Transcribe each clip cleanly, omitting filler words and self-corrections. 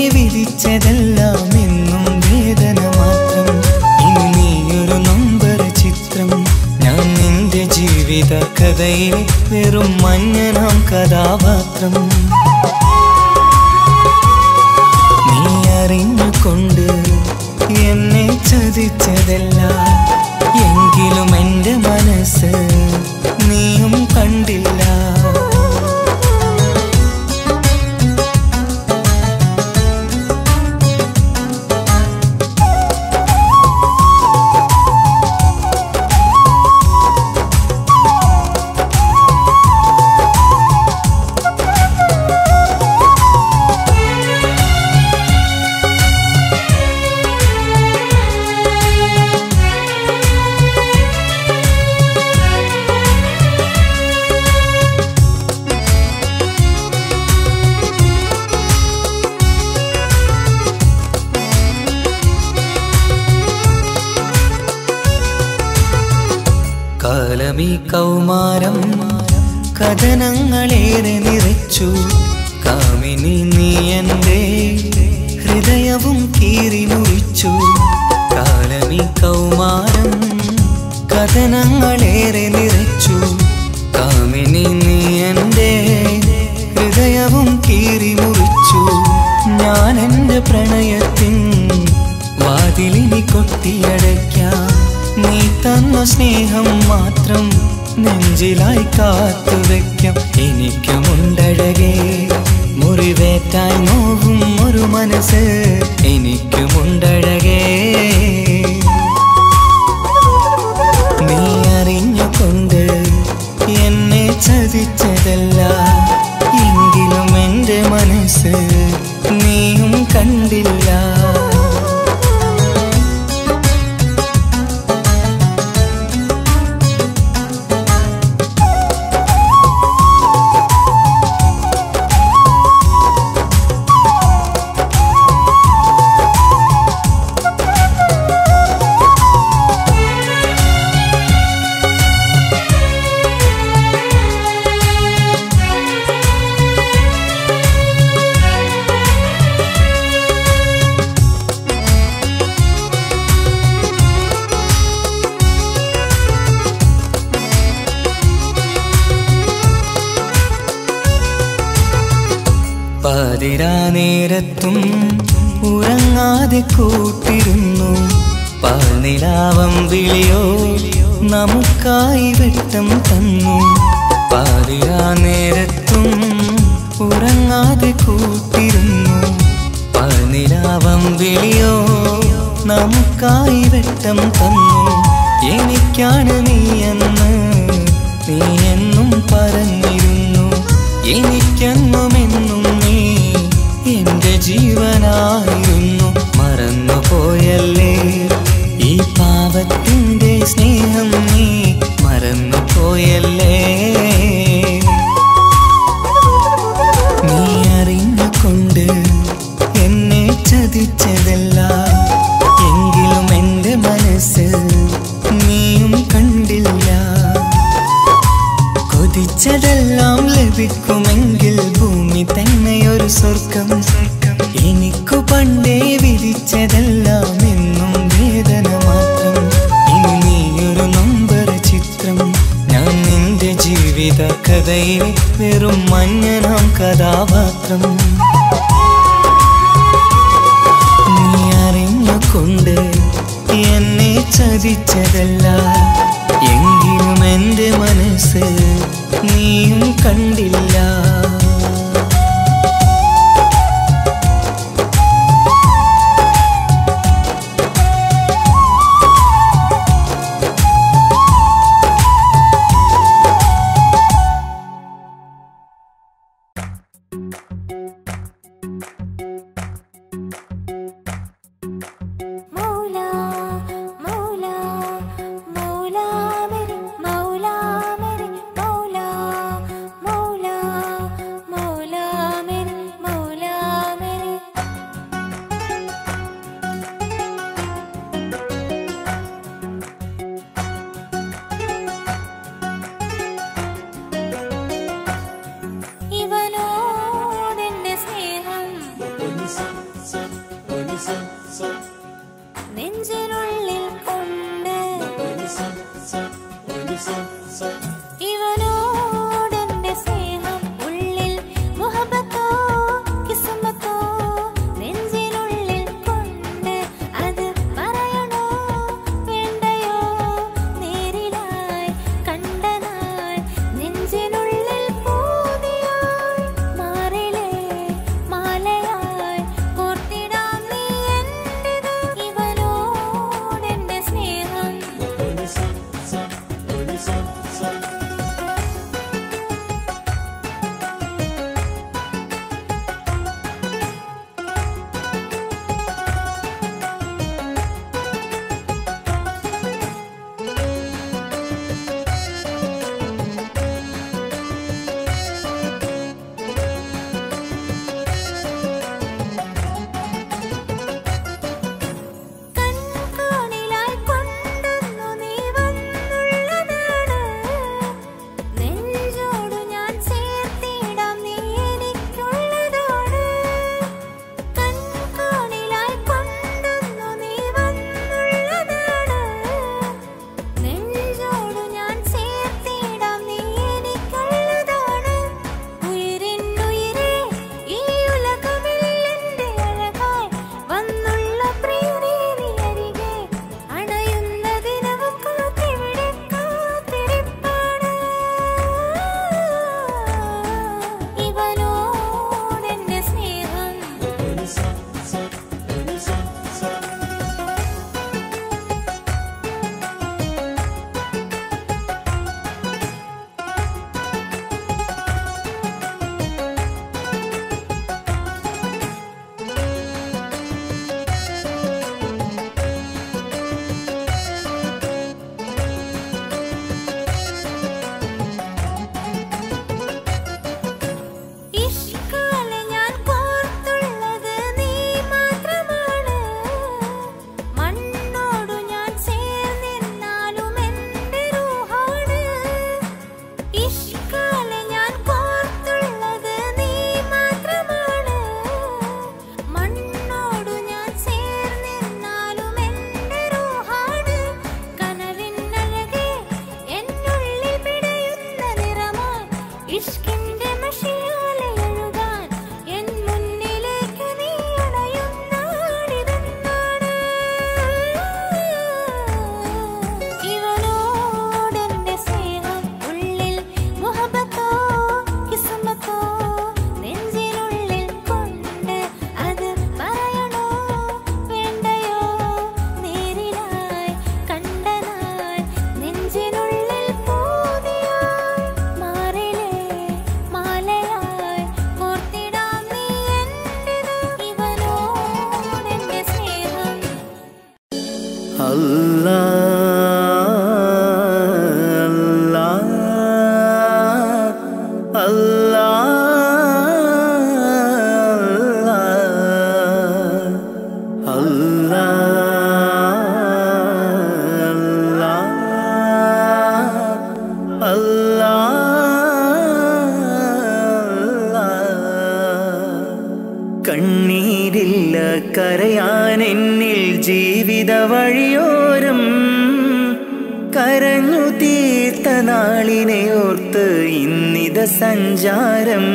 വിധിച്ചതെല്ലാം എന്നും വേദന മാത്രം. ഇനി നീയൊരു നൊമ്പര ചിത്രം. ഞാൻ നിന്റെ ജീവിത കഥയിലെ വെറും മഞ്ഞനാം കഥാപാത്രം. നീ അറിഞ്ഞുകൊണ്ട് എന്നെ ചതിച്ചതല്ല, എങ്കിലും എൻ്റെ മനസ്സ് നീയും കണ്ടില്ല. കാലമീ കൗമാരം കഥനങ്ങളേറെ നിറച്ചു. കാമിനി നീ എൻ്റെ ഹൃദയവും കീറി മുറിച്ചു. കാലമീ കൗമാരം കഥനങ്ങളേറെ നിറച്ചു. കാമിനി നീ എൻ്റെ ഹൃദയവും കീറി മുറിച്ചു. ഞാൻ എൻ്റെ പ്രണയത്തിൻ വാതിലിനി കൊട്ടിയടയ്ക്കാം. നീ തന്ന സ്നേഹം മാത്രം നെഞ്ചിലായി കാത്തുവെക്കാം. എനിക്കുമുണ്ടഴകേ മുറിവേറ്റായി നോവും ഒരു മനസ്സ്. എനിക്കുമുണ്ടഴകേ നീ അറിഞ്ഞുകൊണ്ട് എന്നെ ചതിച്ചതല്ല, എങ്കിലും എൻ്റെ മനസ്സ് നീയും കണ്ടില്ല. പാതിരാ നേരത്തും ഉറങ്ങാതെ കൂട്ടിരുന്നു. പാൽനിലാവം വിളിയോ നമുക്കായി വെട്ടം തന്നു. പാതിരാ നേരത്തും ഉറങ്ങാതെ കൂട്ടിരുന്നു. പാൽനിലാവം വിളിയോ നമുക്കായി വെട്ടം തന്നു. എനിക്കാണ് നീയെന്ന് നീ എന്നും പറഞ്ഞിരുന്നു. എനിക്കെന്നുമെന്നും നീ എൻ്റെ ജീവനായിരുന്നു. മറന്നുപോയല്ലേ ഈ പാവത്തിൻ്റെ സ്നേഹം, നീ മറന്നുപോയല്ലേ. നീ അറിഞ്ഞുകൊണ്ട് എന്നെ ചതിച്ചതല്ല, എങ്കിലും എൻ്റെ മനസ്സ് നീയും കണ്ടില്ല. കൊതിച്ചതെല്ലാം ലഭിക്കുമെങ്കിൽ ഭൂമി തന്നെയൊരു സ്വർഗം. എനിക്കു പണ്ടേ വിധിച്ചതെല്ലാം എന്നും വേദന മാത്രം. ഇനി നീയൊരു നൊമ്പര ചിത്രം. ഞാൻ നിന്റെ ജീവിത കഥയിലെ വെറും മഞ്ഞനാം കഥാപാത്രം. നീ അറിഞ്ഞുകൊണ്ട് എന്നെ ചതിച്ചതല്ല, എങ്കിലും എൻ്റെ മനസ്സ് നീയും കണ്ടില്ല. കണ്ണീരില്ല കരയാൻ എന്നിൽ ജീവിത വഴിയോരം കരഞ്ഞു തീർത്ത നാളിനെ ഓർത്ത് ഇന്നിത സഞ്ചാരം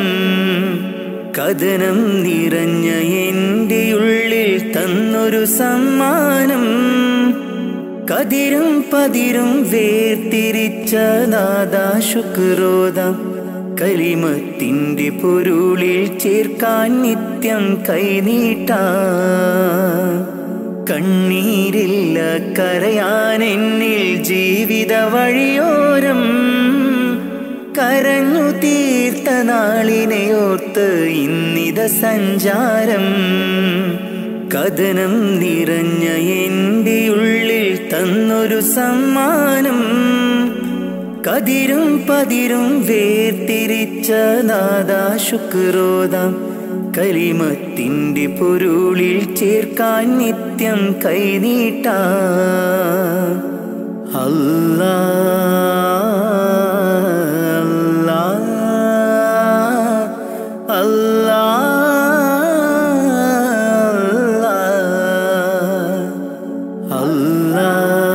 കഥനം നിറഞ്ഞ എൻ്റെ ഉള്ളിൽ തന്നൊരു സമ്മാനം കതിരും പതിരും വേർതിരിച്ച നാദാ ശുക്രോദാ കലിമത്തിൻ്റെ പൊരുളിൽ ചേർക്കാൻ നിത്യം കൈനീട്ടാ കണ്ണീരില്ല കരയാൻ എന്നിൽ ജീവിത വഴിയോരം കരഞ്ഞു തീർത്ത നാളിനെ ഓർത്ത് ഇന്നിത സഞ്ചാരം കഥനം നിറഞ്ഞ എൻ്റെ ഉള്ളിൽ തന്നൊരു സമ്മാനം കതിരും പതിരും വേർതിരിച്ച നാദാ ശുക്രോദാ കലിമത്തിൻ്റെ പൊരുളിൽ ചേർക്കാൻ നിത്യം കൈനീട്ടാ അല്ലാ അല്ലാ അല്ലാ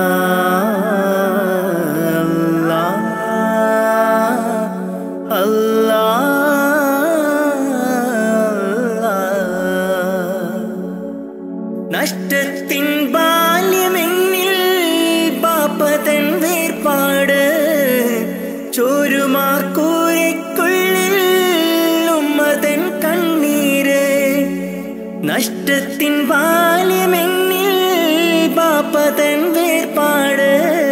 നഷ്ടത്തിൻ ബാല്യമെന്നിൽ പാപ്പതൻ വേർപാട് ചോരുമാക്കൂരയ്ക്കുള്ളിൽ ഉമ്മതൻ കണ്ണീര് നഷ്ടത്തിൻ ബാല്യമെന്നിൽ പാപ്പതൻ വേർപാട്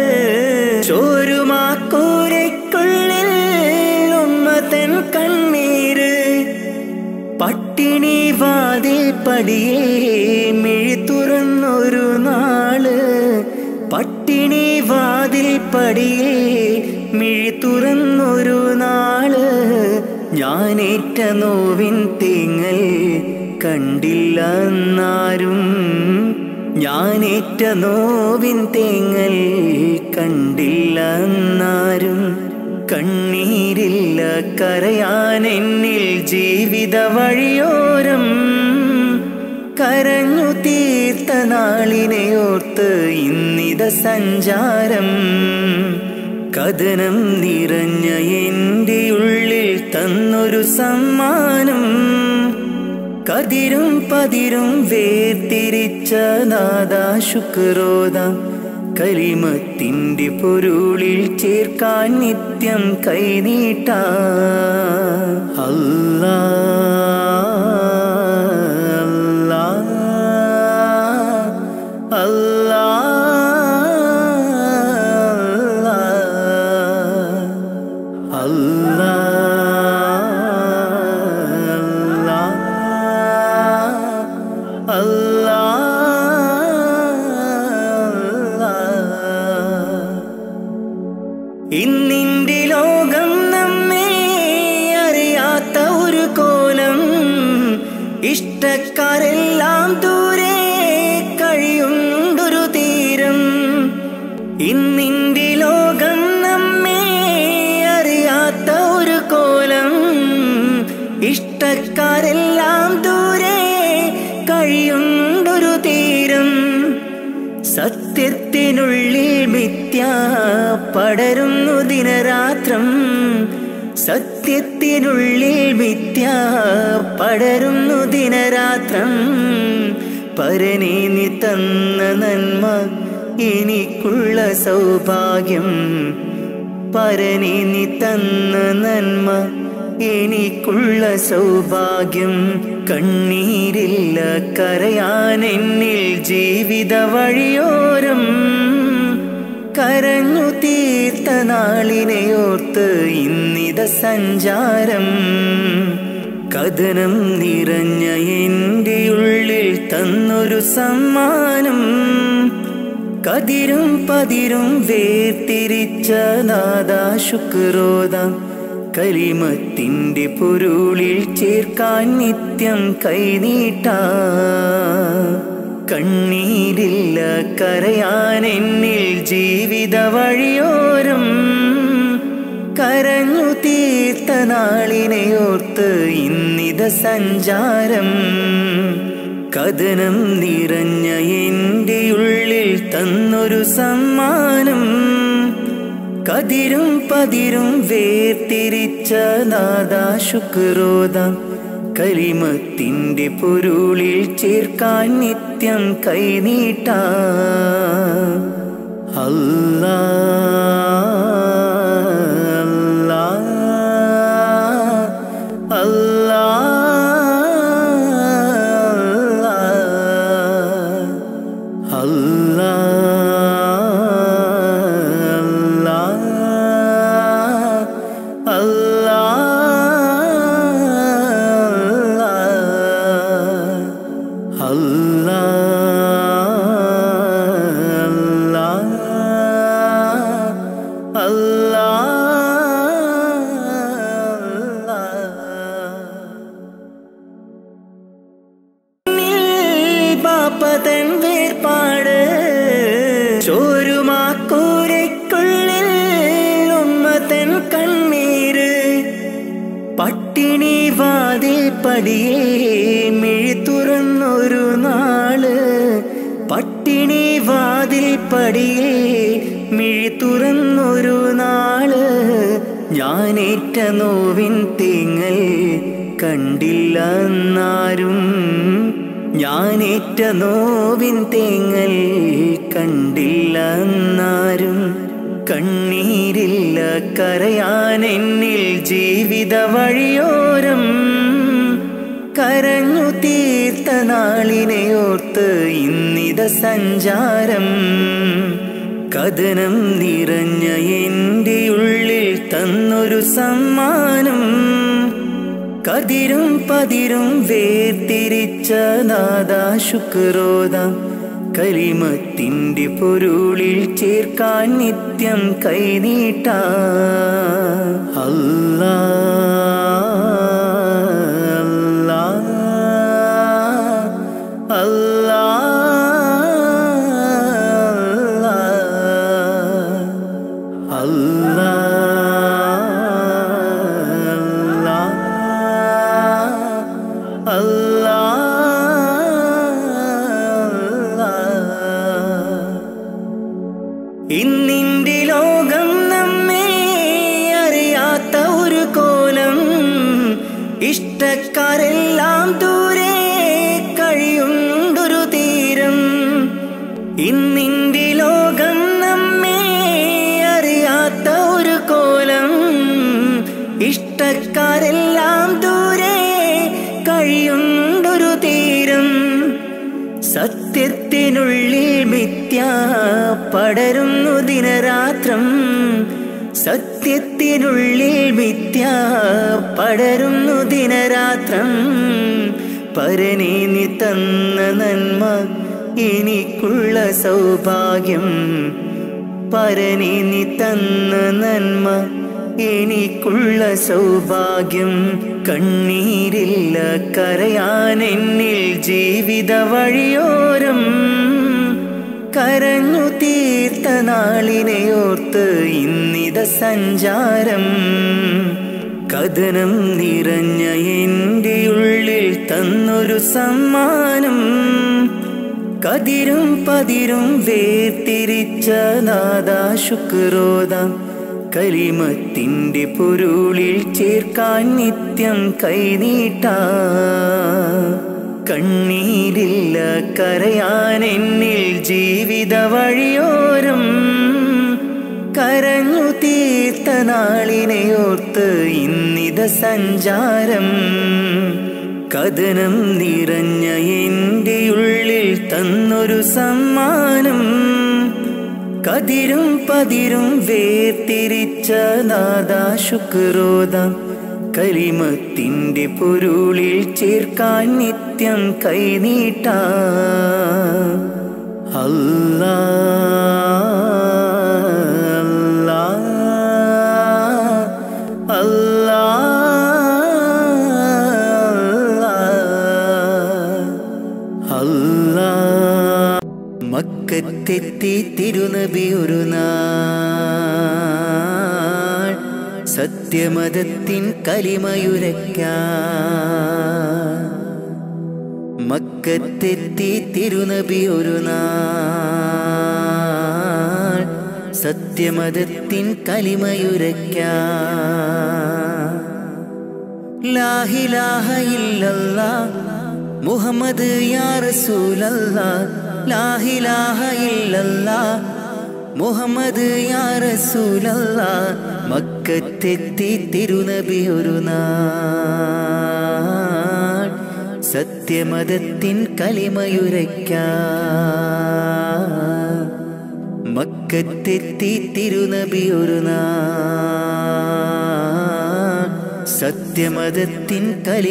ചോരുമാക്കൂരയ്ക്കുള്ളിൽ ഉമ്മതൻ കണ്ണീര് പട്ടിണി വാതിൽ പടിയേ മിഴി തുറന്നൊരു നാള് പട്ടിണി വാതിൽ പടിയേ മിഴി തുറന്നൊരു നാള് ഞാനേറ്റ നോവിൻ തേങ്ങൽ കണ്ടില്ല എന്നാരും ഞാനേറ്റ നോവിൻ തേങ്ങൽ കണ്ടില്ല എന്നാരും കണ്ണീരില്ല കരയാൻ എന്നിൽ ജീവിത വഴിയോരം കരഞ്ഞു തീർത്ത നാളിനെ ഓർത്ത് ഇന്നിത സഞ്ചാരം കഥനം നിറഞ്ഞ എൻ്റെ ഉള്ളിൽ തന്നൊരു സമ്മാനം കതിരും പതിരും വേർതിരിച്ച നാദാ ശുക്രോദാ കലിമത്തിൻ്റെ പൊരുളിൽ ചേർക്കാൻ നിത്യം കൈനീട്ടാ അല്ലാ അല്ലാ അല്ലാ അല്ലാ ഇന്നിൻ്റെ ലോകം നമ്മെ അറിയാത്ത ഒരു കോലം ഇഷ്ടക്കാരെല്ലാം ദൂരെ കഴിയുണ്ടൊരു തീരം ഇന്നിൻ്റെ ലോകം നമ്മെ അറിയാത്ത ഒരു കോലം ഇഷ്ടക്കാരെല്ലാം ദൂരെ കഴിയുണ്ടൊരു തീരം സത്യത്തിനുള്ളിൽ മിഥ്യ പടരുന്നു ദിനരാത്രം സത്യത്തിനുള്ളിൽ മിഥ്യ പടരുന്നു ദിനരാത്രം പരനേ നീ തന്ന നന്മ എനിക്കുള്ള സൗഭാഗ്യം പരനേ നീ തന്ന നന്മ എനിക്കുള്ള സൗഭാഗ്യം കണ്ണീരില്ല കരയാൻ എന്നിൽ ജീവിത വഴിയോരം കരഞ്ഞു തീർത്ത നാളിനെ ഓർത്ത് ഇന്നിത സഞ്ചാരം കഥനം നിറഞ്ഞ എൻ്റെ ഉള്ളിൽ തന്നൊരു സമ്മാനം കതിരും പതിരും വേർതിരിച്ച നാദാ ശുക്രോദാം കലിമത്തിന്റെ പൊരുളിൽ ചേർക്കാൻ നിത്യം കൈനീട്ടാം കണ്ണീരില്ല കരയാൻ എന്നിൽ ജീവിത വഴിയോരം കരഞ്ഞു തീർത്ത നാളിനെയോർത്ത് ഇന്നിത സഞ്ചാരം കഥനം നിറഞ്ഞ എൻ്റെ ഉള്ളിൽ തന്നൊരു സമ്മാനം കതിരും പതിരും വേർതിരിച്ച നാദാ ശുക്രോദാം കലിമത്തിന്റെ പൊരുളിൽ ചേർക്കാൻ നിത്യം കൈനീട്ടാം അല്ലാഹ് അല്ലാഹ് അല്ലാഹ് പാപ്പതൻ വേർപാട് ചോരുമാക്കൂരയ്ക്കുള്ളിൽ ഉമ്മതൻ കണ്ണീര് പട്ടിണി വാതിൽ പടിയേ മിഴി തുറന്നൊരു നാള് പട്ടിണി വാതിൽ പടിയേ മിഴി തുറന്നൊരു നാള് ഞാനേറ്റ നോവിൻ തേങ്ങൽ കണ്ടില്ല എന്നാരും ഞാനേറ്റ നോവിൻ തേങ്ങൽ കണ്ടില്ല എന്നാരും കണ്ണീരില്ല കരയാൻ എന്നിൽ ജീവിത വഴിയോരം കരഞ്ഞു തീർത്ത നാളിനെയോർത്ത് ഇന്നിത സഞ്ചാരം കഥനം നിറഞ്ഞ എൻ്റെ ഉള്ളിൽ തന്നൊരു സമ്മാനം കതിരും പതിരും വേർതിരിച്ച നാദാ ശുക്രോദാം കലിമത്തിന്റെ പൊരുളിൽ ചേർക്കാൻ നിത്യം കൈനീട്ടാം അല്ലാഹ് അല്ലാഹ് ഇന്നിന്റെ ലോകം നമ്മെ അറിയാത്ത ഒരു കോലം ഇഷ്ടക്കാരെല്ലാം ദൂരെ കഴിയുണ്ടൊരു തീരം ഇന്നിന്റെ ലോകം നമ്മെ അറിയാത്ത ഒരു കോലം ഇഷ്ടക്കാരെല്ലാം ദൂരെ കഴിയുണ്ടൊരു തീരം സത്യത്തിനുള്ളിൽ മിഥ്യ പടരുന്നു ദിനരാത്രം സത്യത്തിനുള്ളിൽ മിഥ്യ പടരുന്നു ദിനരാത്രം പരനേ നീ തന്ന നന്മ എനിക്കുള്ള സൗഭാഗ്യം പരനേ നീ തന്ന നന്മ എനിക്കുള്ള സൗഭാഗ്യം കണ്ണീരില്ല കരയാൻ എന്നിൽ ജീവിത വഴിയോരം കരഞ്ഞു തീർത്ത നാളിനെയോർത്ത് ഇന്നിത സഞ്ചാരം കഥനം നിറഞ്ഞ എൻ്റെ ഉള്ളിൽ തന്നൊരു സമ്മാനം കതിരും പതിരും വേർതിരിച്ച നാദാ ശുക്രോദാം കലിമത്തിന്റെ പൊരുളിൽ ചേർക്കാൻ നിത്യം കൈനീട്ടാം കണ്ണീരില്ല കരയാൻ എന്നിൽ ജീവിത വഴിയോരം കരഞ്ഞു തീർത്ത നാളിനെയോർത്ത് ഇന്നിത സഞ്ചാരം കഥനം നിറഞ്ഞ എൻ്റെ ഉള്ളിൽ തന്നൊരു സമ്മാനം കതിരും പതിരും വേർതിരിച്ച നാദാ ശുക്രോദാം കലിമത്തിന്റെ പൊരുളിൽ ചേർക്കാൻ നിത്യം കൈനീട്ടാം മക്കത്തെത്തി തിരുനബി ഒരു നാൾ സത്യമതത്തിൻ കലിമയുരയ്ക്കാൻ. മക്കത്തെത്തി തിരുനബി ഒരു നാൾ സത്യമതത്തിൻ കലിമയുരയ്ക്കാൻ. ലാ ഇലാഹ ഇല്ലല്ലാഹ് മുഹമ്മദ് യാ റസൂലല്ലാഹ്. ലാ ഇലാഹ ഇല്ലല്ലാഹ് മുഹമ്മദ് യാ റസൂലല്ലാഹ്. മക്കത്തെത്തി തിരുനബി ഒരു നാൾ സത്യമതത്തിൻ കലിമയുരയ്ക്കാൻ. മക്കത്തെത്തി തിരുനബി ഒരു നാൾ സത്യമതത്തിൻ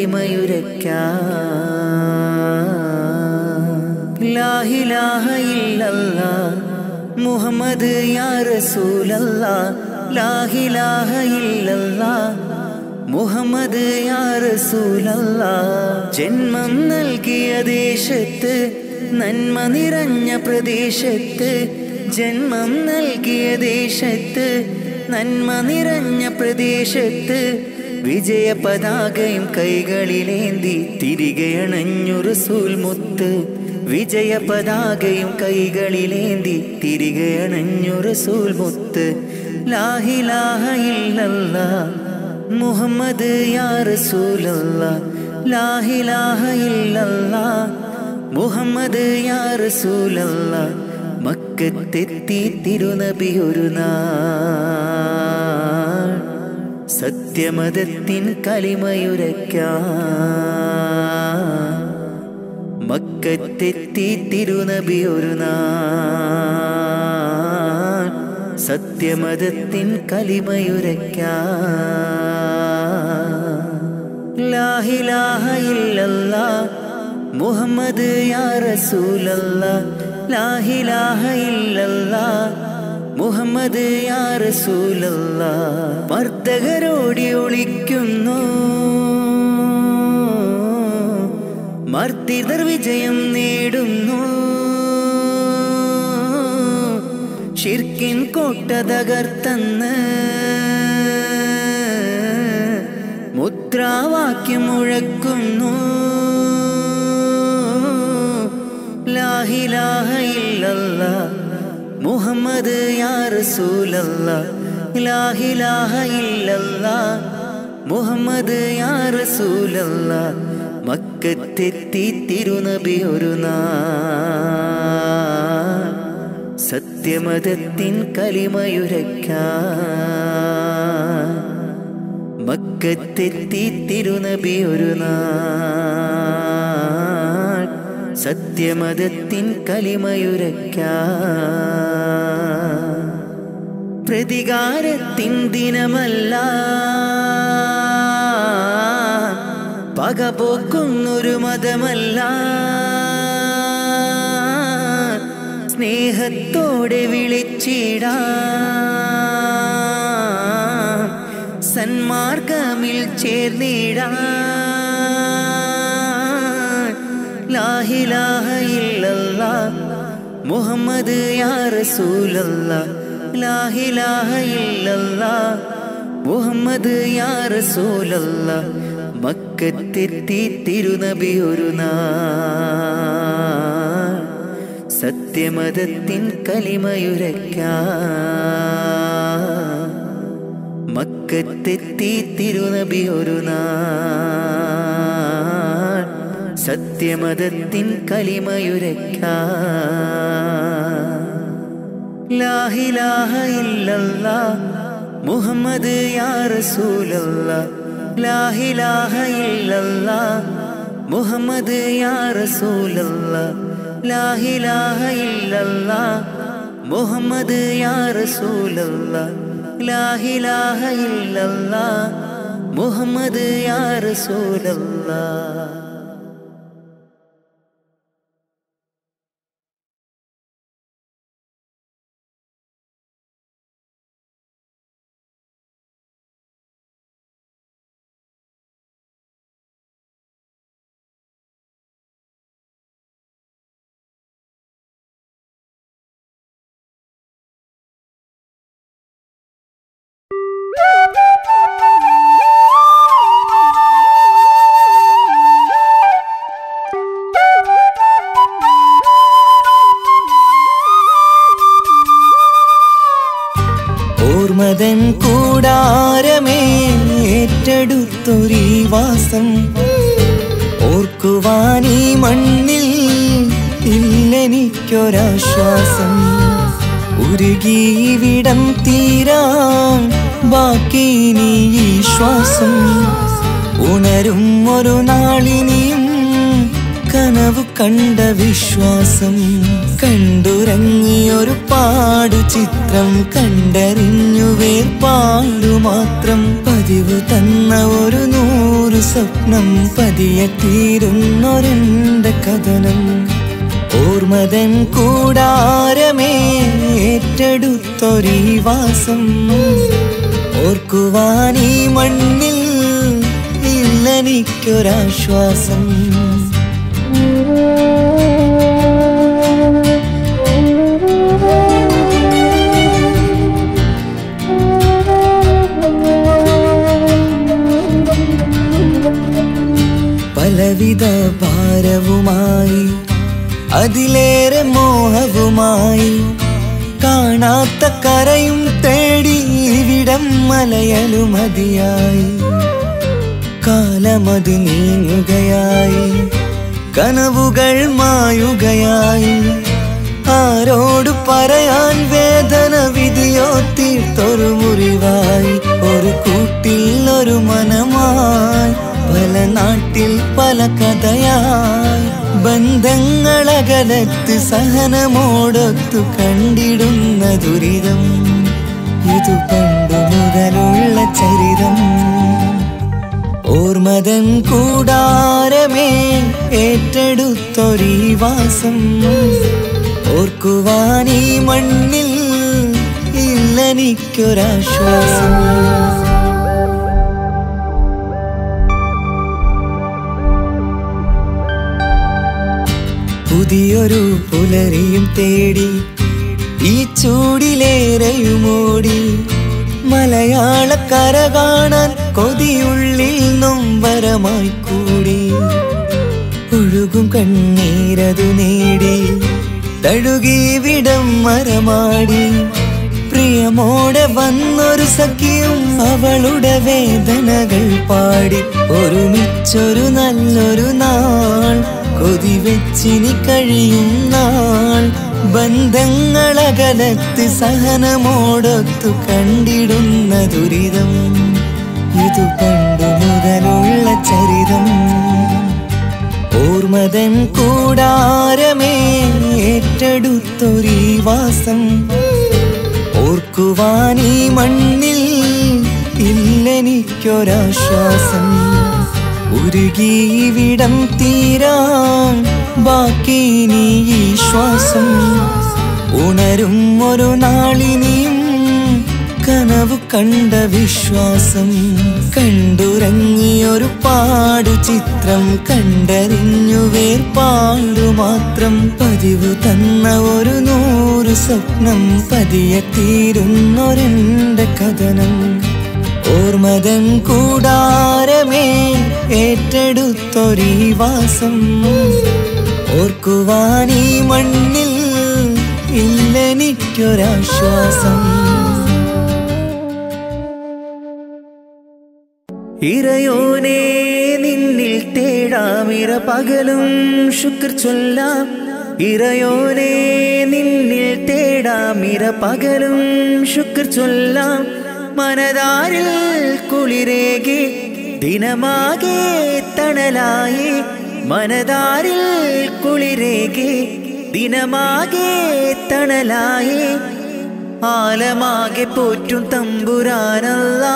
കലിമയുരയ്ക്കാൻ. ലാ ഇലാഹ ഇല്ലല്ലാഹ് മുഹമ്മദ് യാ റസൂലല്ലാഹ്. ലാ ഇലാഹ ഇല്ലല്ലാഹ് മുഹമ്മദ് യാ റസൂലല്ലാഹ്. ജന്മം നൽകിയ ദേശത്ത് നന്മ നിറഞ്ഞ പ്രദേശത്ത്. ജന്മം നൽകിയ ദേശത്ത് നന്മ നിറഞ്ഞ പ്രദേശത്ത്. വിജയ പതാകയും കൈകളിലേന്തി തിരികെ അണഞ്ഞു റസൂൽ മുത്ത്. വിജയ പതാകയും കൈകളിലേന്തി തിരികെ അണഞ്ഞു റസൂൽ മുത്ത്. ലാ ഇലാഹ ഇല്ലല്ലാഹ് മുഹമ്മദ് യാ റസൂലല്ലാഹ്. ലാ ഇലാഹ ഇല്ലല്ലാഹ് മുഹമ്മദ് യാ റസൂലല്ലാഹ്. മക്കത്തെത്തി തിരുനബി ഒരു നാൾ സത്യമതത്തിൻ കലിമയുരയ്ക്കാൻ. മക്കത്തെത്തി തിരുനബി ഒരു നാൾ സത്യമതത്തിൻ കലിമയുരയ്ക്കാൻ. ലാ ഇലാഹ ഇല്ലല്ലാഹ് മുഹമ്മദ് യാ റസൂലല്ലാഹ്. ലാ ഇലാഹ ഇല്ലല്ലാഹ് മുഹമ്മദ് യാ റസൂലല്ലാഹ്. മർദ്ദകരോടി ഒളിക്കുന്നു മർദ്ദിതർ വിജയം നേടുന്നു. ശിർക്കിൻ കോട്ട തകർത്തന്ന് മുദ്രാവാക്യം മുഴക്കുന്നു. ലാ ഇലാഹ ഇല്ലല്ലാഹ് മുഹമ്മദ് യാ റസൂലല്ലാഹ്. ലാ ഇലാഹ ഇല്ലല്ലാഹ് മുഹമ്മദ് യാ റസൂലല്ലാഹ്. മക്കത്തെത്തി തിരുനബി ഒരു നാൾ സത്യമതത്തിൻ കലിമയുരയ്ക്കാൻ. മക്കത്തെത്തി തിരുനബി ഒരു നാൾ സത്യമതത്തിൻ കലിമയുരയ്ക്കാൻ. പ്രതികാരത്തിൻ ദിനമല്ല പകപോക്കുന്നൊരു മതമല്ല. സ്നേഹത്തോടെ വിളിച്ചിടാം സന്മാർഗമിൽ ചേർന്നിടാം. ലാ ഇലാഹ ഇല്ലല്ലാഹ് മുഹമ്മദ് യാ റസൂലല്ലാഹ്. ലാ ഇലാഹ ഇല്ലല്ലാഹ് മുഹമ്മദ് യാ റസൂലല്ലാഹ്. മക്കത്തെത്തി തിരുനബി ഒരു നാൾ സത്യമതത്തിൻ കലിമയുരയ്ക്കാൻ. മക്കത്തെത്തി തിരുനബി ഒരു നാൾ സത്യമതത്തിൻ കലിമയുരയ്ക്കാൻ. ലാ ഇലാഹ ഇല്ലല്ലാഹ് മുഹമ്മദ് യാ റസൂലല്ലാഹ്. ലാ ഇലാഹ ഇല്ലല്ലാഹ് മുഹമ്മദ് യാ റസൂലല്ലാഹ്. ലാ ഇലാഹ ഇല്ലല്ലാഹ് മുഹമ്മദ് യാ റസൂലല്ലാഹ്. ലാ ഇലാഹ ഇല്ലല്ലാഹ് മുഹമ്മദ് യാ റസൂലല്ലാഹ്. ഏറ്റെടുത്തൊരീ വാസം ഓർക്കുവാനീ മണ്ണിൽ ഇല്ലെനിക്കൊരാശ്വാസം ഉരുകിയിവിടം തീരാൻ ബാക്കി നീ ഈ ശ്വാസം ഉണരും ഒരു നാളിനിയും കനവു കണ്ട വിശ്വാസം കണ്ടുറങ്ങിയൊരു പാടു ചിത്രം കണ്ടറിഞ്ഞു വേർപാടു മാത്രം പതിവ് തന്ന ഒരു 100 സ്വപ്നം പതിയെ തീരുന്നൊരെന്റെ കഥനം ഓർമ്മതൻ കൂടാരമേ ഏറ്റെടുത്തൊരീ വാസം ഓർക്കുവാനീ മണ്ണിൽ ഇല്ലെനിക്കൊരാശ്വാസം പലവിധ ഭാരവുമായി അതിലേറെ മോഹവുമായി കാണാത്ത കരയും തേടി ഇവിടം മലയലുമതിയായി കാലമത് നീങ്ങുകയായി കനവുകൾ മായുകയായി ആരോട് പറയാൻ വേദന വിധിയോ തീർത്തൊരു മുറിവായി ഒരു കൂട്ടിൽ ഒരു മനമായി പല നാട്ടിൽ പല കഥയായി ബന്ധങ്ങളകലത്ത് സഹനമോടൊത്തു കണ്ടിടുന്ന ദുരിതം ഇതു പണ്ടു മുതലുള്ള ചരിതം ഓർമ്മതൻ കൂടാരമേ ഏറ്റെടുത്തൊരീ വാസം ഓർക്കുവാനീ മണ്ണിൽ ഇല്ലെനിക്കൊരാശ്വാസം പുതിയൊരു പുലരിയും തേടി ഈ ചൂടിലേറെയുമോടി മലയാളക്കര കാണാൻ കൊതിയുള്ളിൽ നൊമ്പരമായി കൂടി ഒഴുകും കണ്ണീരതു നേടി തഴുകിവിടം മരമാടി പ്രിയമോടെ വന്നൊരു സഖിയും അവളുടെ വേദനകൾ പാടി ഒരുമിച്ചൊരു നല്ലൊരു നാൾ കൊതിവെച്ചിനി കഴിയും നാൾ ബന്ധങ്ങളകലത്ത് സഹനമോടൊത്തു കണ്ടിടുന്ന ദുരിതം ഇതു പണ്ടു മുതലുള്ള ചരിതം ഓർമ്മതൻ കൂടാരമേ ഏറ്റെടുത്തൊരീ വാസം ഓർക്കുവാനീ മണ്ണിൽ ഇല്ലെനിക്കൊരാശ്വാസം ഉരുകിയിവിടം തീരാൻ ബാക്കി നീ ഈ ശ്വാസം ഉണരും ഒരു നാളിനിയും കനവു കണ്ട വിശ്വാസം കണ്ടുറങ്ങിയൊരു പാടു ചിത്രം കണ്ടറിഞ്ഞു വേർപാടു മാത്രം പതിവ് തന്ന ഒരു 100 സ്വപ്നം പതിയെ തീരുന്നൊരെന്റെ കഥനം ഓർമ്മതൻ കൂടാരമേ ഏറ്റെടുത്തൊരീ വാസം ഓർക്കുവാനീ മണ്ണിൽ ഇല്ലെനിക്കൊരാശ്വാസം ഇറയോനേ നിന്നിൽ തേടാമിര പകലും ശുക്ർ ചൊല്ലാം ഇറയോനേ നിന്നിൽ തേടാമിര പകലും ശുക്ർ ചൊല്ലാം മനതാരിൽ കുളിരേകി ദിനമാകെ തണലായി മനതാരിൽ കുളിരേകി ദിനമാകെ തണലായി ആലമാകെ പോറ്റും തമ്പുരാനല്ലാ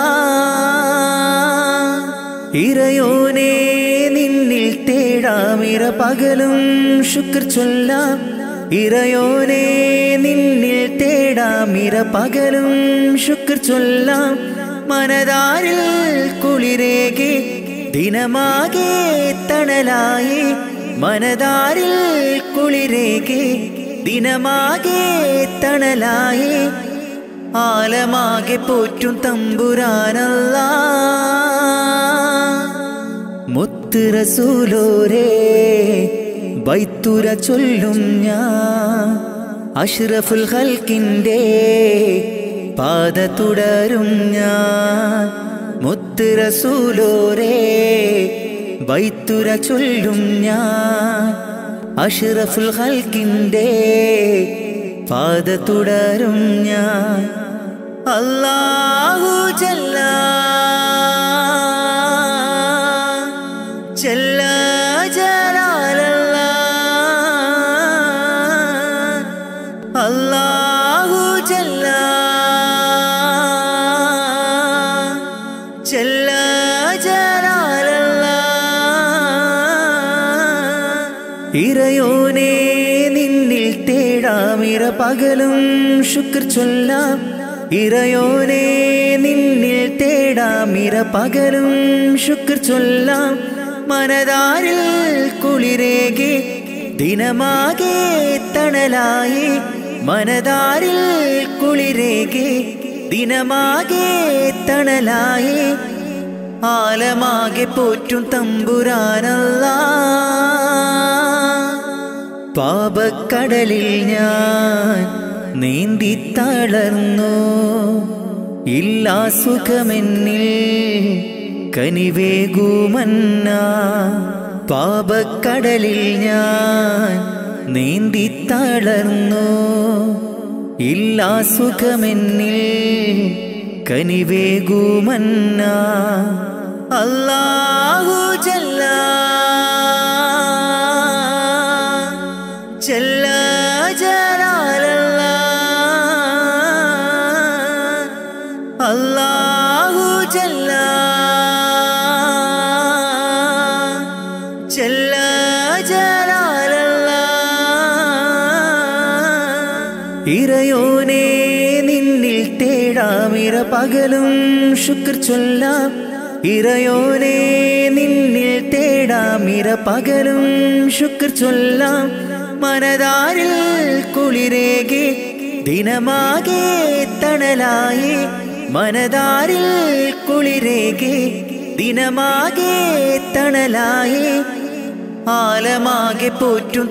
ഇറയോനേ നിന്നിൽ തേടാമിര പകലും ശുക്ർ ചൊല്ലാം ഇറയോനേ നിന്നിൽ തേടാമിര പകലും ശുക്ർ ചൊല്ലാം മനതാരിൽ കുളിരേകി ദിനമാകെ തണലായി മനതാരിൽ കുളിരേകി ദിനമാകെ തണലായി ആലമാകെ പോറ്റും തമ്പുരാനല്ലാ മുത്ത് റസൂലോരേ ബൈത്തുര ചൊല്ലും ഞാൻ അഷ്റഫുൽ ഖൽക്കിന്റെ പാത തുടരും ഞാൻ മുത്ത് റസൂലോരേ ബൈത്തുര ചൊല്ലും ഞാൻ അഷ്റഫുൽ ഖൽഖിന്റെ പാത തുടരും ഞാൻ അല്ലാഹു ജല്ല ജല്ല ജലാലല്ലാഹ് അല്ലാഹു ജല്ല ജല്ല ജലാലല്ലാഹ് ഇറയോനേ നിന്നിൽ തേടാമിര പകലും ശുക്ർ ചൊല്ലാം ഇറയോനേ നിന്നിൽ തേടാമിര പകലും ശുക്ർ ചൊല്ലാം മനതാരിൽ കുളിരേകി ദിനമാകെ തണലായി മനതാരിൽ കുളിരേകി ദിനമാകെ തണലായി ആലമാകെ പോറ്റും തമ്പുരാനല്ലാഹ് പാപക്കടലിൽ ഞാൻ നീന്തി തളർന്നു ഇല്ലാ സുഖമെന്നിൽ കനിവേകുമന്ന പാപക്കടലിൽ ഞാൻ നീന്തി തളർന്നു ഇല്ലാ സുഖമെന്നിൽ കനിവേകുമന്ന അല്ലാഹു ജല്ല ജല്ല ജലാലല്ലാഹ് അല്ലാഹു ജല്ല ജല്ല ജലാലല്ലാഹ് ഇറയോനേ നിന്നിൽ തേടാമിര പകലും ശുക്ർ ചൊല്ലാം ഇറയോനേ നിന്നിൽ തേടാമിര പകലും ശുക്ർ ചൊല്ലാം മനതാരിൽ കുളിരേകി ദിനമാകെ തണലായി മനതാരിൽ കുളിരേകി ദിനമാകെ തണലായി ആലമാകെ പോറ്റും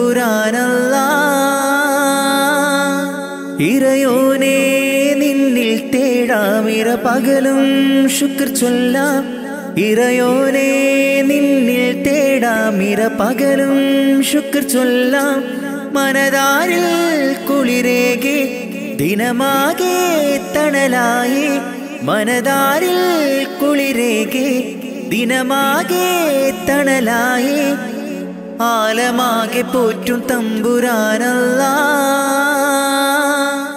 തമ്പുരാനല്ലാഹ് ഇറയോനേ നിന്നിൽ തേടാമിര പകലും ശുക്ർ ചൊല്ലാം ഇറയോനേ നിന്നിൽ തേടാമിര പകലും ശുക്ർ ചൊല്ലാം മനതാരിൽ കുളിരേകി ദിനമാകെ തണലായി മനതാരിൽ കുളിരേകി ദിനമാകെ തണലായി ആലമാകെ പോറ്റും തമ്പുരാനല്ലാഹ്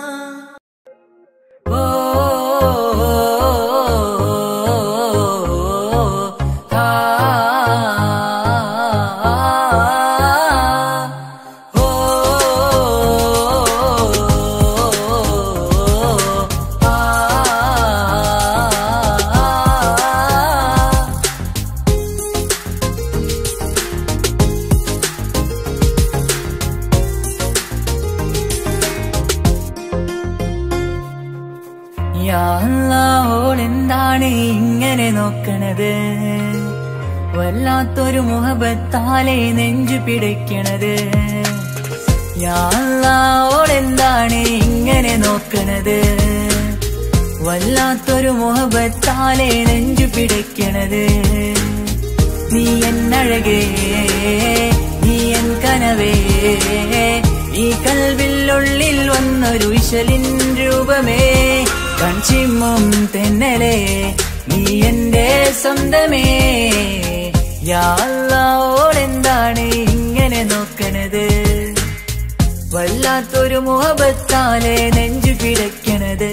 ഓളെന്താണ് ഇങ്ങനെ നോക്കണത് വല്ലാത്തൊരു മുഹബത്താലെ നെഞ്ചു പിടിക്കണത് യാ അല്ലാഹ് ഓളെന്താണ് ഇങ്ങനെ നോക്കണത് വല്ലാത്തൊരു മുഹബത്താലെ നെഞ്ചു പിടിക്കണത് നീ എന്നഴകേ നീ എൻ കനവേ ഈ കൽവില്ലുള്ളിൽ വന്നൊരു ഇശലിൻ രൂപമേ കൺചിമ്മും തെന്നലേ നീ എന്റെ സ്വന്തമേ യാ അല്ലാഹ് ഓളെന്താണ് ഇങ്ങനെ നോക്കണത് വല്ലാത്തൊരു മുഹബത്താലെ നെഞ്ചു പിടയ്ക്കണത്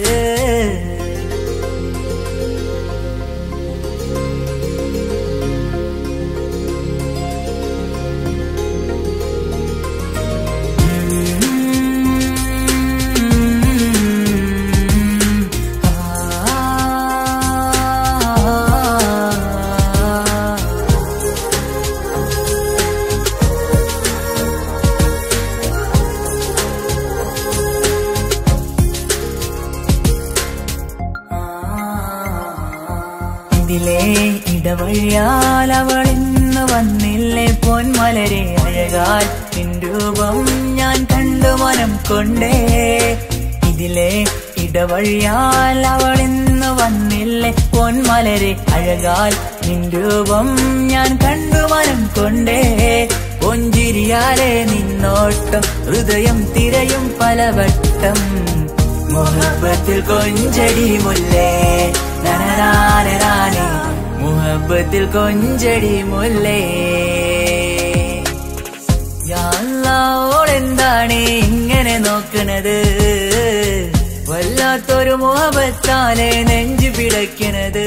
ഇതിലേ ഇടവഴിയാൽ അവളിന്ന് വന്നില്ലേ പൊന്മലരെ അഴകാൽ നിൻ രൂപം ഞാൻ കണ്ടു മനം കൊണ്ടേ ഇതിലേ ഇടവഴിയാൽ അവളിന്ന് ഇന്ന് വന്നില്ലേ പൊന്മലരെ അഴകാൽ നിൻ രൂപം ഞാൻ കണ്ടു മനം കൊണ്ടേ പൊഞ്ചിരിയാലെ നിന്നോട്ടം ഹൃദയം തിരയും പലവട്ടം മുഹബത്തിൽ കൊഞ്ചടി മുല്ലേ നനരാനരാനെ മുഹബത്തിൽ കൊഞ്ചടി മുല്ലേ യാ അല്ലാഹ് എന്താണ് ഇങ്ങനെ നോക്കണത് വല്ലാത്തൊരു മുഹബത്താലെ നെഞ്ചു പിടയ്ക്കണത്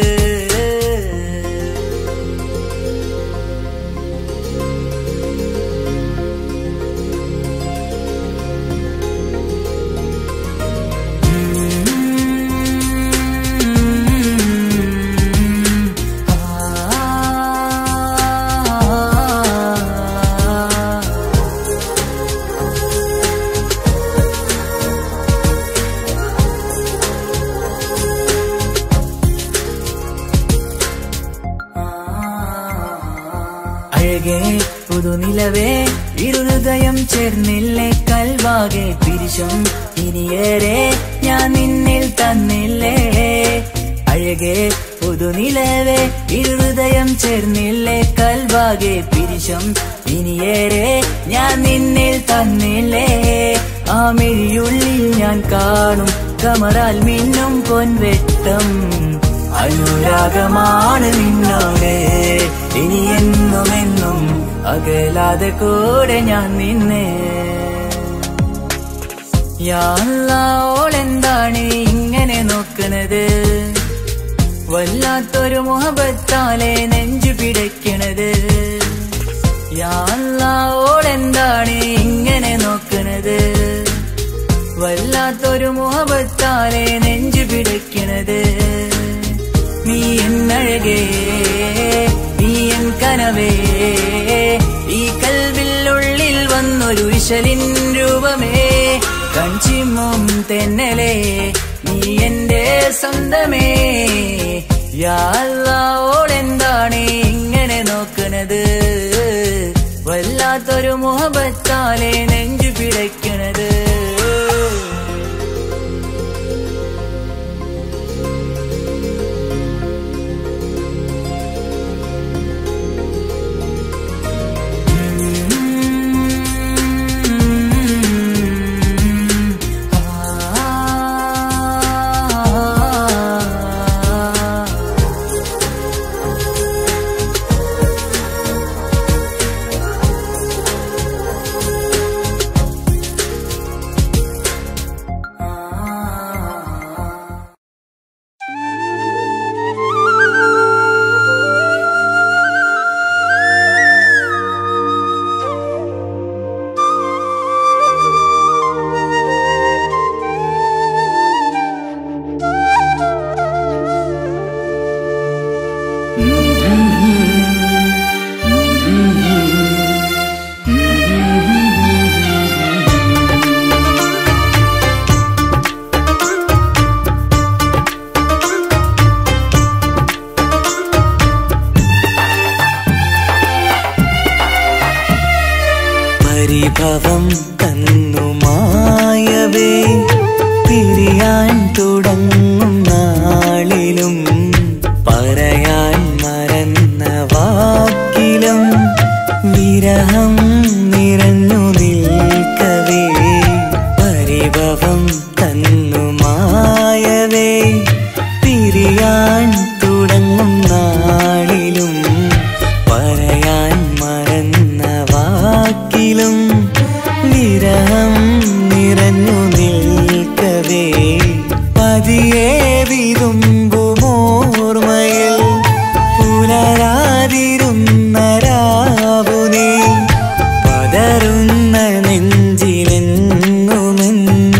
അഴകേ പുതുനിലവേ ഇരുഹൃദയം ചേർന്നില്ലേ കൽവാകെ പിരിശം ഇനിയേറെ ഞാൻ നിന്നിൽ തന്നില്ലേ അഴകേ പുതുനിലവേ ഇരുഹൃദയം ചേർന്നില്ലേ കൽവാകെ പിരിശം ഇനിയേറെ ഞാൻ നിന്നിൽ തന്നില്ലേ ആ മിഴിയുള്ളിൽ ഞാൻ കാണും കമറാൽ മിന്നും പൊൻവെട്ടം അനുരാഗമാണ് നിന്നോട് ഇനി എന്നുമെന്നും അകലാതെ കൂടെ ഞാൻ നിന്നെ യാ അല്ലാഹ് എന്താണ് ഇങ്ങനെ നോക്കണത് വല്ലാത്തൊരു മുഹബത്താലെ നെഞ്ചു പിടയ്ക്കണത് യാ അല്ലാഹ് എന്താണ് ഇങ്ങനെ നോക്കണത് വല്ലാത്തൊരു മുഹബത്താലെ നെഞ്ചു പിടയ്ക്കണത് നീ എന്നഴകേ നീ എൻ കനവേ ഈ കൽവിനുള്ളിൽ വന്നൊരു ഇശലിൻ രൂപമേ കൺചിമ്മും തെന്നലേ നീ എന്റെ സ്വന്തമേ യാ അല്ലാഹ് എന്താണ് ഇങ്ങനെ നോക്കണത് വല്ലാത്തൊരു മുഹബത്താലെ നെഞ്ചു പിടയ്ക്കണത് പരിഭവം തന്നുമായവേ പിരിയാൻ തുടങ്ങും നാളിലും പറയാൻ മറന്ന വാക്കിലും വിരഹം നിറഞ്ഞു നിൽക്കവേ പരിഭവം തന്നുമായവേ പിരിയാൻ തുടങ്ങും നാളിലും പറയാൻ മറന്ന വാക്കിലും വിരഹം നിറഞ്ഞു നിൽക്കവേ പതിയെ വിതുമ്പുമോർമ്മയിൽ പുലരാതിരുന്ന രാവുനീ പതറുന്ന നെഞ്ചിലെങ്ങുമെൻ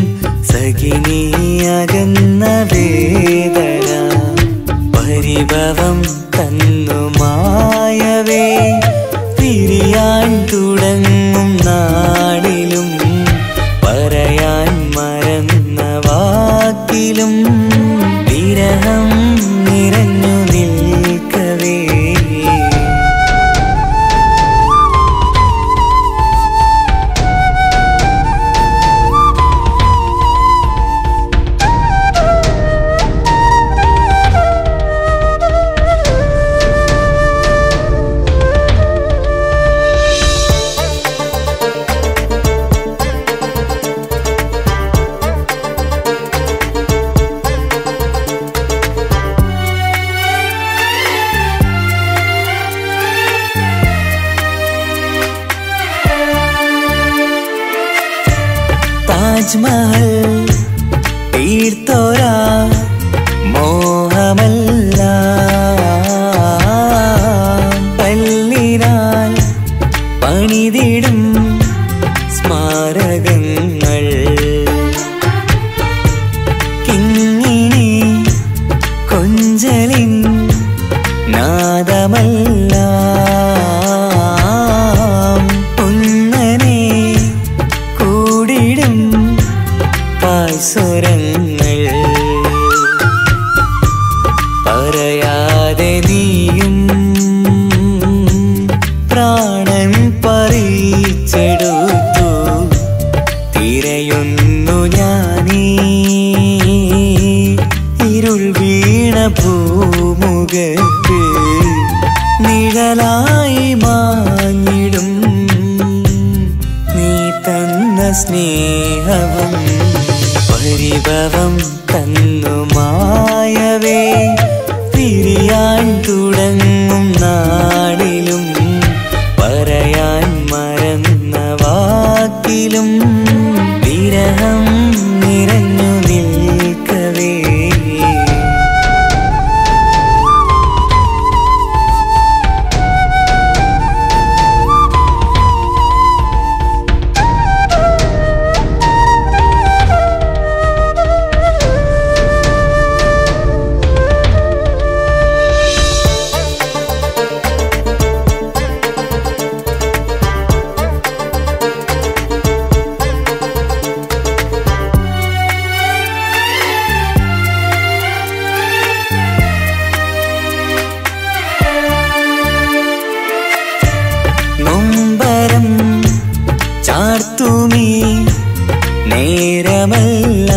സഖിനിയകന്ന വേദന പരിഭവം തന്നുമായവേ പിരിയാൻ തുടങ്ങും നാളിലും പറയാൻ മറന്ന വാക്കിലും വിരഹം നിറഞ്ഞു നിൽക്കവേ താജ്മഹൽ തീർത്തോരാ മോഹമല്ല പല്ലിനാൽ പണിതിടും സ്മാരകങ്ങൾ കിങ്ങിണി കൊഞ്ചലിൻ നാദമല്ല ഉന്നനെ കൂടിടും പായ്സ്വരങ്ങൾ പറയാതെ നീയും പ്രാണൻ പറിച്ചെടുത്തു തിരയുന്നു ഞാനീ ഇരുൾ വീണ ഭൂമുഖത്ത് നിഴലായി മാഞ്ഞിടും നീ തന്ന സ്നേഹവും പരിഭവം തന്നു മായവേ പിരിയാൻ തുടങ്ങും നാളിലും പറയാൻ മറന്ന വാക്കിലും വിരഹം നിറഞ്ഞു നിൽക്കവേ നൊമ്പരം ചാർത്തുമീ നേരമല്ല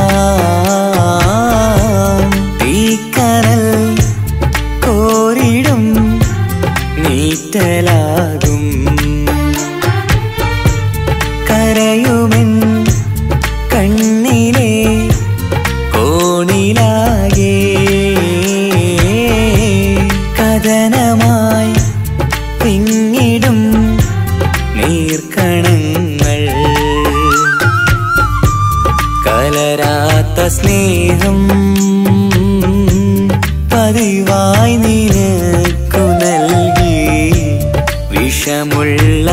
തീക്കനൽ കോരിടും നീറ്റലാകും കരയുമെൻ കണ്ണിലെ കോണിലാകെ കഥനമായി പിന്നിടും നീർക്കണങ്ങൾ കലരാത്ത സ്നേഹം പതിവായി നിനക്കു നൽകി വിഷമുള്ള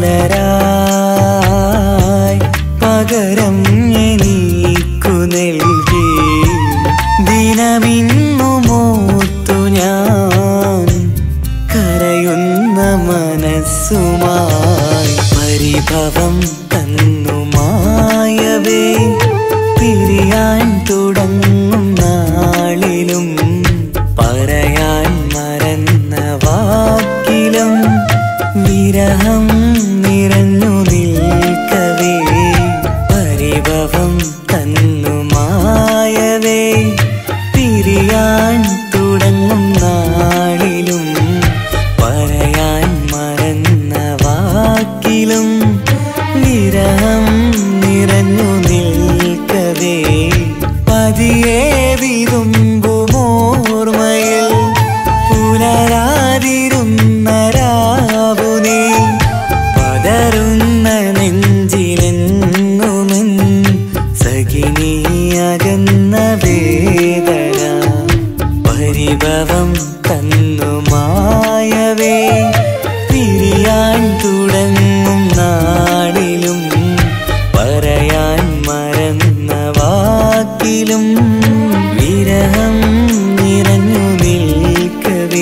മലരായി പകരം എനിക്കു നൽകി ദിനമിന്നു മോർത്തു ഞാൻ കരയുന്ന മനസ്സുമായി പരിഭവം തന്നു മായവേ പിരിയാൻ തുടങ്ങും നാളിലും പറയാൻ മറന്ന വാക്കിലും വിരഹം നിറഞ്ഞു നിൽക്കവേ പരിഭവം തന്നു മായവേ പിരിയാൻ തുടങ്ങും നാളിലും പറയാൻ മറന്ന വാക്കിലും വിരഹം നിറഞ്ഞു നിൽക്കവേ പതിയെ വിതുമ്പുമോർമ്മയിൽ പുലരാതിരുന്ന രാവുനേ പതറുന്ന നെഞ്ചിലെങ്ങുമെൻ സഖിനിയകന്ന വേദന പരിഭവം തന്നു മായവേ പിരിയാൻ തുടങ്ങും നാളിലും പറയാൻ മറന്ന വാക്കിലും വിരഹം നിറഞ്ഞു നിൽക്കവേ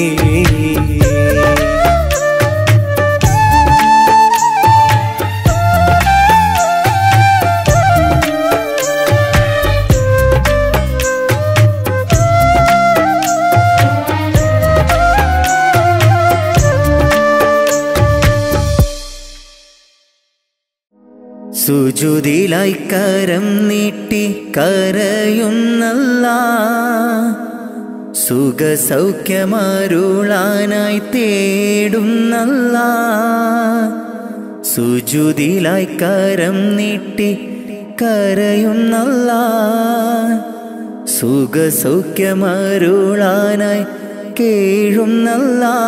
സുജുദിലായി കരം നീട്ടി കരയുന്നല്ലാ സുഖസൗഖ്യമരുളാനായി തേടുന്നല്ലാ സുജുദിലായി കരം നീട്ടി കരയുന്നല്ലാ സുഖസൗഖ്യമരുളാനായി കേഴുന്നല്ലാ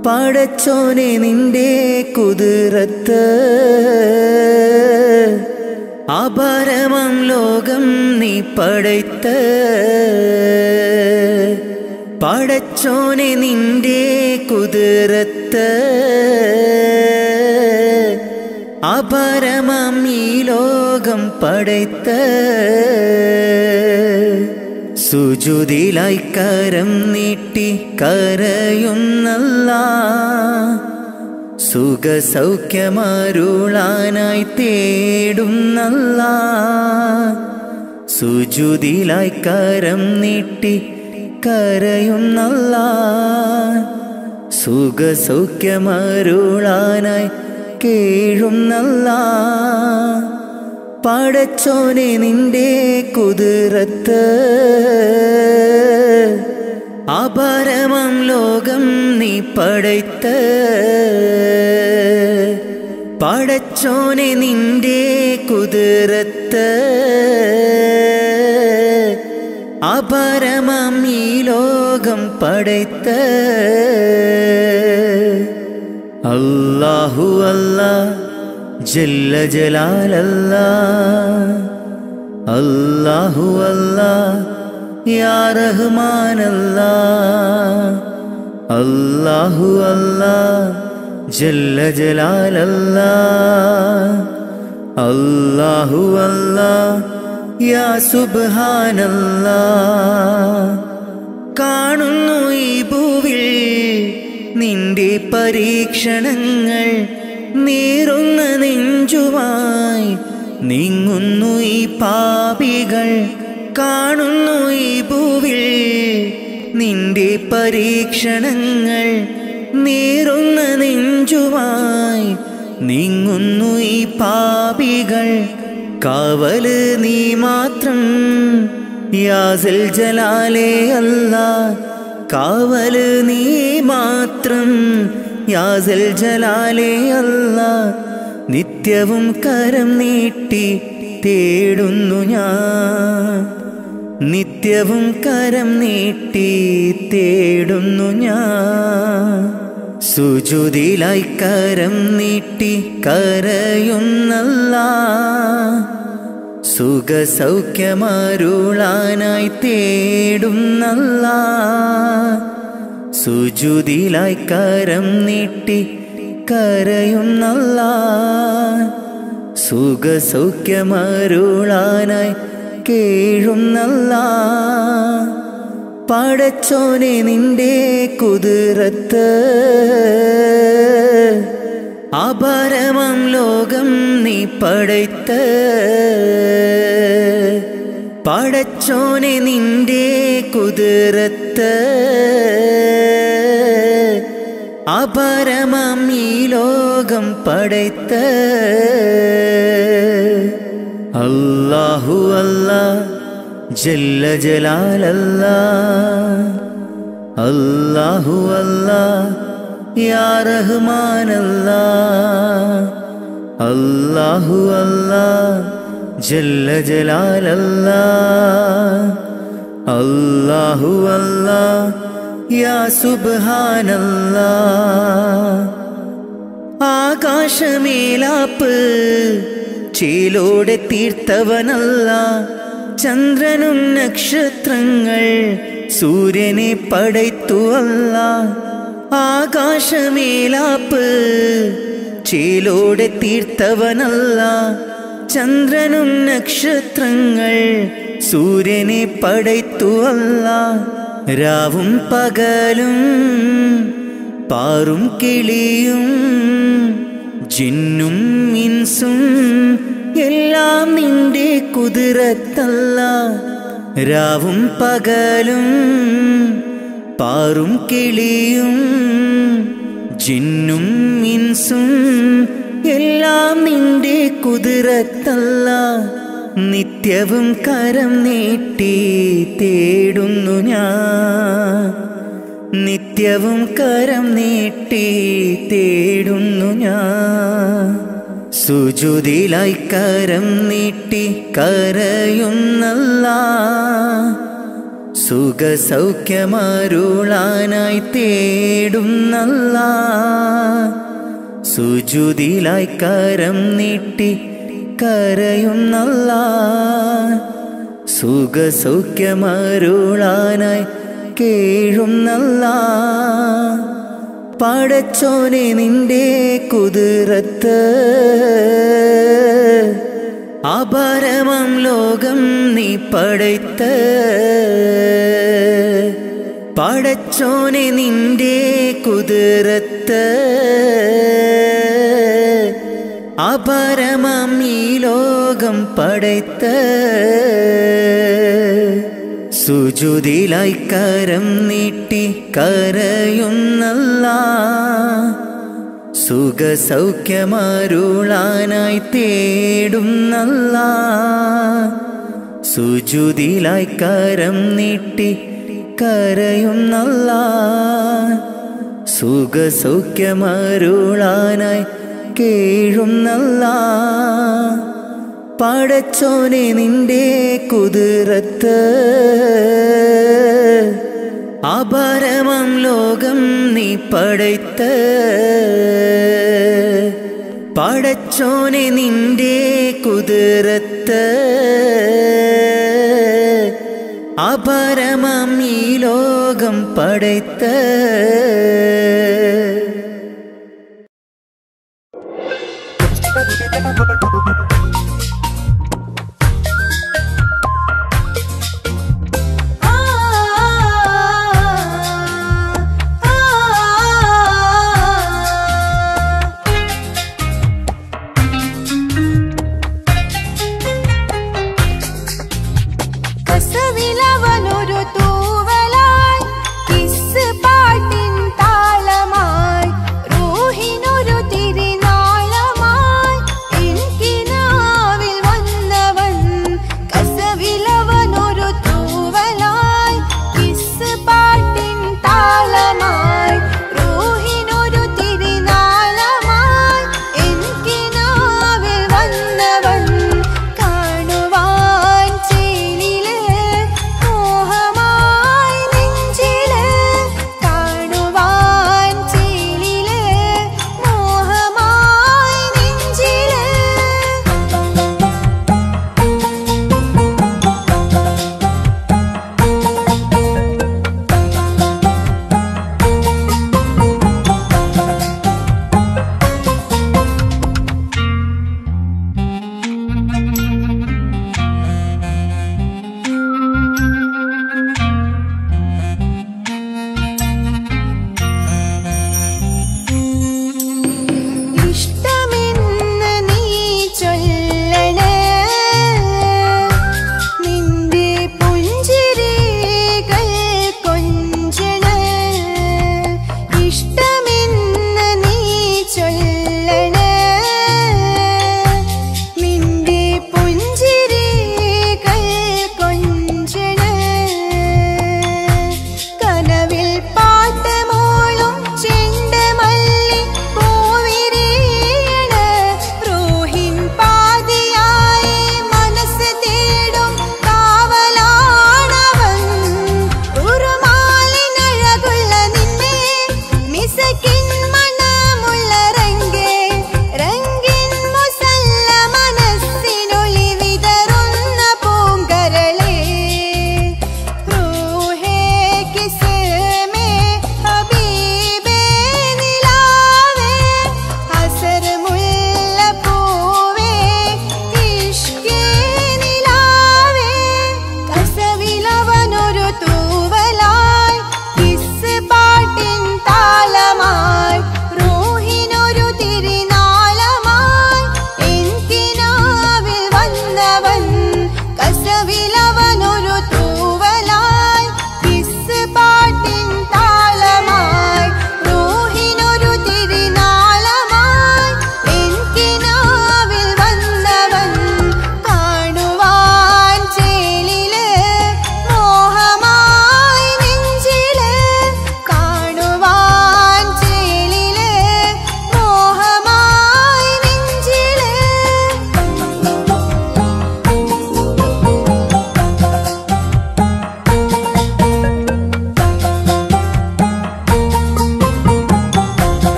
പടച്ചോനെ നിന്റെ കുതിരത്ത് അപരമം ലോകം നീ പടയ്ത്ത പടച്ചോനെ നിന്റെ കുതിരത്ത് അപരമം ഈ ലോകം പടയ്ത്ത സുജൂദിലായി കരം നീട്ടി കരയുന്നല്ലാ സുഖസൗഖ്യമരുളാനായി തേടുന്നല്ലാ സുജൂദിലായി കരം നീട്ടി കരയുന്നല്ലാ സുഖസൗഖ്യമരുളാനായി കേഴുന്നല്ലാ പടച്ചോനെ നിന്റെ കുതിരത്ത് അപരമം ലോകം നീ പടയ്ത്ത പടച്ചോനെ നിന്റെ കുതിരത്ത് അപരമം ഈ ലോകം പടയ്ത്ത അല്ലാഹു അല്ലാ ജല്ല ജലാലല്ലാ അല്ലാഹു അല്ലാ യാ റഹ്മാനല്ലാ അല്ലാഹു അല്ലാ ജല്ല ജലാലല്ലാ അല്ലാഹു അല്ലാ യാ സുബ്ഹാനല്ലാ കാണുന്നു ഈ ഭൂവിൽ നിന്റെ പരീക്ഷണങ്ങൾ നീറുന്ന നെഞ്ചുമായി നീങ്ങുന്നു ഈ പാപികൾ കാണുന്നു ഈ ഭൂവിൽ നിന്റെ പരീക്ഷണങ്ങൾ നീറുന്ന നെഞ്ചുമായി നീങ്ങുന്നു ഈ പാപികൾ കാവല് നീ മാത്രം യാ സൽ ജലാലേ അല്ലാ കാവല് നീ മാത്രം യാ സൽ ജലാലേ അല്ലാ നിത്യവും കരം നീട്ടി തേടുന്നു ഞാൻ നിത്യവും കരം നീട്ടി തേടുന്നു ഞാൻ സുജൂദിലായി കരം നീട്ടി കരയുന്നല്ലാ സുഖസൗഖ്യമരുളാനായി തേടുന്നല്ലാ സുജൂദിലായി കരം നീട്ടി കരയുന്നല്ലാ സുഖസൗഖ്യമരുളാനായി കേഴുന്നല്ലാ പടച്ചോനെ നിന്റെ കുതിരത്ത് അപരമം ലോകം നീ പടയ്ത്ത പടച്ചോനെ നിന്റെ കുതിരത്ത് അപരമം ഈ ലോകം പടയ്ത്ത അല്ലാഹു അല്ലാ ജല്ല ജലാലല്ലാ അല്ലാഹു അല്ലാ യാ റഹ്മാനല്ലാ അല്ലാഹു അല്ലാ ജല്ല ജലാലല്ലാ അല്ലാഹു അല്ലാ യാ സുബ്ഹാനല്ലാ ആകാശമേലാപ്പ് ചേലോടെ തീർത്തവനല്ല ചന്ദ്രനും നക്ഷത്രങ്ങൾ സൂര്യനെ പടയ്ത്തു അല്ല ആകാശമേലാപ്പ് ചേലോടെ തീർത്തവനല്ല ചന്ദ്രനും നക്ഷത്രങ്ങൾ സൂര്യനെ പടയ്ത്തു അല്ല രാവും പകലും പാറും കിളിയും ജിന്നും ഇൻസും എല്ലാം നിന്റെ കുതിരത്തല്ല രാവും പകലും പാറും കിളിയും ജിന്നും ഇൻസും എല്ലാം നിന്റെ കുതിരത്തല്ല നിത്യവും കരം നീട്ടി തേടുന്നു ഞാൻ നിത്യവും കരം നീട്ടി തേടുന്നു ഞാൻ സുജൂദിലായി കരം നീട്ടി കരയുന്നല്ലാ സുഖസൗഖ്യമരുളാനായി തേടുന്നല്ലാ സുജൂദിലായി കരം നീട്ടി കരയുന്നല്ലാ സുഖസൗഖ്യമരുളാനായി കേഴുന്നല്ലാ പടച്ചോനെ നിന്റെ കുതിരത്ത് അപാരമാം ലോകം നീ പടയ്ത്ത പടച്ചോനെ നിന്റെ കുതിരത്ത് അപാരമാം ഈ ലോകം പടയ്ത്ത സുജൂദിലായി കരം നീട്ടി കരയുന്നല്ലാ സുഖസൗഖ്യമരുളാനായി തേടുന്നല്ലാ സുജൂദിലായി കരം നീട്ടി കരയുന്നല്ലാ സുഖസൗഖ്യമരുളാനായി കേഴുന്നല്ലാ പടച്ചോനെ നിന്റെ കുതിരത്ത് അപാരമാം ലോകം നീ പടയ്ത്ത പടച്ചോനെ നിന്റെ കുതിരത്ത് അപാരമാം ഈ ലോകം പടയ്ത്ത ിനൊരു തിരിനാളമായി എനിക്കിന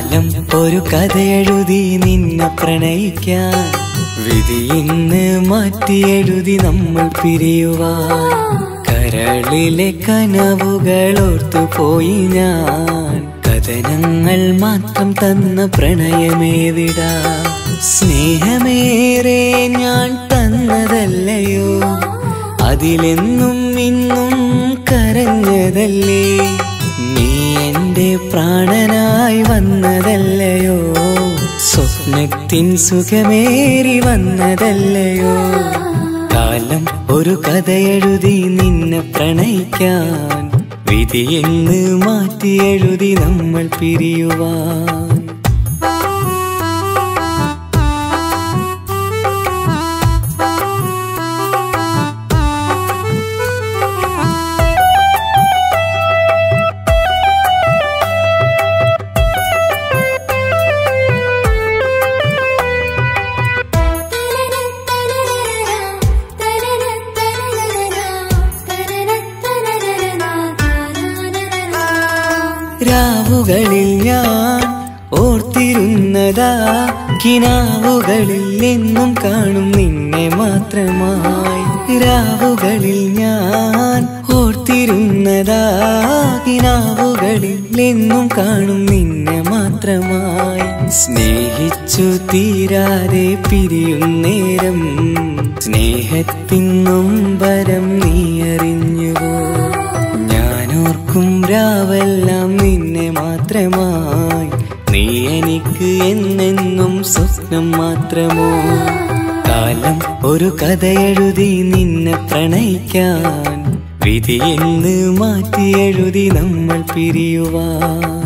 കാലം ഒരു കഥയെഴുതി നിന്നെ പ്രണയിക്കാൻ, വിധി ഇന്ന് മാറ്റിയെഴുതി നമ്മൾ പിരിയുവാൻ. കരളിലെ കനവുകൾ ഓർത്തുപോയി ഞാൻ, കഥനങ്ങൾ മാത്രം തന്ന പ്രണയമേവിടാ. സ്നേഹമേറെ ഞാൻ തന്നതല്ലയോ, അതിലെന്നും ഇന്നും കരഞ്ഞതല്ലേ. നീ എന്റെ പ്രാണനായി വന്നതല്ലയോ, സ്വപ്നത്തിൻ സുഖമേറി വന്നതല്ലയോ. കാലം ഒരു കഥയെഴുതി നിന്നെ പ്രണയിക്കാൻ, വിധി എന്ന് മാറ്റിയെഴുതി നമ്മൾ പിരിയുവാൻ. രാവുകളിൽ ഞാൻ ഓർത്തിരുന്നതാ, കിനാവുകളിൽ എന്നും കാണും നിന്നെ മാത്രമായി. രാവുകളിൽ ഞാൻ ഓർത്തിരുന്നതാ, കിനാവുകളിൽ എന്നും കാണും നിന്നെ മാത്രമായി. സ്നേഹിച്ചു തീരാതെ പിരിയുന്നേരം, സ്നേഹത്തിൻ നൊമ്പരം നീ അറിഞ്ഞുവോ. ഞാനോർക്കും രാവെല്ലാം നിന്നെ മാത്രമായി, നീ എനിക്ക് എന്നെന്നും സ്വപ്നം മാത്രമോ. കാലം ഒരു കഥയെഴുതി നിന്നെ പ്രണയിക്കാൻ, വിധി എന്ന് മാറ്റിയെഴുതി നമ്മൾ പിരിയുവാൻ.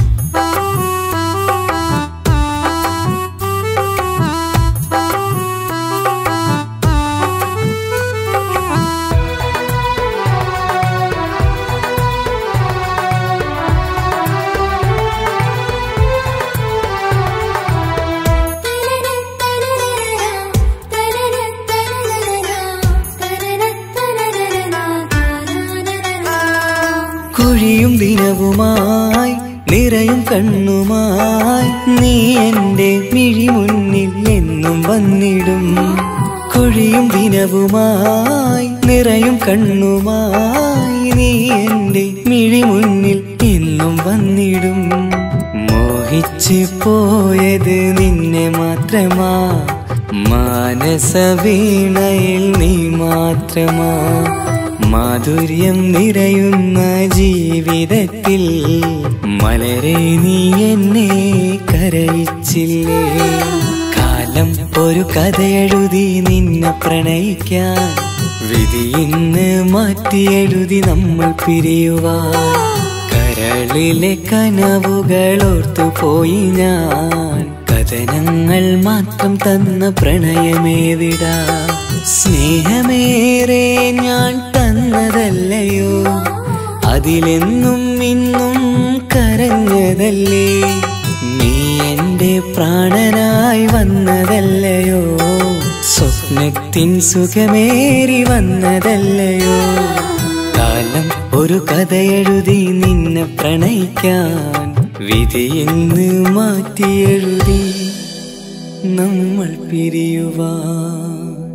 കുഴിയും ദിനവുമായി നിറയും കണ്ണുമായി, നീ എന്റെ മിഴി മുന്നിൽ എന്നും വന്നിടും. കുഴിയും ദിനവുമായി നിറയും കണ്ണുമായി, നീ എന്റെ മിഴി മുന്നിൽ എന്നും വന്നിടും. മോഹിച്ചു പോയത് നിന്നെ മാത്രമാ, മാനസ വീണയിൽ നീ മാത്രമാ. മാധുര്യം നിറയുന്ന ജീവിതത്തിൽ മലരെ നീ എന്നെ കരയിച്ചില്ലേ. കാലം ഒരു കഥയെഴുതി നിന്നെ പ്രണയിക്കാൻ, വിധി ഇന്ന് മാറ്റിയെഴുതി നമ്മൾ പിരിയുവാൻ. കരളിലെ കനവുകൾ ഓർത്തുപോയി ഞാൻ, കഥനങ്ങൾ മാത്രം തന്ന പ്രണയമേവിടാ. സ്നേഹമേറെ ഞാൻ തന്നതല്ലയോ, അതിലെന്നും ഇന്നും കരഞ്ഞതല്ലേ. നീ എന്റെ പ്രാണനായി വന്നതല്ലയോ, സ്വപ്നത്തിൻ സുഖമേറി വന്നതല്ലയോ. കാലം ഒരു കഥയെഴുതി നിന്നെ പ്രണയിക്കാൻ, വിധി എന്ന് മാറ്റിയെഴുതി നമ്മൾ പിരിയുവാൻ.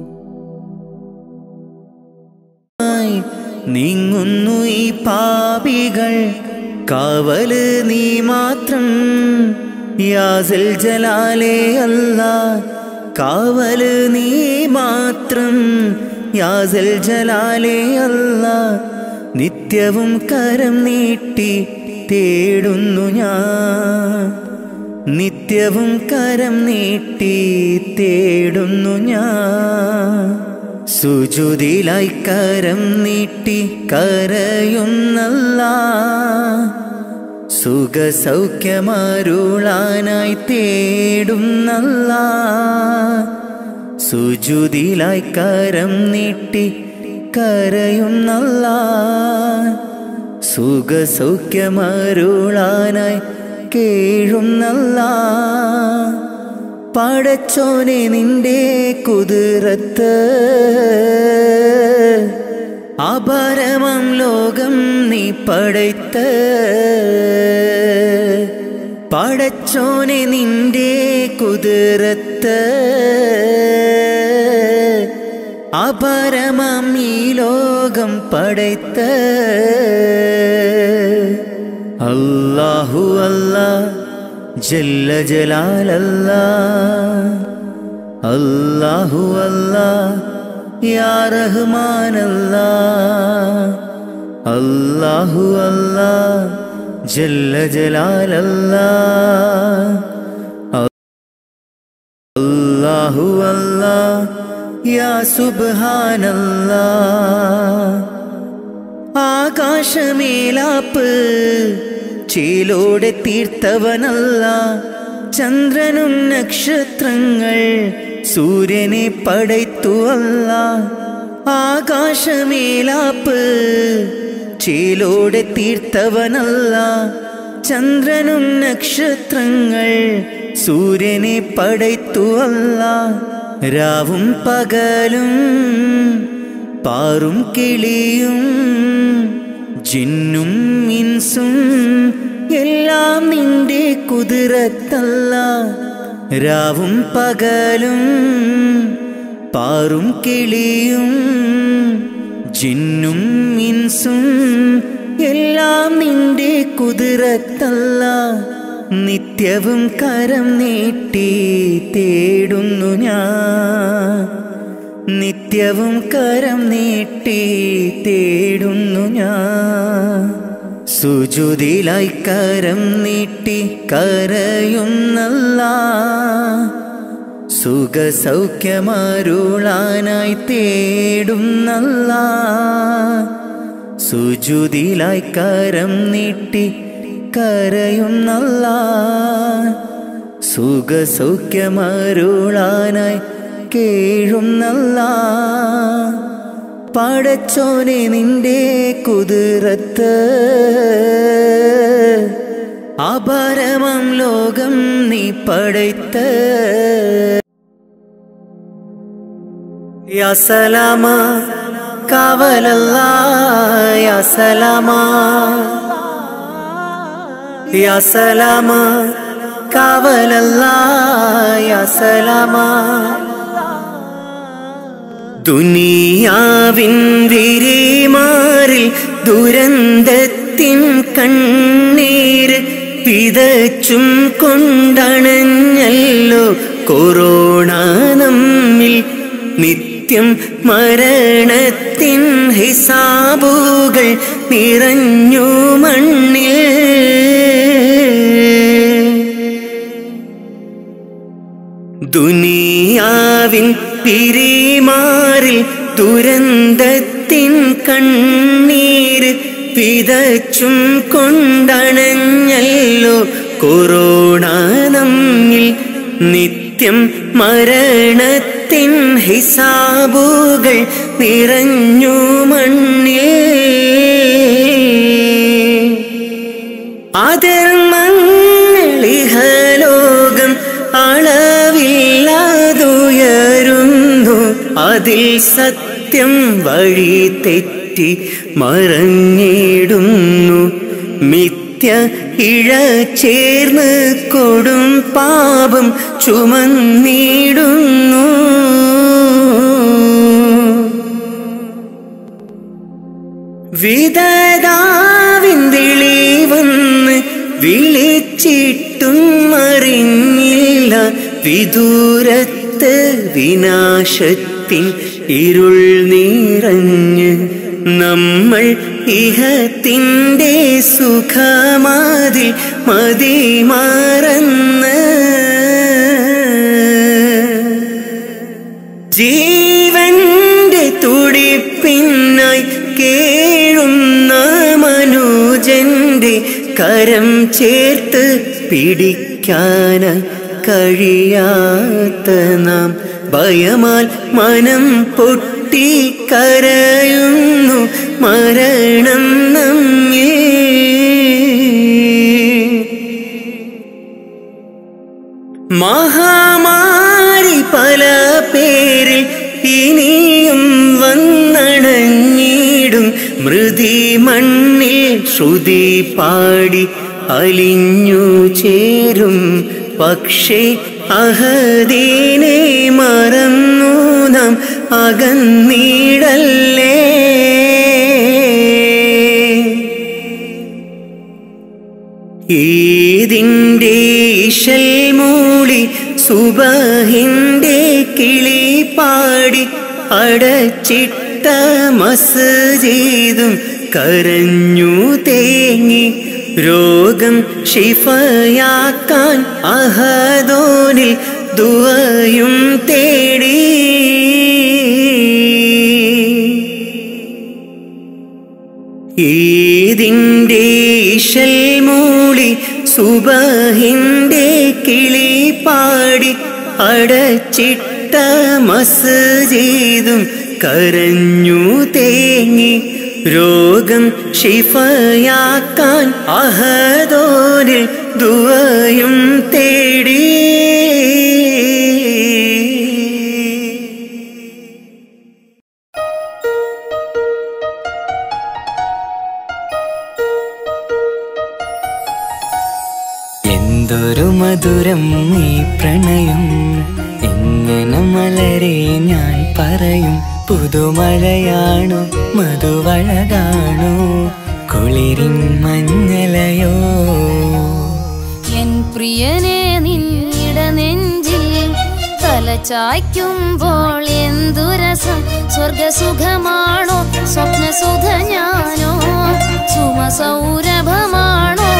നീങ്ങുന്നു ഈ പാപികൾ, കാവല് നീ മാത്രം. യാസിൽ ജലാലേ അല്ലാ, കാവല് നീ മാത്രം. യാസിൽ ജലാലേ അല്ലാ, നിത്യവും കരം നീട്ടി തേടുന്നു ഞാൻ. നിത്യവും കരം നീട്ടി തേടുന്നു ഞാൻ. സുജൂദിലായി കരം നീട്ടി കരയുന്നല്ലാ, സുഖസൗഖ്യമരുളാനായി തേടുന്നല്ലാ. സുജൂദിലായി കരം നീട്ടി കരയുന്നല്ലാ, സുഖസൗഖ്യമരുളാനായി കേഴുന്നല്ലാ. പടച്ചോനെ നിന്റെ കുതിരത്ത്, അപരമം ലോകം നീ പടയ്ത്ത്. പടച്ചോനെ നിന്റെ കുതിരത്ത് അപരമം ഈ ലോകം പടയ്ത്ത അല്ലാഹു അല്ലാഹ് ജല്ല ജലാലല്ലാഹ് അല്ലാഹു അല്ലാഹ് യാ റഹ്മാൻ അല്ലാഹ് അല്ലാഹു അല്ലാഹ് ജല്ല ജലാലല്ലാഹ് അല്ലാഹു അല്ലാഹ് യാ സുബ്ഹാനല്ലാഹ് ആകാശമേലാപ്പ് ചേലോടെ തീർത്തവനല്ല ചന്ദ്രനും നക്ഷത്രങ്ങൾ സൂര്യനെ പടയ്ത്തു അല്ല ആകാശമേലാപ്പ് ചേലോടെ തീർത്തവനല്ല ചന്ദ്രനും നക്ഷത്രങ്ങൾ സൂര്യനെ പടയ്ത്തു അല്ല രാവും പകലും പാറും കിളിയും ജിന്നും ഇൻസും എല്ലാം നിന്റെ കുതിരത്തല്ല രാവും പകലും പാറും കിളിയും ജിന്നും ഇൻസും എല്ലാം നിന്റെ കുതിരത്തല്ല നിത്യവും കരം നീട്ടി തേടുന്നു ഞാൻ നിത്യവും കരം നീട്ടി തേടുന്നു ഞാൻ സുജൂദിലായി കരം നീട്ടി കരയുന്നല്ല സുഖസൗഖ്യമരുളാനായി തേടുന്നല്ല സുജൂദിലായി കരം നീട്ടി കരയുന്നല്ല സുഖസൗഖ്യമരുളാനായി കേഴുന്നല്ല പടച്ചോനെ നിന്റെ കുതിരത്ത് അപരമം ലോകം നീ പടയ്ത്ത യാ സലാമാ കാവലല്ലാഹ് യാ സലാമാ യാ സലാമാ കാവലല്ലാഹ് യാ സലാമാ ദുനിയാവിൻ വിരിമാറിൽ ദുരന്തത്തിൻ കണ്ണീര് വിതച്ചും കൊണ്ടണഞ്ഞല്ലോ കൊറോണ നമ്മിൽ നിത്യം മരണത്തിൻ ഹിസാബുകൾ നിറഞ്ഞു മണ്ണിൽ ദുനിയാവിൻ പിരിമാറിൽ ദുരന്തത്തിൻ കണ്ണീര് വിതച്ചും കൊണ്ടണഞ്ഞല്ലോ കൊറോണ നമ്മിൽ നിത്യം മരണത്തിൻ ഹിസാബുകൾ നിറഞ്ഞു മണ്ണിൽ അധർമ്മങ്ങളിഹലോകം അളവില്ലാതുയരുന്നു അതിൽ സത്യം വഴി തെറ്റി മറഞ്ഞിടുന്നു മിഥ്യ ഇഴ ചേർന്ന് കൊടും പാപം ചുമന്നിടുന്നു വിധതാവിന്തിളി വന്ന് വിളിച്ചിട്ടും അറിഞ്ഞില്ല വിദൂരത്ത് വിനാശത്തിൻ ഇരുൾ നിറഞ്ഞ് നമ്മൾ ഇഹത്തിൻ്റെ സുഖമാതിൽ മതിമറന്ന് ജീവന്റെ തുടിപ്പിനായി കേഴുന്ന മനുജന്റെ കരം ചേർത്ത് പിടിക്കാന കഴിയാത്ത നാം ഭയമാൽ മനം പൊട്ടി കരയുന്നു മരണം നമ്മെ മഹാമാരി പല പേരിൽ ഇനിയും വന്നണഞ്ഞിടും മൃതി മണ്ണിൽ ശ്രുതി പാടി അലിഞ്ഞു ചേരും. പക്ഷേ അഹദീനെ മറന്നു നാം അകന്നിടല്ലേ. ഈദിൻ്റെ ഇശൽ മൂളി സുബഹിൻ്റെ കിളി പാടി അടച്ചിട്ട മസ്ജിദും കരഞ്ഞു തേങ്ങി. രോഗം ശിഫയാക്കാൻ അഹദോനിൽ ദുആയും തേടി. ഈദിൻ്റെ ഇശൽ മൂളി സുബഹിൻ്റെ കിളി പാടി അടച്ചിട്ട മസ്ജിദും കരഞ്ഞു തേങ്ങി. രോഗം ശിഫയാക്കാൻ അഹദോനിൽ ദുആയും തേടി. എന്തൊരു മധുരം ഈ പ്രണയം, എങ്ങനെ മലരെ ഞാൻ പറയും. പുതുമഴയാണോ മധുവഴകാണോ കുളിരിൻ മഞ്ഞലയോ. എൻ പ്രിയനെ നിന്നിട നെഞ്ചിൽ തലചായ്ക്കുമ്പോൾ എന്തു രസം. സ്വർഗസുഖമാണോ സ്വപ്നസുധ ഞാനോ സുമസൗരഭമാണോ.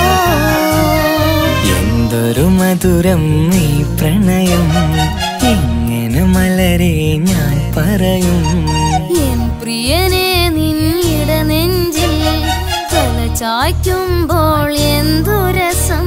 എന്തൊരു മധുരം ഈ പ്രണയം, എങ്ങനെ മലരെ ഞാൻ പറയും. എൻ പ്രിയനെ നിന്നിട നെഞ്ചിൽ തലചായ്ക്കുമ്പോൾ എന്തു രസം.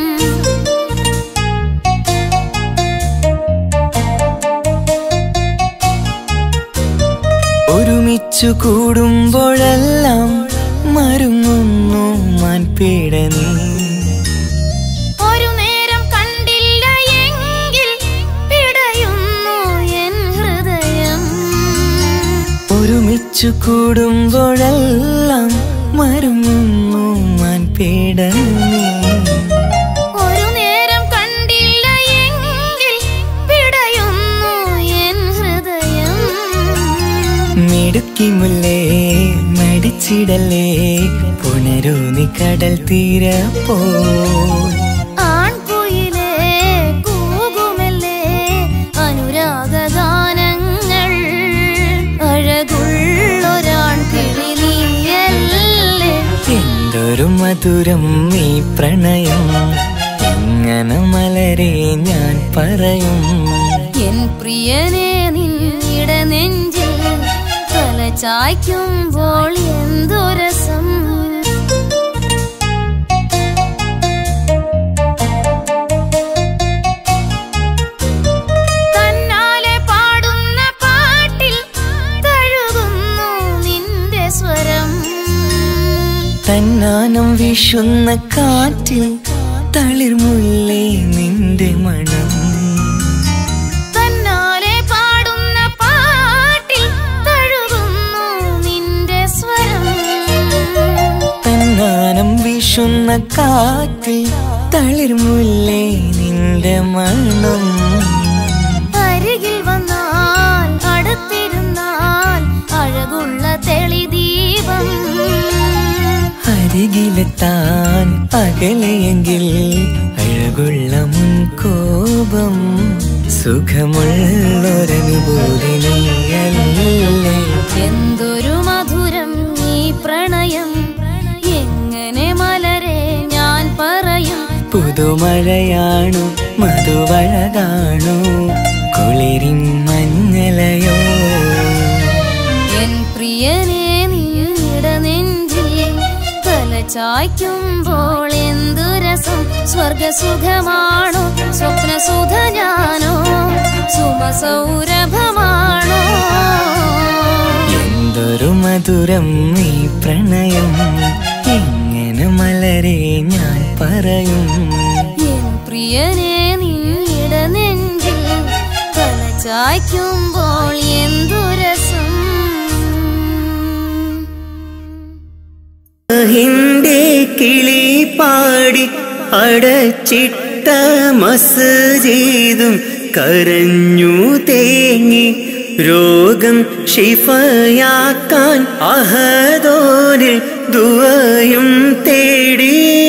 ഒരുമിച്ചു കൂടുമ്പോഴെല്ലാം മരുങ്ങുന്നു മാൻപീട നീ. ഒരു നേരം കണ്ടില്ല എങ്കിൽ പിടയുന്നു എൻ ഹൃദയം. ഒരുമിച്ചു കൂടുമ്പോഴെല്ലാം മരുങ്ങുന്നു മാൻപീട നീ. ഒരു നേരം കണ്ടില്ല എങ്കിൽ പിടയുന്നു എൻ ഹൃദയം. മിടുക്കി മുല്ലേ മടിച്ചിടല്ലേ, പുണരൂ നീ കടൽ തീരപ്പോ. ആൺകുയിലേ കൂകുമല്ലേ അനുരാഗഗാനങ്ങൾ. അഴകുള്ളൊരാൺ കിളി നീയല്ലേ. എന്തൊരു മധുരം ഈ പ്രണയം, എങ്ങനെ മലരെ ഞാൻ പറയും. എൻ പ്രിയനെ നിന്നിട നെഞ്ചിൽ തലചായ്ക്കുമ്പോൾ എന്തു രസം. തന്നാലെ പാടുന്ന പാട്ടിൽ തഴുകുന്നു നിന്റെ സ്വരം. തന്നാനം വീശുന്ന കാറ്റിൽ തളിർമുല്ലേ നിന്റെ മണം. തന്നാലെ പാടുന്ന പാട്ടിൽ തഴുകുന്നു നിന്റെ സ്വരം. തന്നാനം വീശുന്ന കാറ്റിൽ തളിർമുല്ലേ നിന്റെ മണം. അരികിൽ വന്നാൽ അടുത്തിരുന്നാൽ അഴകുള്ള തെളിദീപം. അരികിലെത്താൻ അകലെയെങ്കിൽ അഴകുള്ള മുൻകോപം. സുഖമുള്ളൊരനുഭൂതി നീയല്ലേ. എന്തൊരു മധുരം ഈ പ്രണയം, എങ്ങനെ മലരെ ഞാൻ പറയും. പുതുമഴയാണോ മധുവഴകാണോ കുളിരിൻ മഞ്ഞലയോ. എൻ പ്രിയനെ നിന്നിട നെഞ്ചിൽ തലചായ്ക്കുമ്പോൾ എന്തു രസം. സ്വർഗസുഖമാണോ സ്വപ്നസുധ ഞാനോ സുമസൗരഭമാണോ. എന്തൊരു മധുരം ഈ പ്രണയം, എങ്ങനെ മലരെ ഞാൻ പറയും. എൻ പ്രിയനെ നിന്നിട നെഞ്ചിൽ തലചായ്ക്കുമ്പോൾ എന്തു രസം. ഹിന്റെ കിളി പാടി അടച്ചിട്ട മസ്ജിദും കരഞ്ഞു തേങ്ങി രോഗം ഷിഫയാക്കാൻ അഹദോനിൽ ദുആയും തേടി.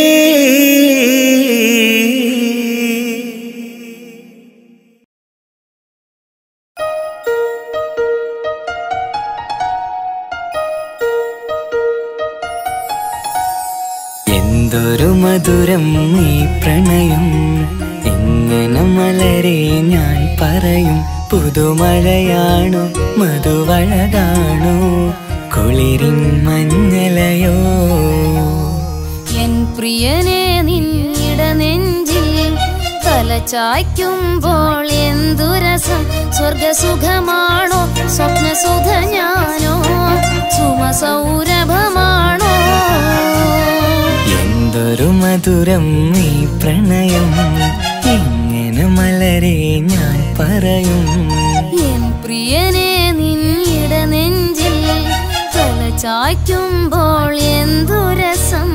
എന്തൊരു മധുരം ഈ പ്രണയം, എങ്ങനെ മലരെ ഞാൻ പറയും. പുതുമഴയാണു മധുവഴകാണു കുളിരിൻ മഞ്ഞലയോ. എൻ പ്രിയനെ നിന്നിട നെഞ്ചിൽ തലചായ്ക്കുമ്പോൾ എന്തു രസം. സ്വർഗസുഖമാണോ സ്വപ്നസുധ ഞാനോ സുമസൗരഭമാണോ. എന്തൊരു മധുരം ഈ പ്രണയം, എങ്ങനെ മലരെ ഞാൻ പറയും. എൻ പ്രിയനെ നിന്നിട നെഞ്ചിൽ തലചായ്ക്കുമ്പോൾ എന്തു രസം.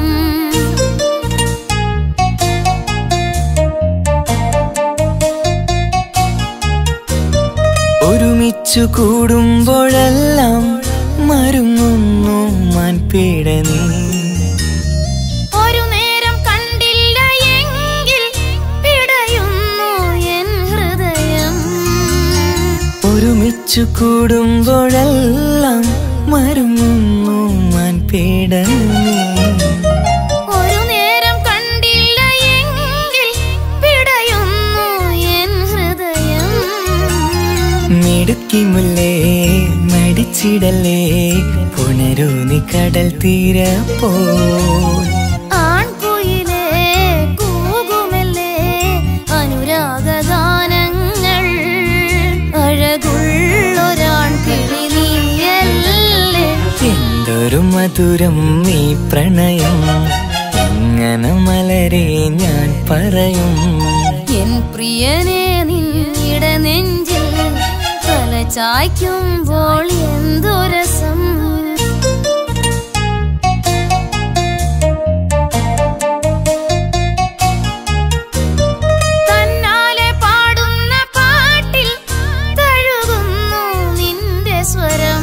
ഒരുമിച്ചു കൂടുമ്പോഴെല്ലാം മരുങ്ങുന്നു മാൻപീട നീ. ഒരു നേരം കണ്ടില്ല എങ്കിൽ പിടയുന്നു എൻ ഹൃദയം. ഒരുമിച്ചു കൂടുമ്പോഴെല്ലാം മരുങ്ങുന്നു മാൻപീട നീ. ഒരു നേരം കണ്ടില്ല എങ്കിൽ പിടയുന്നു എൻ ഹൃദയം. മിടുക്കി മുല്ലേ മടിച്ചിടലേ, പുണരൂ നീ കടൽ തീരപ്പോ. ആൺകുയിലേ കൂകുമല്ലേ അനുരാഗഗാനങ്ങൾ. അഴകുള്ളൊരാൺ കിളി നീയല്ലേ. എന്തൊരു മധുരം ഈ പ്രണയം, എങ്ങനെ മലരെ ഞാൻ പറയും. എൻ പ്രിയനെ നിന്നിട നെഞ്ചിൽ തലചായ്ക്കുമ്പോൾ എന്തു രസം. തന്നാലെ പാടുന്ന പാട്ടിൽ തഴുകുന്നു നിന്റെ സ്വരം.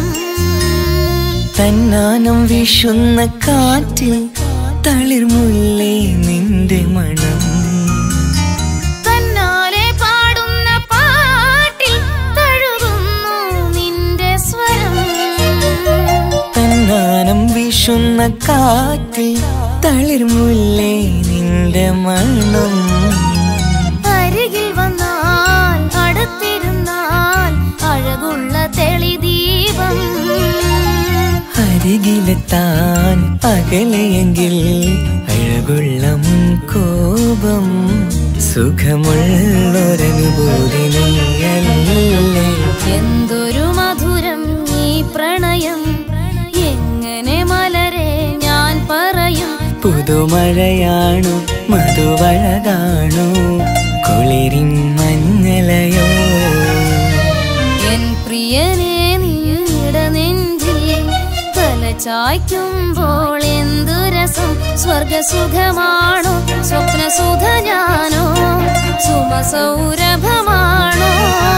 തന്നാനം വീശുന്ന കാറ്റിൽ തളിർമുല്ലേ നിന്റെ മണം. തന്നാലെ പാടുന്ന പാട്ടിൽ തഴുകുന്നു നിന്റെ സ്വരം. തന്നാനം വീശുന്ന കാറ്റിൽ തളിർമുല്ലേ നിന്റെ മണം. അരികിൽ വന്നാൽ അടുത്തിരുന്നാൽ അഴകുള്ള തെളിദീപം. അരികിലെത്താൻ അകലെയെങ്കിൽ അഴകുള്ള കോപം. സുഖമുള്ളൊരനുഭൂതി നീയല്ലേ. എന്തൊരു മധുരം ഈ പ്രണയം, എങ്ങനെ മലരെ ഞാൻ പറയും. പുതുമഴയാണു മധുവഴകാണു കുളിരിൻ മഞ്ഞലയോ. എൻ പ്രിയനെ നിന്നിട നെഞ്ചിൽ തലചായ്ക്കുമ്പോൾ എന്തു രസം. സ്വർഗസുഖമാണോ സ്വപ്നസുധ ഞാനോ സുമസൗരഭമാണോ.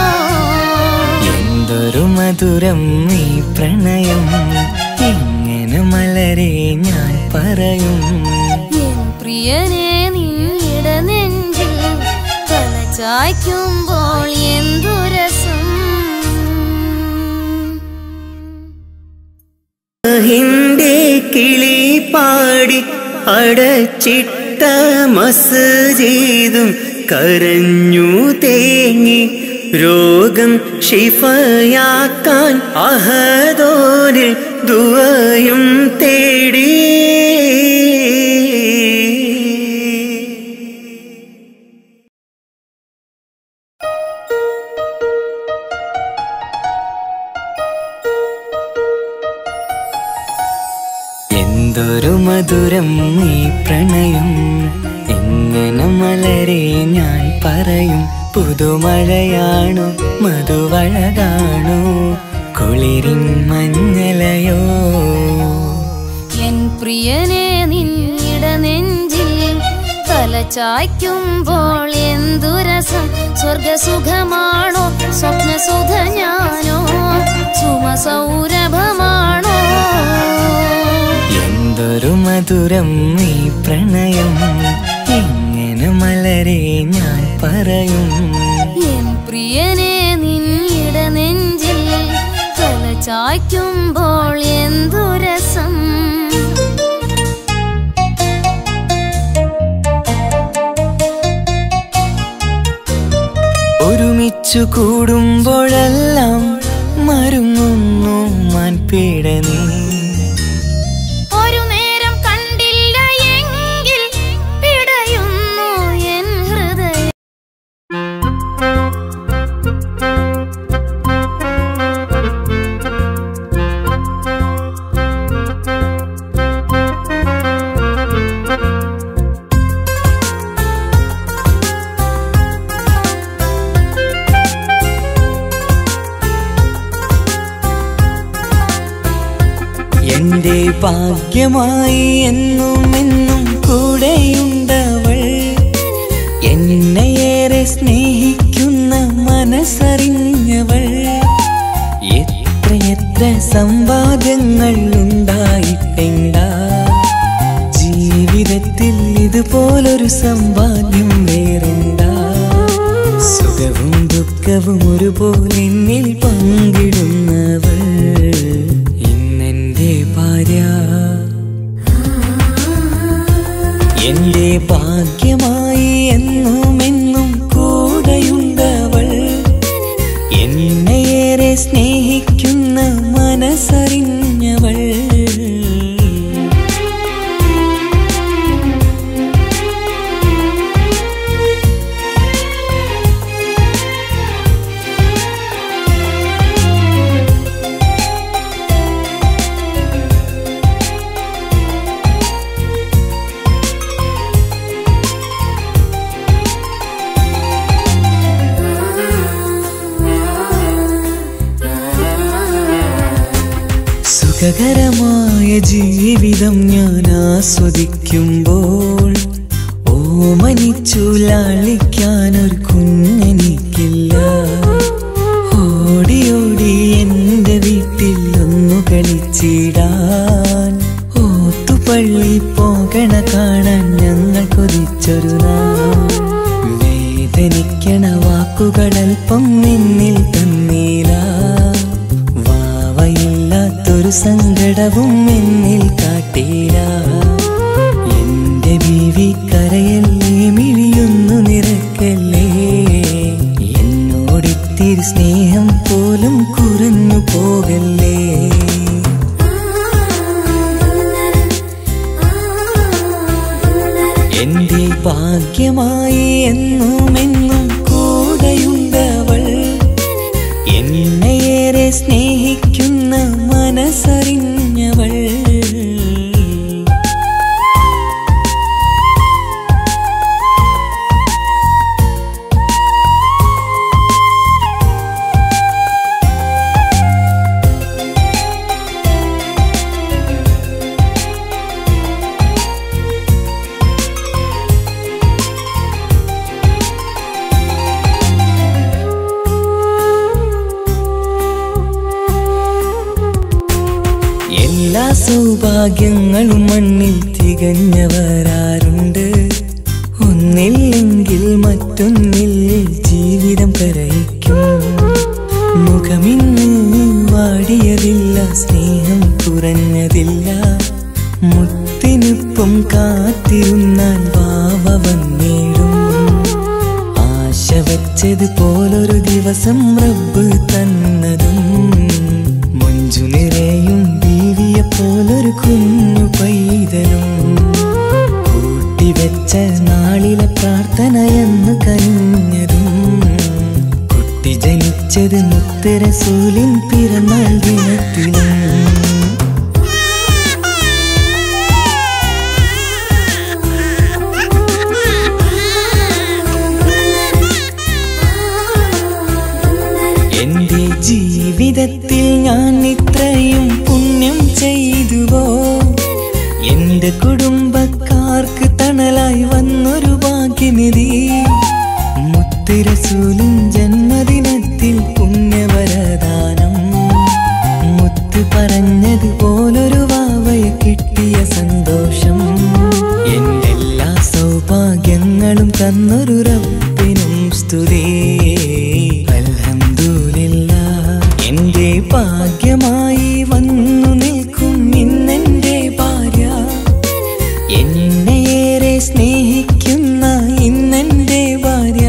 എന്തൊരു മധുരം ഈ പ്രണയം, എങ്ങനെ മലരെ ഞാൻ പറയും. എൻ പ്രിയനെ നിന്നിട നെഞ്ചിൽ തലചായ്ക്കുമ്പോൾ എന്തു രസം. ഹിന്റെ കിളി പാടി അടച്ചിട്ട മസ്ജിദും കരഞ്ഞു തേങ്ങി രോഗം ഷിഫയാക്കാൻ അഹദോനിൽ ദുആയും തേടി. എന്തൊരു മധുരം ഈ പ്രണയം, എങ്ങനെ മലരെ ഞാൻ പറയും. പുതുമഴയാണു മധുവഴകാണു കുളിരിൻ മഞ്ഞലയോ. എൻ പ്രിയനെ നിന്നിട നെഞ്ചിൽ തല തല ചായ്ക്കുമ്പോൾ എന്തു രസം സ്വർഗസുഖമാണോ സ്വപ്നസുധ ഞാനോ സുമസൗരഭമാണോ എന്തൊരു മധുരം ഈ പ്രണയം എങ്ങനെ മലരെ ഞാൻ പറയും എൻ പ്രിയനെ നിന്നിട നെഞ്ചിൽ തല ചായ്ക്കുമ്പോൾ എന്തു രസം ഒരുമിച്ചു കൂടുമ്പോഴെല്ലാം മരുങ്ങുന്നു മാൻപീട നീ ഒരു നേരം കണ്ടില്ല എങ്കിൽ പിടയുന്നു എൻ ഹൃദയം എന്റെ ഭാഗ്യമായി എന്നും എന്നും കൂടെയുണ്ടവൾ എന്നെയേറെ സ്നേഹിക്കുന്ന മനസ്സറിഞ്ഞവൾ എത്രയെത്ര സമ്പാദ്യങ്ങൾ ഉണ്ടായിട്ടെണ്ടാ ജീവിതത്തിൽ ഇതുപോലൊരു സമ്പാദ്യം വേറെണ്ടാ സുഖവും ദുഃഖവും ഒരുപോലെ എന്നിൽ പങ്കിടുന്നവൾ ഭാര്യ എന്റെ ഭാഗ്യമായി എന്നും എന്നും കൂടെയുണ്ടവൾ എന്നെയേറെ സ്നേഹിക്കുന്ന മനസ്സറിഞ്ഞവൾ സുഖകരമായ ജീവിതം ഞാൻ ആസ്വദിക്കുമ്പോൾ ഓമനിച്ചു ലാളിക്കാനൊരു കുഞ്ഞെനിക്കില്ല ഓടി ഓടി എൻ്റെ വീട്ടിൽ ഒന്നു കളിച്ചിടാൻ ഓത്തുപള്ളി പോകണ കാണാൻ ഞങ്ങൾ കൊതിച്ചൊരു നാൾ വേദനിക്കണ വാക്കുകളൽപ്പം നിന്നിൽ തന്നീല വാവയില്ലാത്തൊരു സങ്കടവും എന്നിൽ കാട്ടീല എന്റെ ബീവി കരയല്ലേ മിഴിയൊന്നു നിറക്കല്ലേ എന്നോടിത്തിരി സ്നേഹം പോലും കുറഞ്ഞു പോകല്ലേ എന്റെ ഭാഗ്യമായി എന്നും എന്നും കൂടെയുണ്ടവൾ എന്നെയേറെ സ്നേഹിക്കുന്ന മനസ്സറിഞ്ഞവൾ എല്ലാ സൗഭാഗ്യങ്ങളും മണ്ണിൽ തികഞ്ഞവരാരുണ്ട് ഒന്നില്ലെങ്കിൽ മറ്റൊന്നിൽ ജീവിതം കരയിക്കും മുഖമിന്ന് വാടിയതില്ല സ്നേഹം കുറഞ്ഞതില്ല മുത്തിനൊപ്പം കാത്തിരുന്നാൽ വാവ വന്നിടും ആശ വച്ചതുപോലൊരു ദിവസം റബ്ബ് തന്നതും മഞ്ജു നിറയും ബീവിയെ പോലൊരു കുഞ്ഞു പൈതലും കൂട്ടിവെച്ച നാളിലെ പ്രാർത്ഥനയെന്ന് കഴിഞ്ഞതും കുട്ടി ജനിച്ചത് മുത്ത് റസൂലിൻ പിറന്നാൾ ദിനത്തിലും എന്റെ ജീവിതത്തിൽ ഞാൻ ഇത്രയും പുണ്യം ചെയ്തുവോ എന്റെ കുടുംബക്കാർക്ക് തണലായി വന്നൊരു സ്തുതി അൽഹംദുലില്ലാഹ്. എന്റെ ഭാഗ്യമായി വന്നു നിൽക്കും ഇന്നെന്റെ ഭാര്യ, എന്നെയേറെ സ്നേഹിക്കുന്ന ഇന്നെന്റെ ഭാര്യ.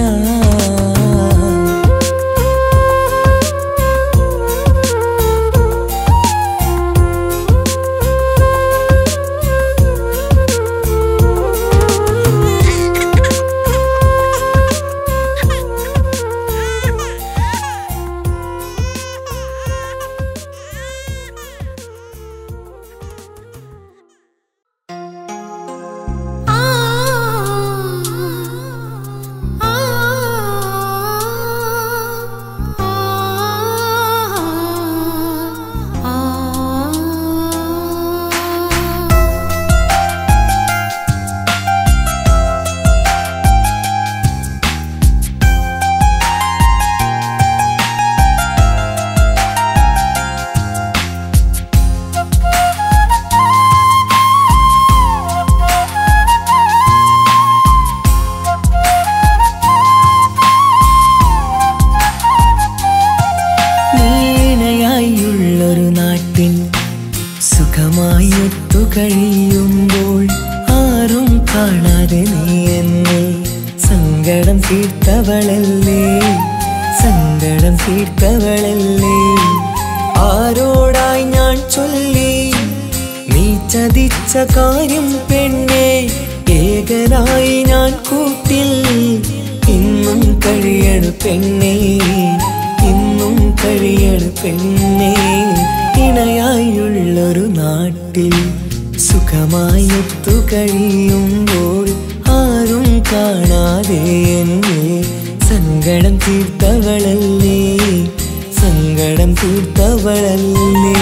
കഴിയുമ്പോൾ ആരും കാണാതെ നീ എന്നെ സങ്കടം തീർത്തവളല്ലേ, സങ്കടം തീർത്തവളല്ലേ. ആരോടായി ഞാൻ ചൊല്ലി നീ ചതിച്ച കാര്യം പെണ്ണേ, ഏകനായി ഞാൻ കൂട്ടിൽ ഇന്നും കഴിയണു പെണ്ണേ, ഇന്നും കഴിയണു പെണ്ണേ. ഇണയായുള്ളൊരു നാട്ടിൽ സുഖമായി ഒത്തു കഴിയുമ്പോൾ ആരും കാണാതെ എന്നെ സങ്കടം തീർത്തവളല്ലേ, സങ്കടം തീർത്തവളല്ലേ.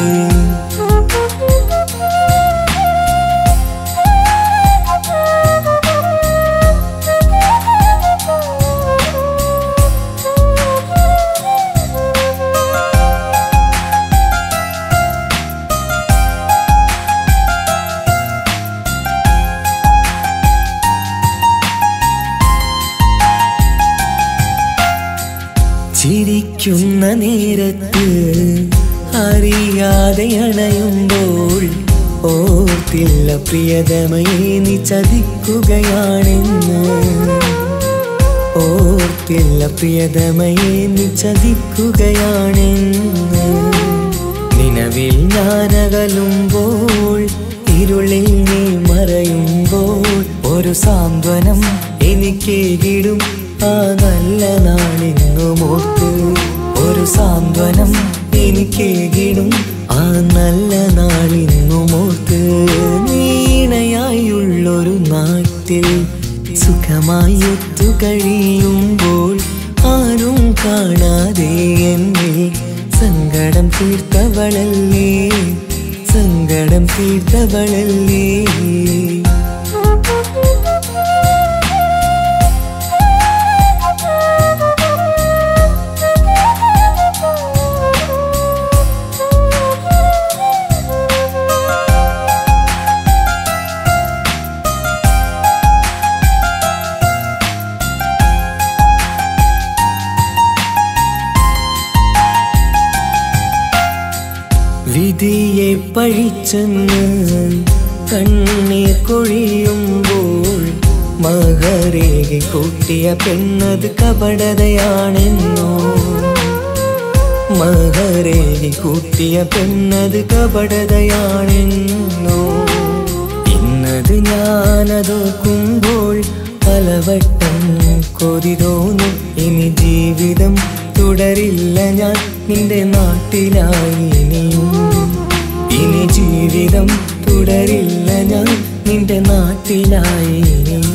ചിരിക്കുന്ന നേരത്ത് അറിയാതെ അണയുമ്പോൾ ഓർത്തില്ല പ്രിയതമയെ നീ ചതിക്കുകയാണെന്ന്, ഓർത്തില്ല പ്രിയതമയെ നീ ചതിക്കുകയാണെന്ന്. നിലവിൽ ഞാനകലുമ്പോൾ ഇരുളിൽ നീ മറയുമ്പോൾ ഒരു സാന്ത്വനം എനിക്കേകിടും ആ നല്ല നാളിന്നുമോർത്ത്, ഒരു സാന്ത്വനം എനിക്കേകിടും ആ നല്ല നാളിന്നുമോർത്ത്. നീണയായുള്ളൊരു നാട്ടിൽ സുഖമായി ഒത്തു കഴിയുമ്പോൾ ആരും കാണാതെ എന്നെ സങ്കടം തീർത്തവളല്ലേ, സങ്കടം തീർത്തവളല്ലേ. വിധിയെ പഴിച്ചെന്ന് കണ്ണീർ കൊഴിയുമ്പോൾ മഹരേകി കൂട്ടിയ പെണ്ണത് കപടതയാണെന്നോ, മഹരേകി കൂട്ടിയ പെണ്ണത് കപടതയാണെന്നോ. ഇന്നത് ഞാനതോക്കുമ്പോൾ പലവട്ടം കൊതി തോന്നും, ഇനി ജീവിതം തുടരില്ല ഞാൻ നിന്റെ നാട്ടിലായി ഇനിയും, ഇനി ജീവിതം തുടരില്ല ഞാൻ നിന്റെ നാട്ടിലായി ഇനിയും.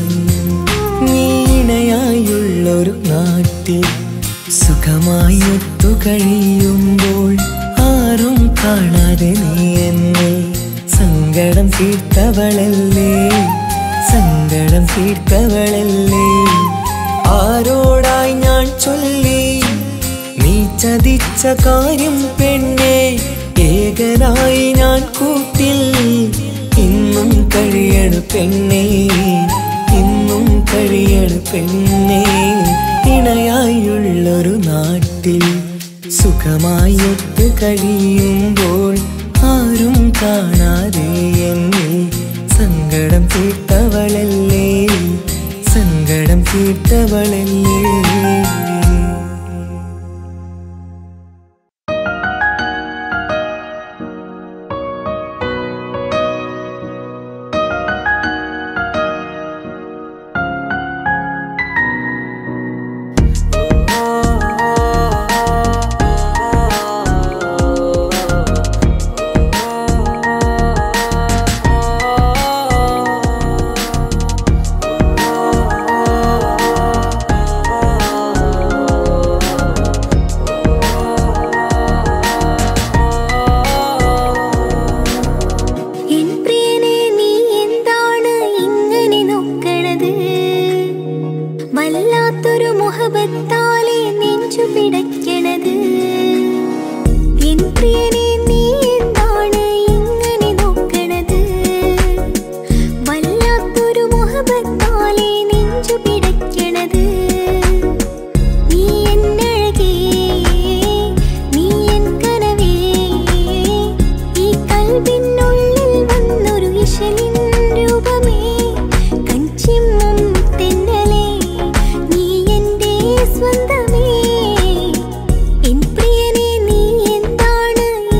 നീണയായുള്ളൊരു നാട്ടിൽ സുഖമായി ഒത്തു കഴിയുമ്പോൾ ആരും കാണാതെ നീ എന്നെ സങ്കടം തീർത്തവളല്ലേ, സങ്കടം തീർത്തവളല്ലേ. ആരോടായി ഞാൻ ചൊല്ലി നീ ചതിച്ച കാര്യം പെണ്ണേ, ഏകനായി ഞാൻ കൂട്ടിൽ ഇന്നും കഴിയണു പെണ്ണേ, ഇന്നും കഴിയണു പെണ്ണേ. നാട്ടിൽ സുഖമായി ഒത്തു കഴിയുമ്പോൾ ആരും കാണാതെ എന്നെ സങ്കടം തീർത്തവളല്ലേ, സങ്കടം തീർത്തവളല്ലേ. സ്വന്തമേ എൻ പ്രിയനെ നീ എന്താണ്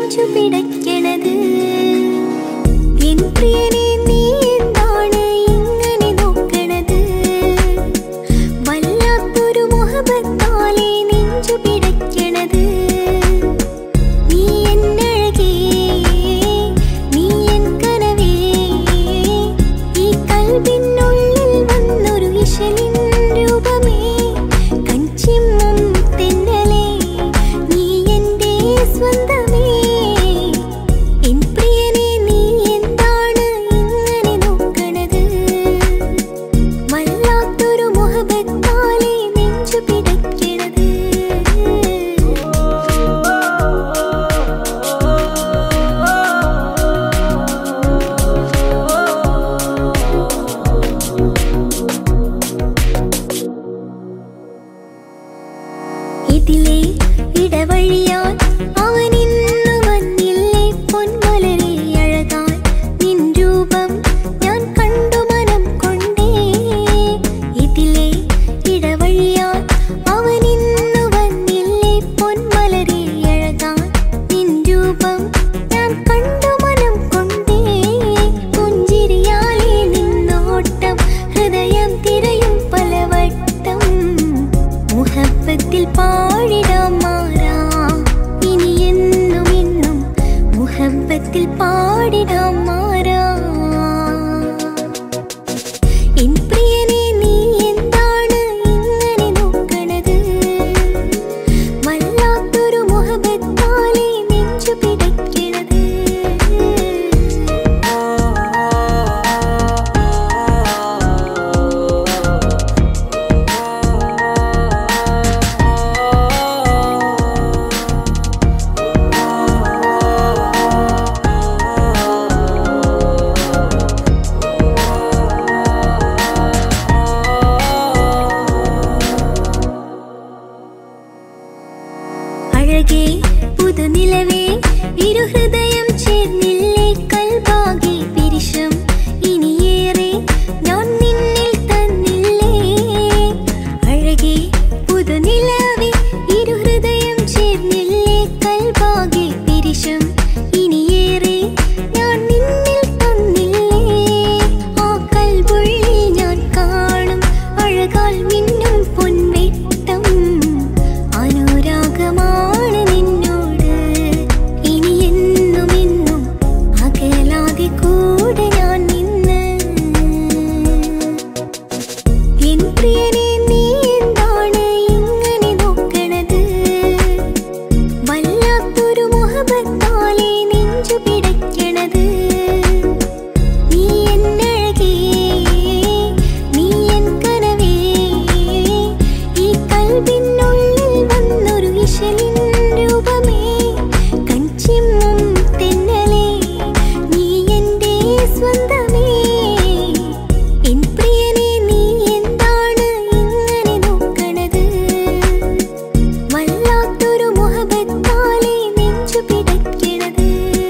നെഞ്ചു പിടയ്ക്കണത് എൻ പ്രിയനെ നീ എന്താണ് ഇങ്ങനെ നോക്കണത് വല്ലാത്തൊരു മുഹബത്താലെ നെഞ്ചു പിടയ്ക്കണത് നീ എന്നഴകേ നീ എൻ കനവേ ഈ കൽബിനുള്ളിൽ വന്നൊരു ഇശലിൻ രൂപമേ കൺചിമ്മും തെന്നലേ നീ എൻ്റെ സ്വന്തമേ എൻ പ്രിയനെ നീ എന്താണ് ഇങ്ങനെ നോക്കണത് വല്ലാത്തൊരു മുഹബത്താലെ നെഞ്ചു പിടയ്ക്കണത് ഇതിലെ ഇടവഴിയാൽ അവനിന്നു വന്നില്ലേ പൊന്മലരെ അഴകാൽ നിൻ രൂപം ഞാൻ കണ്ടു മനം കൊണ്ടേ ഇതിലെ ഇടവഴിയാൽ അവനിന്നു വന്നില്ലേ പൊന്മലരെ അഴകാൽ നിൻ രൂപം ഞാൻ കണ്ടു മനം കൊണ്ടേ പുഞ്ചിരിയാലെ നിന്നോട്ടം ഹൃദയം തിരയും പലവട്ടം മുഹബത്തിൽ പാടിടാം മാറാം ഇനി എന്നും എന്നും മുഹബത്തിൽ പാടിടാം മാറാം എൻ പ്രിയനെ നീ എന്താണ് ഇങ്ങനെ നോക്കണത് വല്ലാത്തൊരു മുഹബത്താലെ നെഞ്ചു പിടയ്ക്കണത് അഴകേ പുതുനിലവേ ഇരുഹൃദയം ചേർന്നില്ലേ കൽബാകെ പിരിശം ഇനിയേറെ ഞാൻ നിന്നിൽ തന്നില്ലേ അഴകേ പുതുനിലവേ ഇരുഹൃദയം ചേർന്നില്ലേ കൽബാകെ പിരിശം ഇനിയേറെ ഞാൻ നിന്നിൽ തന്നില്ലേ ആ കൽബുള്ളിൽ ഞാൻ കാണും അഴകാൽ മിന്നും പൊൻവെട്ടം അനുരാഗമാണ് നിന്നോട് ഇനി എന്നും എന്നും അകലാതെ കൂടെ ഞാൻ നിന്ന് എൻ പ്രിയനെ നീ എന്താണ് ഇങ്ങനെ നോക്കണത് വല്ലാത്തൊരു മുഹബത്താലെ നെഞ്ചു പിടയ്ക്കണത് നീ എന്നഴകേ നീ എൻ കനവേ ഈ കൽബിനുള്ളിൽ വന്നൊരു ഇശലിൻ രൂപമേ കൺചിമ്മും തെന്നലേ നീ എൻ്റെ സ്വന്തമേ എൻ പ്രിയനെ നീ എന്താണ് ഇങ്ങനെ നോക്കണത് വല്ലാത്തൊരു മുഹബത്താലെ നെഞ്ചു പിടയ്ക്കണത്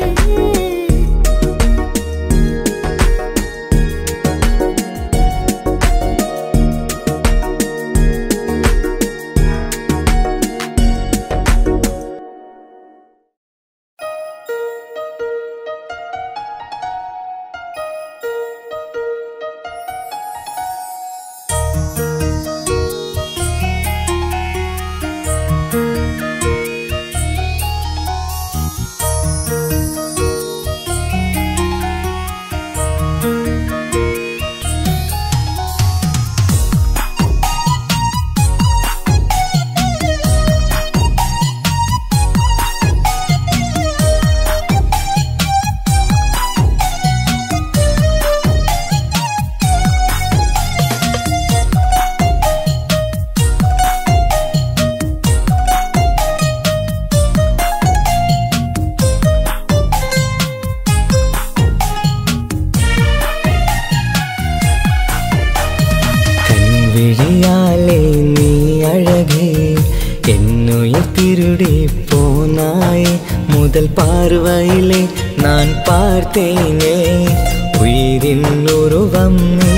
വിഴിയാലേ നീ അഴകേ എന്നുയിർ തിരുടി പോനായേ முதல் பார்வையிலே நான் பார்த்தேனே உயிரின் உருவம் நீ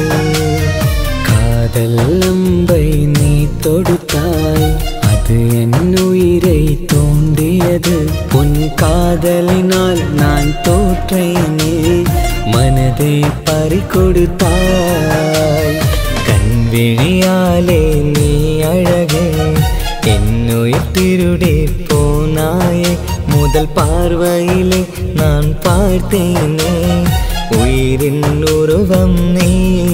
காதல் அம்பை நீ தொடுத்தாய் அது என் உயிரை தோண்டியது உன் காதலினால் நான் தோற்றேனே மனதை பறிகொடுத்தாய் கண்விழியாலே நீ அழகே என்னுயிர் திருடி போனாயே முதல் பார்வையிலே நான் பார்த்தேனே உயிரின் உருவம் நீ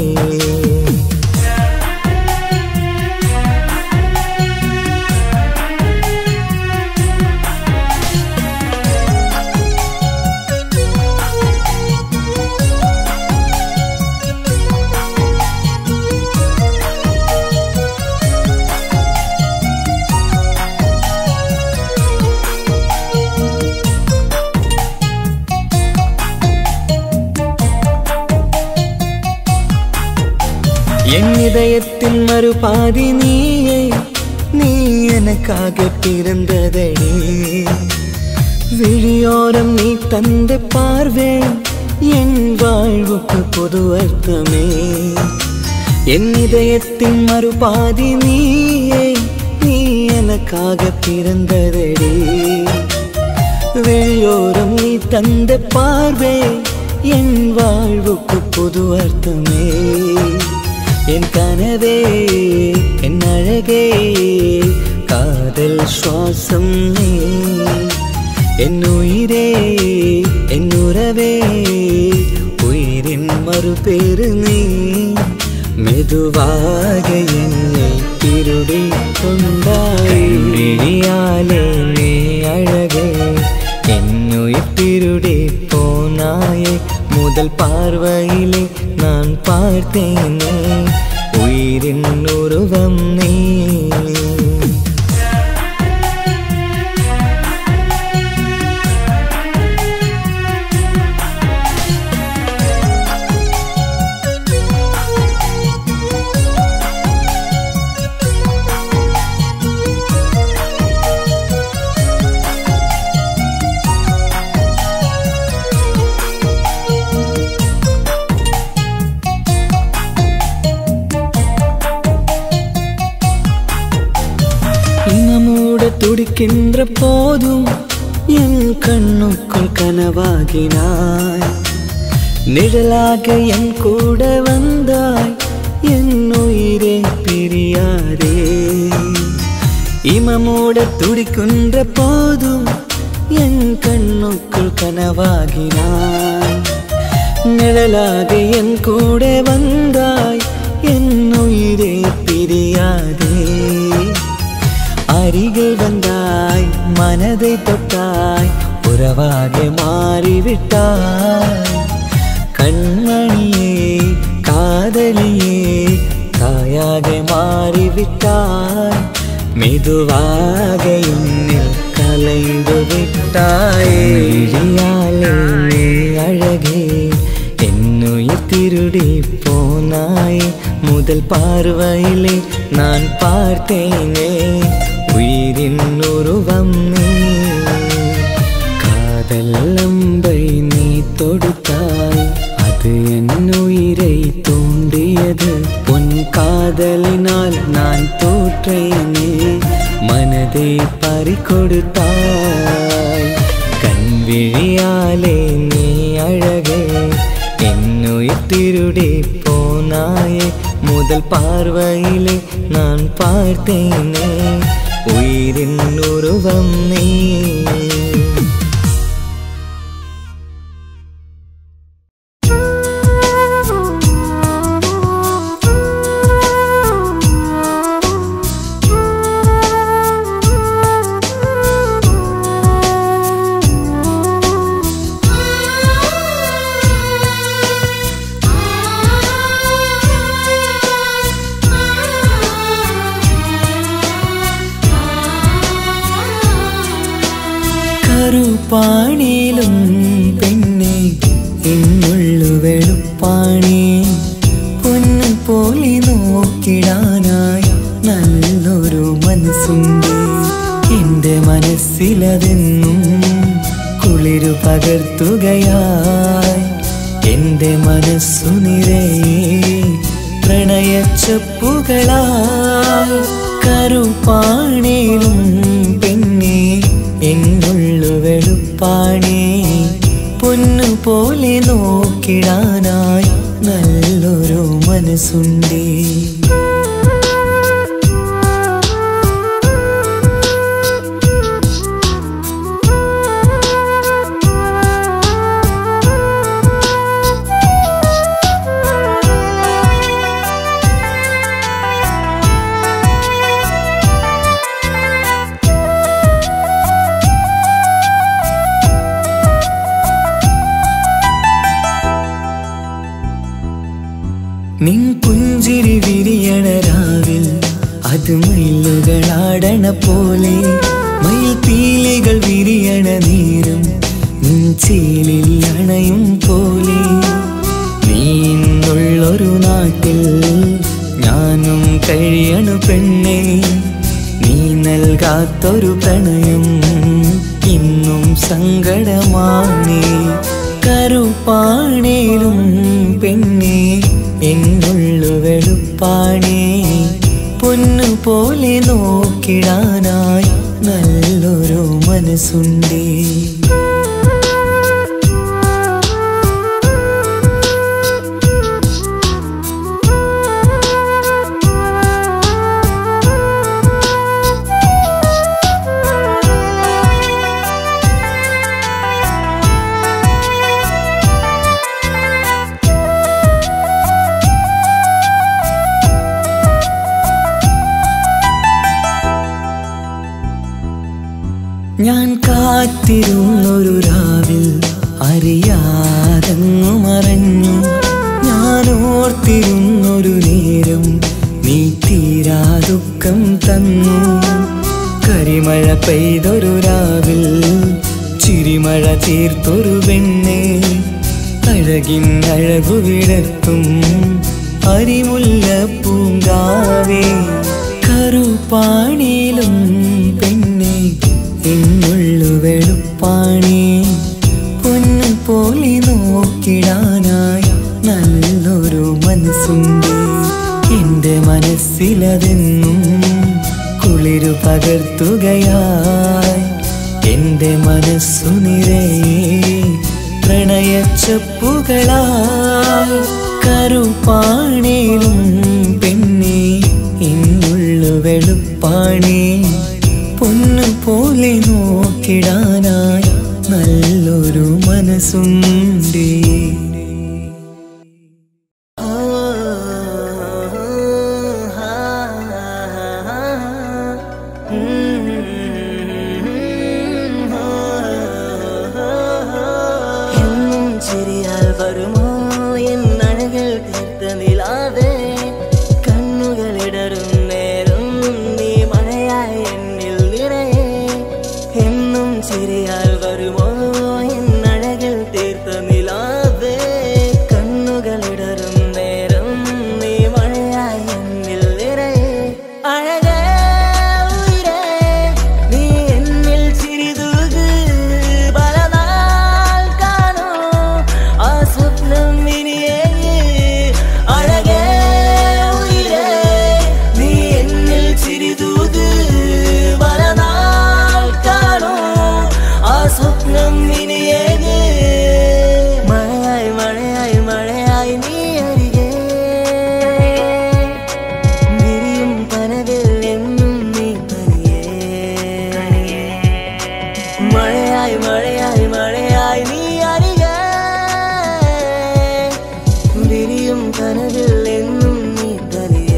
என் இதயத்தின் மறுபாதி நீயே நீ எனக்காக பிறந்ததடி விழியோரம் நீ தந்த பார்வே என் வாழ்வுக்கு பொது அர்த்தமே என் இதயத்தின் மறுபாதி நீயே நீ எனக்காக பிறந்ததடி விழியோரம் நீ தந்த பார்வே என் வாழ்வுக்கு பொது அர்த்தமே என் கனவே என் அழகே காதல் சுவாசம் நீ என் உயிரே என் உறவே உயிரின் மறுபேறு நீ மெதுவாக என்னை திருடி கொண்டாய் விழியாலே நீ அழகே என்னுயிர் திருடி போனாயே முதல் பார்வையிலே நான் பார்த்தேனே உயிரின் உருவம் நீ துடிக்கின்ற போதும் என் கண்ணுக்குள் கனவாகினாய் நிழலாக என் கூட வந்தாய் என் உயிரே பிரியாதே இமமூட துடிக்கின்ற போதும் என் கண்ணுக்குள் கனவாகினாய் நிழலாக என் கூட வந்தாய் என் உயிரே பிரியாதே அருகில் வந்தாய் மனதை தொட்டாய் உறவாக மாறிவிட்டாய் கண்மணியே காதலியே தாயாக மாறிவிட்டாய் மெதுவாக என்னில் கலைந்து விட்டாய் விழியாலே நீ அழகே என்னுயிர் திருடி போனாய் முதல் பார்வையிலே நான் பார்த்தேனே உயிரின் உருவம் நீ காதல் அம்பை நீ தொடுத்தாய் அது என் உயிரை தூண்டியது உன் காதலினால் நான் தோற்றேனே மனதை பறிகொடுத்தாய் கண்விழியாலே நீ அழகே என்னுயிர் திருடி போனாயே முதல் பார்வையிலே நான் பார்த்தேனே உயிரின் உருவம் நீ പാണിയിലും പെണ്ണെ എന്നുള്ളു വെളുപ്പാണേ പൊന്നു പോലെ നോക്കിടാനായി നല്ലൊരു മനസ്സുണ്ട് എന്റെ മനസ്സിലതെന്നും കുളിരു പകർത്തുകയായി എന്റെ മനസ്സു നിറയെ പ്രണയച്ചപ്പുകളായി കറുപ്പാണിയിലും പെണ്ണെ എന്നുള്ളു വെളുപ്പാണേ പൊന്നു പോലെ നോക്കിടാനായി നല്ലൊരു മനസ്സുണ്ടേ. നിൻ പുഞ്ചിരി വിരിയണ രാവിൽ അത് മയിലുകളാടണ പോലെ, മയിൽ പീലികൾ വിരിയണ നേരം നിൻ ചേലിൽ അണയും പോലെ. നീ ഇന്നുള്ളൊരു നാട്ടിൽ ഞാനും കഴിയണു പെണ്ണേ, നീ നൽകാത്തൊരു പ്രണയം ഇന്നും സങ്കടമാണ്. കറുപ്പാണേലും പെണ്ണേ എന്നുള്ളു വെളുപ്പാണേ, പൊന്നു പോലെ നോക്കിടാനായി നല്ലൊരു മനസ്സുണ്ടേ. ഞാൻ കാത്തിരുന്നൊരു രാവിൽ അറിയാതങ്ങു മറഞ്ഞു, ഞാൻ ഓർത്തിരുന്നൊരു നേരം നീ തീരാ ദുഃഖം തന്നു. കരിമഴ പെയ്തൊരു രാവിൽ ചിരിമഴ തീർത്തൊരു പെണ്ണേ, അഴകിൻ അഴകു വിടർത്തും അരിമുല്ല പൂങ്കാവേ. കറുപ്പാണേലും പെണ്ണേ എന്നുള്ളു വെളുപ്പാണേ, പൊന്നു പോലെ നോക്കിടാനായി നല്ലൊരു മനസ്സുണ്ട്. എന്റെ മനസ്സിലതെന്നും കുളിരു പകർത്തുകയായി, എന്റെ മനസ്സു നിറയെ പ്രണയച്ചപ്പുകളായി. കറുപ്പാണേലും പെണ്ണേ എന്നുള്ളു വെളുപ്പാണേ, പൊന്നു പോലെ നോക്കിടാനായി നല്ലൊരു മനസ്സുണ്ടേ. എന്നും ചിരിയാൽ വരുമോ എന്നഴകൾ തീർത്ത നിലാവേ, കണ്ണുകളിടറും നേരം നീ മഴയായി എന്നിൽ നിറയെ. എന്നും ചിരിയാൽ വരുമോ എന്നഴകൾ തീർത്ത നിലാവേ, കണ്ണുകളിടറും നേരം നീ മഴയായി എന്നിൽ നിറയെ. അഴകേ ഉയിരേ നീ എന്നിൽ ചിരിതൂക്, പലനാൾ കാണൂ ആ സ്വപ്നം ഇനിയേ. അഴകേ ഉയിരേ നീ എന്നിൽ ചിരിതൂക്, പലനാൾ കാണൂ ആ സ്വപ്നം ഇനിയേ. മഴയായി മഴയായി മഴയായി നീ അരികെ വിരിയും കനവിൽ എന്നും നീ തനിയേ. മഴയായി മഴയായി മഴയായി നീ അരികെ വിരിയും കനവിൽ എന്നും നീ തനിയേ.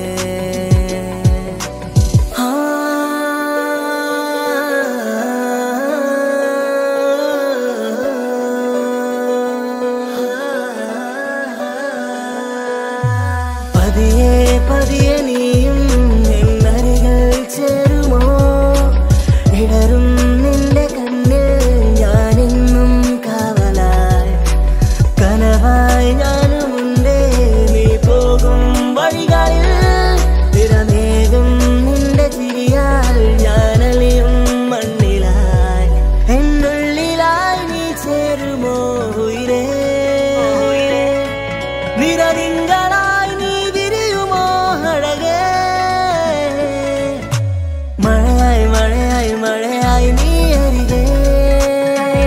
പതിയെ പതിയെ നീയും എന്നരികൾ ചേരുമോ, ഇടറും നിന്റെ കണ്ണിൽ ഞാനെന്നും കാവലായി. കനവായി ഞാനുമുണ്ടേ നീ പോകും വഴികളിൽ, തിരമേകും നിന്റെ ചിരിയാൽ ഞാനലിയും മണ്ണിലായി. എന്നുള്ളിലായി നീ ചേരുമോ ഉയിരേ, നിരതിങ്കളായി നീ വിരിയുമോ അഴകേ. മഴയായി മഴയായി മഴയായി നീ അരികെ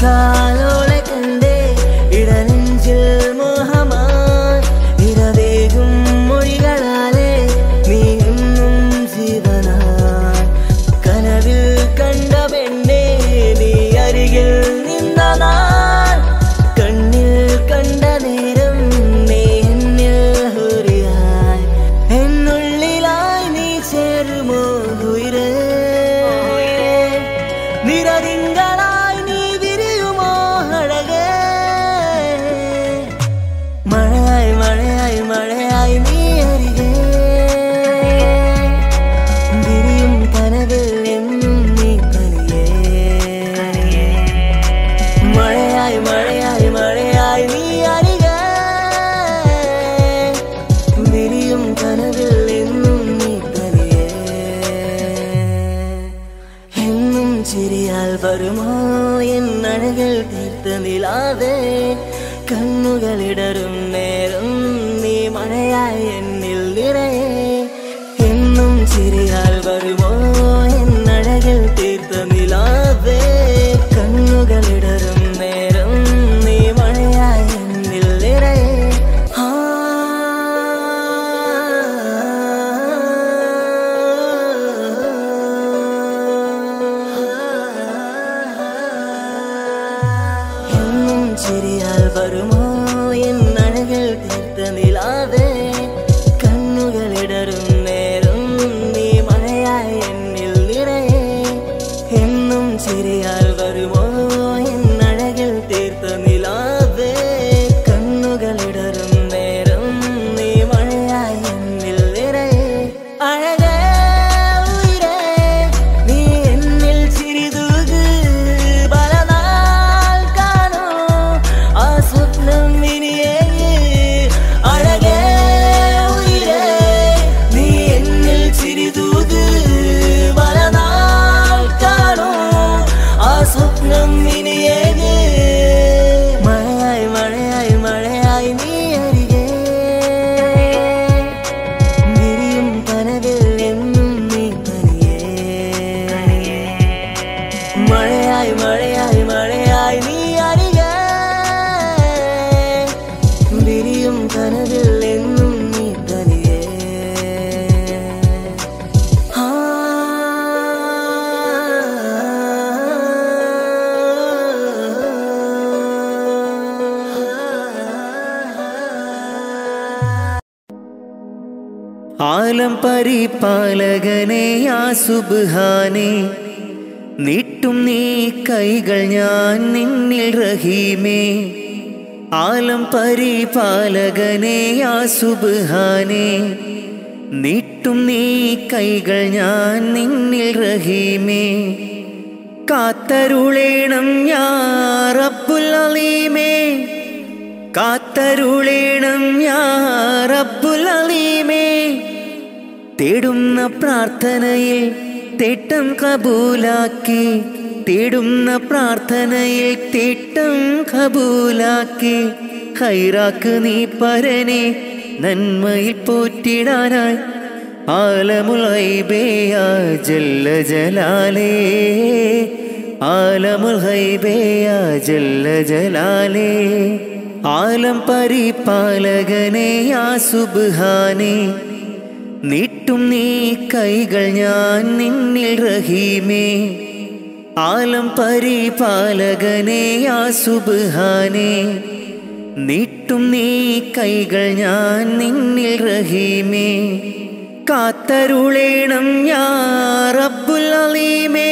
பார்த்தாலோளை கண்டே இடநெஞ்சில் மோகமாய் இரவேகும் மொழிகளாலே நீ இன்னும் ஜீவனாய் கனவில் கண்ட பெண்ணே நீ அருகில் நின்ற நாள் கண்ணில் கண்ட நேரம் நீ என்னில் ஹுரியாய் என்னுள்ளிலாய் நீ சேருமோ உயிரே நிறதிங்களாய் நீ விரியுமோ அழகே மழையாய் மழையாய் மழையாய் நீ அருகே விரியும் கனவில் என்னும் நீ தனியே மழையாய் மழையாய் மழையாய் நீ அருகே விரியும் கனவில் என்னும் நீ தனியே என்னும் சிறியால் வருமோ என் அழகில் தீர்த்த நிலாவே கண்ணுகளிடரும் நேரம் நீ மழையாய் என்னில் நிறையே என்னும் சிறியால் வருமோ என் அழகில் தீர்த்த நிலாவே கண்ணுகளிடரும் நேரம் நீ மழையாய் என்னில் நிறையே என்னும் சிறியால் வருமோ என் அழகில் தீர்த்த நிலாவே கண்ணுகளிடரும் நேரம் நீ மழையாய் என்னில் நிறையே என்னும் சிறியால் வருமோ என் அழகில் தீர்த்த நிலாவே கண்ணுகளிடரும் நேரம் நீ மழையாய் என்னில் நிறையே அழகே உயிரே நீ என்னில் சிறிதுகு பலநாள் காணோம் ஆ சொப்னம் இனியே அழகே உயிரே நீ என்னில் சிறிதுகு பலநாள் காணோம் ஆ சொப்னம் இனியே மழையாய் மழையாய் மழையாய் நீ அருகே விரியும் கனவில் என்னும் நீ தனியே மழையாய் மழையாய் மழையாய் நீ அருகே விரியும் கனவில் என்னும் நீ தனியே ആലം പരിപാലകനെ യാ സുബ്ഹാനേ നീട്ടും നീ കൈകൾ ഞാൻ നിന്നിൽ റഹീമേ ആലം പരിപാലകനെ യാ സുബ്ഹാനേ നീട്ടും നീ കൈകൾ ഞാൻ നിന്നിൽ റഹീമേ കാത്തരുളേണം യാ റബ്ബുൽ അലീമേ കാത്തരുളേണം യാ റബ്ബുൽ അലീമേ തേടുന്ന പ്രാർത്ഥനയിൽ തേട്ടം കബൂലാക്കി തേടുന്ന പ്രാർത്ഥനയിൽ തേട്ടം കബൂലാക്കി ഹൈറാക്ക് നീ പരനെ നന്മയിൽ പോറ്റിടാനായി ആലമുൽ ഗൈബേ യാ ജല്ല ജലാലേ ആലമുൽ ഗൈബേ യാ ജല്ല ജലാലേ ആലം പരിപാലകനെ യാ സുബ്ഹാനേ നീട്ടും നീ കൈകൾ ഞാൻ നിന്നിൽ റഹീമേ ആലം പരിപാലകനെ യാ സുബ്ഹാനേ നീട്ടും നീ കൈകൾ ഞാൻ നിന്നിൽ റഹീമേ കാത്തരുളേണം യാ റബ്ബുൽ അലീമേ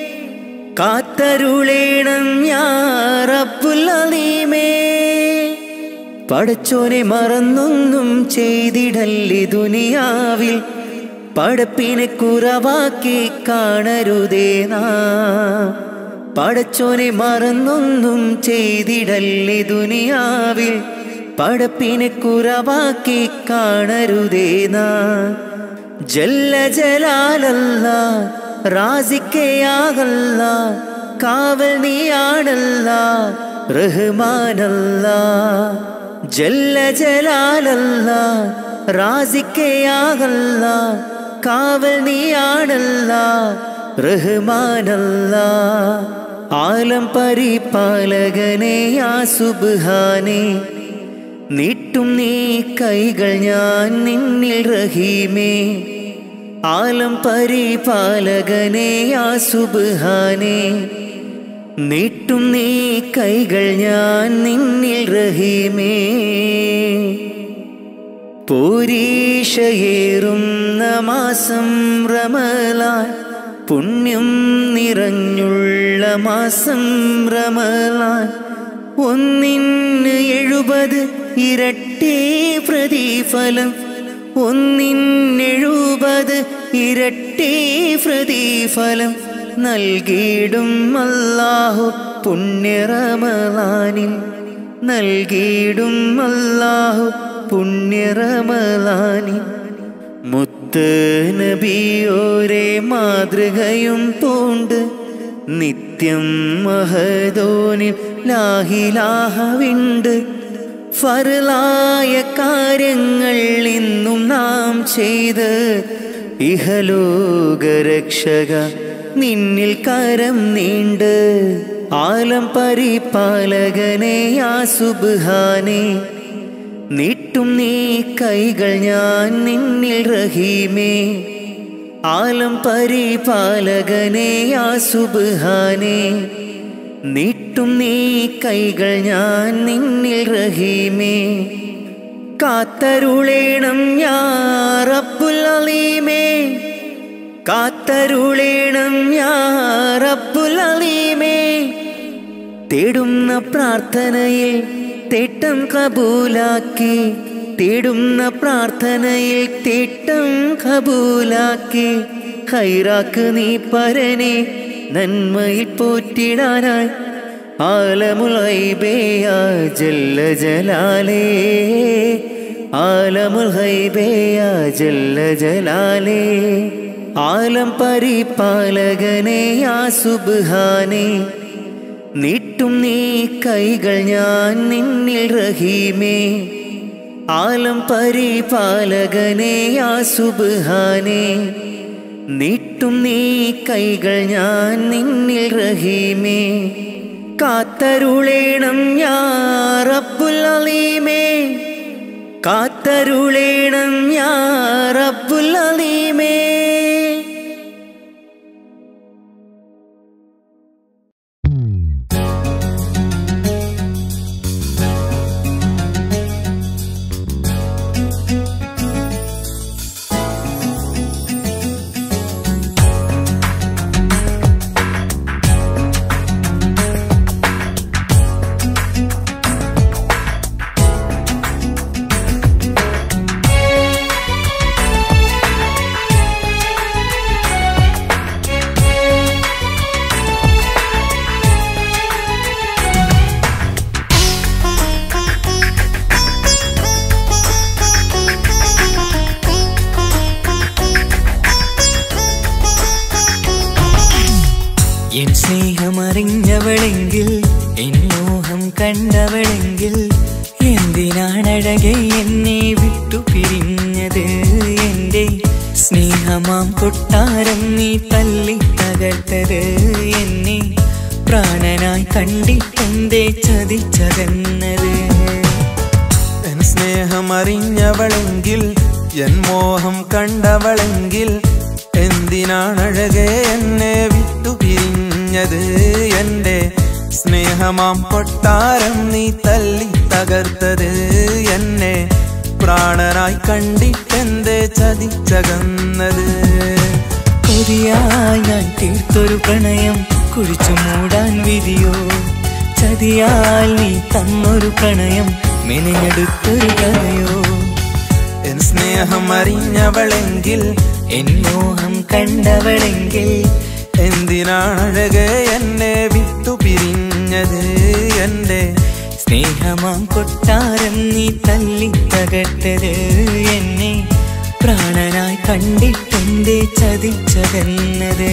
കാത്തരുളേണം യാ റബ്ബുൽ അലീമേ പടച്ചോനെ മറന്നൊന്നും ചെയ്തിടല്ലേ ദുനിയാവിൽ പടപ്പിനെ കുറവാക്കി കാണരുതേ നാം പടച്ചോനെ മറന്നൊന്നും ചെയ്തിടല്ലേ ദുനിയാവിൽ പടപ്പിനെ കുറവാക്കി കാണരുതേ നാം ജല്ല ജലാലല്ലാ റാസിക്കയാകല്ലാ കാവൽ നീയാണല്ലാ റഹ്മാനല്ലാ ജല്ല ജലാലല്ലാ റാസിക്കയാകല്ലാ കാവൽ നീയാണല്ലാ റഹ്മാനല്ലാ ആലം പരിപാലകനെ യാ സുബ്ഹാനേ നീട്ടും നീ കൈകൾ ഞാൻ നിന്നിൽ റഹീമേ ആലം പരിപാലകനെ യാ സുബ്ഹാനേ നീട്ടും നീ കൈകൾ ഞാൻ നിന്നിൽ റഹീമേ പോരീഷയേറുന്ന മാസം റമളാൻ പുണ്യം നിറഞ്ഞുള്ള മാസം റമളാൻ 170 ഇരട്ടി പ്രതിഫലം 170 ഇരട്ടി പ്രതിഫലം നൽകിയിടും അല്ലാഹു പുണ്യ റമളാനിൽ നൽകിയിടും അല്ലാഹു പുണ്യ റമളാനിൽ മുത്ത് നബിയോരെ മാതൃകയും പൂണ്ട് നിത്യം മഹദോനിൽ ലാഹിലാഹവിണ്ട് ഫർലായ കാര്യങ്ങൾ ഇന്നും നാം ചെയ്ത് ഇഹലോകരക്ഷക നിന്നിൽ കരം നീണ്ട് ആലം പരിപാലകനെ യാ സുബ്ഹാനേ നീട്ടും നീ കൈകൾ ഞാൻ നിന്നിൽ റഹീമേ ആലം പരിപാലകനെ യാ സുബ്ഹാനേ നീട്ടും നീ കൈകൾ ഞാൻ നിന്നിൽ റഹീമേ കാത്തരുളേണം യാ റബ്ബുൽ അലീമേ കാത്തരുളേണം യാ റബ്ബുൽ അലീമേ തേടുന്ന പ്രാർത്ഥനയിൽ തേട്ടം കബൂലാക്കി തേടുന്ന പ്രാർത്ഥനയിൽ തേട്ടം കബൂലാക്കി ഖൈറാക്ക് നീ പരനെ നന്മയിൽ പോറ്റിടാനായി ആലമുൽ ഗൈബേ യാ ജല്ല ജലാലേ ആലമുൽ ഗൈബേ യാ ജല്ല ജലാലേ ആലം പരിപാലകനെ യാ സുബ്ഹാനേ നീട്ടും നീ കൈകൾ ഞാൻ നിന്നിൽ റഹീമേ ആലം പരിപാലകനെ യാ സുബ്ഹാനേ നീട്ടും നീ കൈകൾ ഞാൻ നിന്നിൽ റഹീമേ കാത്തരുളേണം യാ റബ്ബുൽ അലീമേ കാത്തരുളേണം യാ റബ്ബുൽ അലീമേ എൻ സ്നേഹമറിഞ്ഞവളെങ്കിൽ എൻ മോഹം കണ്ടവളെങ്കിൽ എന്തിനാണഴകെ എന്നെ വിട്ടു പിരിഞ്ഞത് എൻ്റെ സ്നേഹമാം കൊട്ടാരം നീ തല്ലി തകർത്തത് എന്നെ പ്രാണനായി കണ്ടിട്ടെന്തേ ചതിച്ചകന്നത് എൻ സ്നേഹമറിഞ്ഞവളെങ്കിൽ എൻ മോഹം കണ്ടവളെങ്കിൽ എന്തിനാണഴകെ എന്നെ വിട്ടു പിരിഞ്ഞത് എൻ്റെ സ്നേഹമാം കൊട്ടാരം നീ തല്ലി തകർത്തത് എന്നെ പ്രാണനായി കണ്ടിട്ടെന്തേ ചതിച്ചകന്നത് കൊതിയായി ഞാൻ തീർത്തൊരു പ്രണയം കുഴിച്ചു മൂടാൻ വിധിയോ ചതിയാൽ നീ തന്നൊരു പ്രണയം മെനഞ്ഞെടുത്തൊരു കഥയോ എൻ സ്നേഹം അറിഞ്ഞവളെങ്കിൽ എൻ മോഹം കണ്ടവളെങ്കിൽ എന്തിനാണഴകെ എന്നെ വിട്ടു പിരിഞ്ഞത് എൻ്റെ സ്നേഹമാം കൊട്ടാരം നീ തല്ലി തകർത്തത് എന്നെ പ്രാണനായി കണ്ടിട്ടെന്തേ ചതിച്ചകന്നത്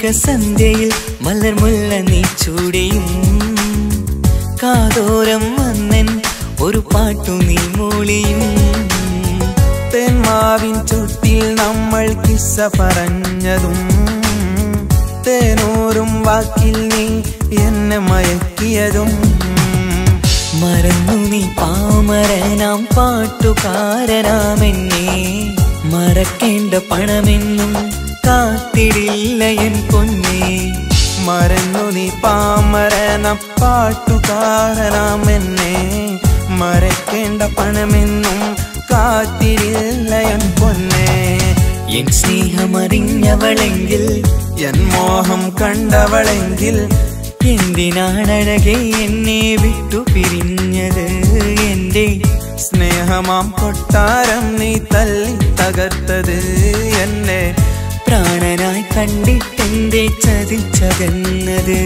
സന്ധ്യയിൽ മലർമുല്ല നീ ചൂടിയും കാതോരം വന്നൻ ഒരു പാട്ടു നീ മൂളിയും തേന്മാവിൻ ചുട്ടിൽ നമ്മൾ കിസ്സ പറഞ്ഞതും തേനൂറും വാക്കിൽ നീ എന്നെ മയക്കിയതും മറന്നു നീ പാമരനാം പാട്ടുകാരനാമെന്നെ മറക്കേണ്ട പണമെന്നും കാത്തിടില്ല എൻ പൊന്നേ മറന്നു നീ പാമരനാം പാട്ടുകാരനാമെന്നെ മറക്കേണ്ട പണമെന്നും കാത്തിടില്ല എൻ പൊന്നേ എൻ സ്നേഹമറിഞ്ഞവളെങ്കിൽ എൻ മോഹം കണ്ടവളെങ്കിൽ എന്തിനാണഴകെ എന്നെ വിട്ടു പിരിഞ്ഞത് എന്റെ സ്നേഹമാം കൊട്ടാരം നീ തല്ലി തകർത്തത് എന്നെ പ്രാണനായി കണ്ടിട്ടെന്റെ ചതിച്ചതെന്നത്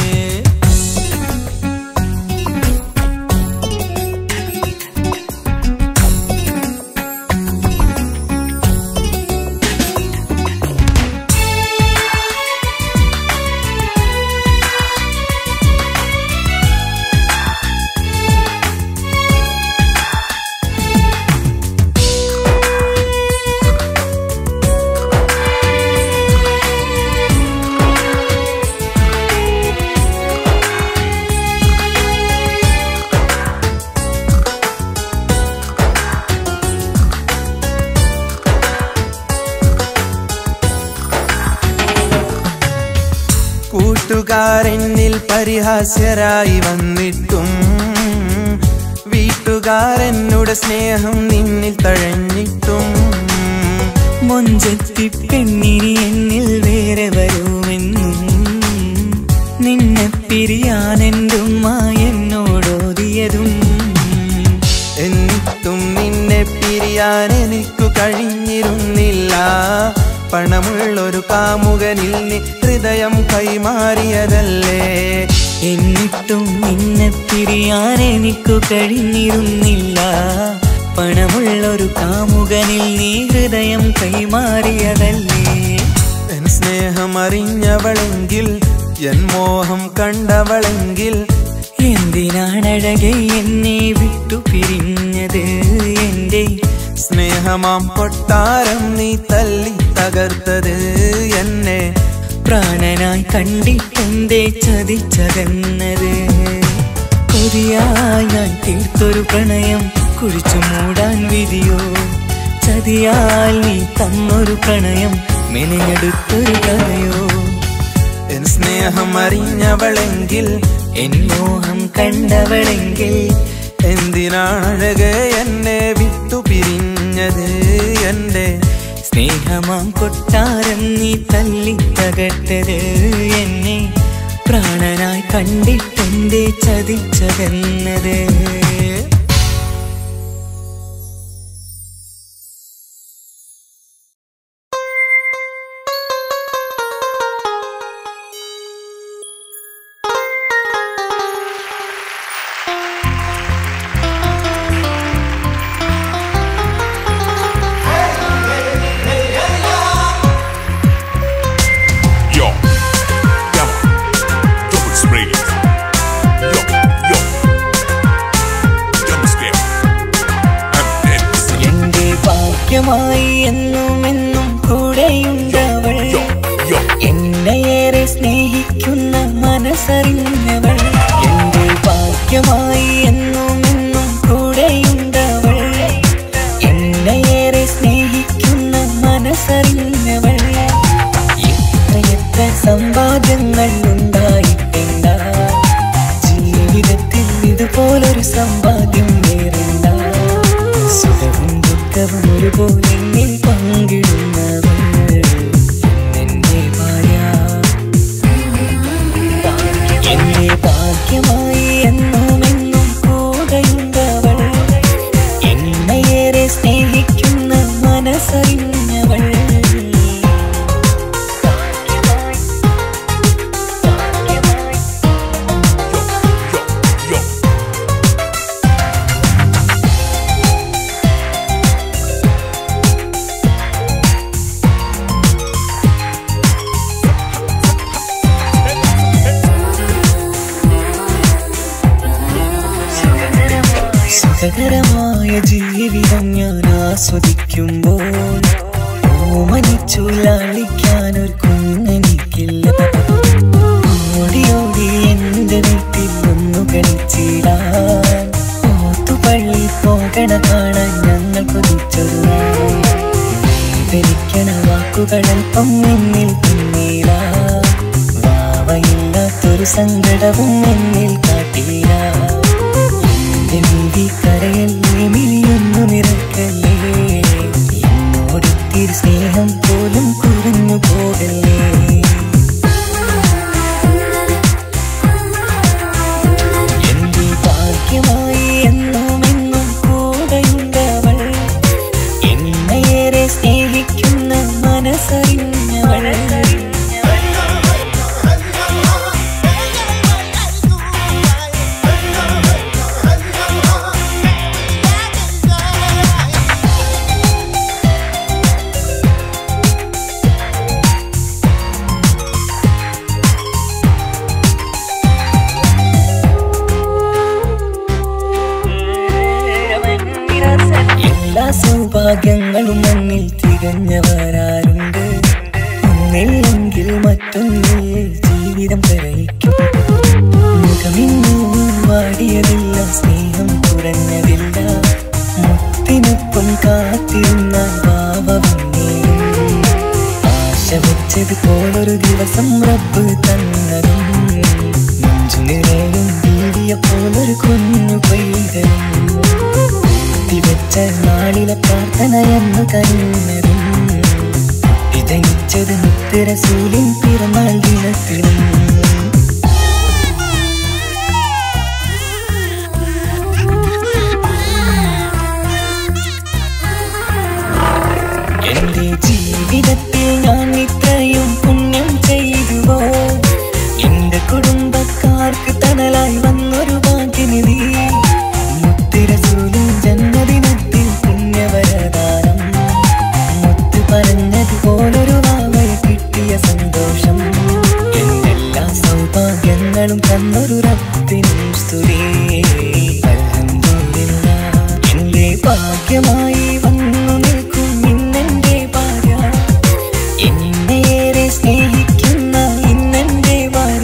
കൂട്ടുകാരെന്നിൽ പരിഹാസ്യരായി വന്നിട്ടും വീട്ടുകാരെന്നുടെ സ്നേഹം നിന്നിൽ തഴഞ്ഞിട്ടും മൊഞ്ചത്തി പെണ്ണിനി എന്നിൽ വേറെ വരുമെന്നും നിന്നെ പിരിയാനെന്തുമ്മ എന്നോടോതിയതും എന്നിട്ടും നിന്നെ പിരിയാൻ എനിക്കു കഴിഞ്ഞിരുന്നില്ല പണമുള്ളൊരു കാമുകനിൽ നീ ഹൃദയം കൈമാറിയതല്ലേ എന്നിട്ടും നിന്നെ പിരിയാൻ എനിക്കു കഴിഞ്ഞിരുന്നില്ല പണമുള്ളൊരു കാമുകനിൽ നീ ഹൃദയം കൈമാറിയതല്ലേ എൻ സ്നേഹം അറിഞ്ഞവളെങ്കിൽ എൻ മോഹം കണ്ടവളെങ്കിൽ എന്തിനാണഴകെ എന്നെ വിട്ടു പിരിഞ്ഞത് എന്റെ സ്നേഹമാം കൊട്ടാരം നീ തല്ലി തകർത്തത് എന്നെ പ്രാണനായി കണ്ടിട്ടെന്റെ ചതിച്ചതെന്നത് കൊതിയായി ഞാൻ തീർത്തൊരു പ്രണയം കുഴിച്ചു മൂടാൻ വിധിയോ ചതിയാൽ നീ തന്നൊരു പ്രണയം മെനഞ്ഞെടുത്തൊരു കഥയോ എൻ സ്നേഹം അറിഞ്ഞവളെങ്കിൽ എൻ മോഹം കണ്ടവളെങ്കിൽ എന്തിനാണഴകെ എന്നെ വിട്ടു പിരിഞ്ഞത് എന്റെ സ്നേഹമാം കൊട്ടാരം നീ തല്ലി തകർത്തത് എന്നെ പ്രാണനായി കണ്ടിട്ടെന്റെ ചതിച്ചതെന്നത് ായി എന്നും എന്നും കൂടെയുണ്ടവൾ എന്നെയേറെ സ്നേഹിക്കുന്ന മനസ്സറിഞ്ഞവൾ എന്റെ ഭാഗ്യമായി എന്നും എന്നും കൂടെയുണ്ടവൾ എന്നെയേറെ സ്നേഹിക്കുന്ന മനസ്സറിഞ്ഞവൾ എത്രയെത്ര സമ്പാദ്യങ്ങൾ ഉണ്ടായിട്ടില്ല ജീവിതത്തിൽ ഇതുപോലൊരു സമ്പാദ്യം വേറെണ്ട സുഖവും ദുഃഖവും ഒരുപോലെ എന്നിൽ പങ്കിടുന്നവൾ എന്റെ ഭാര്യ എന്റെ ഭാഗ്യമായി എന്നും എന്നും കൂടെയുണ്ടവൾ എന്നെയേറെ സ്നേഹിക്കുന്ന മനസ്സറിഞ്ഞവൾ സുഖകരമായ ജീവിതം ഞാൻ ആസ്വദിക്കുമ്പോൾ ഓമനിച്ചു ലാളിക്കാൻ ഒരു കുഞ്ഞെനിക്കില്ല. ഓടി ഓടി എൻ്റെ വീട്ടിൽ ഒന്നു കളിച്ചിടാൻ ഓത്തുപള്ളി പോകണ കാണാൻ ഞങ്ങൾ കൊതിച്ചൊരു ധരിക്കണ വാക്കുകളൽപ്പം എന്നിൽ പിന്നീട വാവയില്ലാത്തൊരു സങ്കടവും എന്നിൽ കാട്ടില്ല. എന്റെ കരയല്ലേ മിഴിയൊന്നു നിറക്കല്ലേ എന്നോടൊത്തിരി സ്നേഹം പോലും കുറഞ്ഞു പോകല്ലേ. എന്റെ ഭാഗ്യമായി എന്നും എന്നും കൂടെയുണ്ടവൾ എന്നെയേറെ സ്നേഹിക്കുന്ന മനസ്സറിഞ്ഞവൾ. എല്ലാ സൗഭാഗ്യങ്ങളും മണ്ണിൽ തികഞ്ഞവരാരുണ്ട്. ഒന്നില്ലെങ്കിൽ മറ്റൊന്നിൽ ജീവിതം കരയിക്കും. മുഖമിന്നു വാടിയതില്ല, സ്നേഹം കുറഞ്ഞതില്ല. മുത്തിനൊപ്പം കാത്തിരുന്ന ഭാവവന്നേയും ആശ വെച്ചത് പോലൊരു ദിവസം റബ്ബ് തന്നതും നെഞ്ചു നിറയും വീടിയ പോലൊരു കുഞ്ഞു പൈതലും വെച്ച നാളിലെ പ്രാർത്ഥനയെന്ന് കരുന്നതും ഇതയിച്ചത് മുത്തുറസൂലിൻ പിറന്നാൾ ദിനത്തിലും. എന്റെ ജീവിതത്തിൽ ഞാൻ ഇത്രയും പുണ്യം ചെയ്തുവോ? എന്റെ കുടുംബക്കാർക്ക് തണലായി വന്നൊരു ഭാഗ്യനിധി മുത്തുറസൂലിൻ ജന്മദിനത്തിൽ പുണ്യവരദാനം. മുത്ത് പറഞ്ഞതുപോലൊരു വാവയെ കിട്ടിയ സന്തോഷം. എന്തെല്ലാ സൗഭാഗ്യങ്ങളും തന്നൊരു റബ്ബിനും സ്തുതി. അൽഹംദുലില്ലാഹ് എന്റെ ഭാഗ്യമായി വന്നു നിൽക്കും ഇന്നെന്റെ ഭാര്യ, എന്നെയേറെ സ്നേഹിക്കുന്ന ഇന്നെന്റെ ഭാര്യ.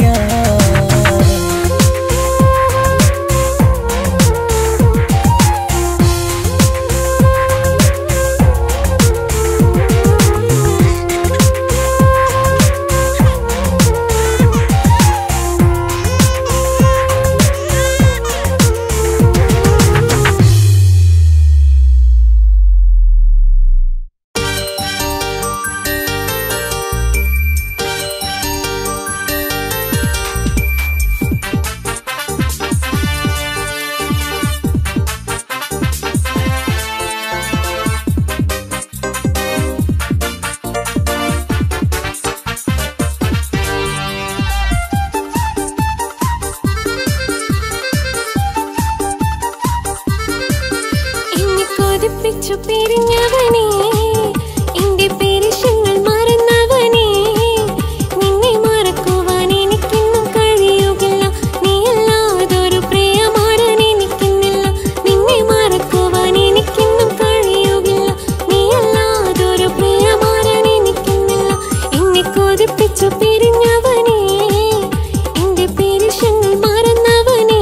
പിരിഞ്ഞവനേ എന്റെ പേരിഷങ്ങൾ മറന്നവനേ, നിന്നെ മറക്കുവാൻ എനിക്കിന്നും കഴിയുകില്ല. നീയല്ലാതൊരു പ്രിയമാരൻ എനിക്കിന്നില്ല. നിന്നെ മറക്കുവാൻ എനിക്കിന്നും കഴിയുകില്ല. നീയല്ലാതൊരു പ്രിയമാരൻ എനിക്കിന്നില്ല. എന്നെ കൊതിപ്പിച്ചു പിരിഞ്ഞവനേ എന്റെ പേരിഷങ്ങൾ മറന്നവനേ,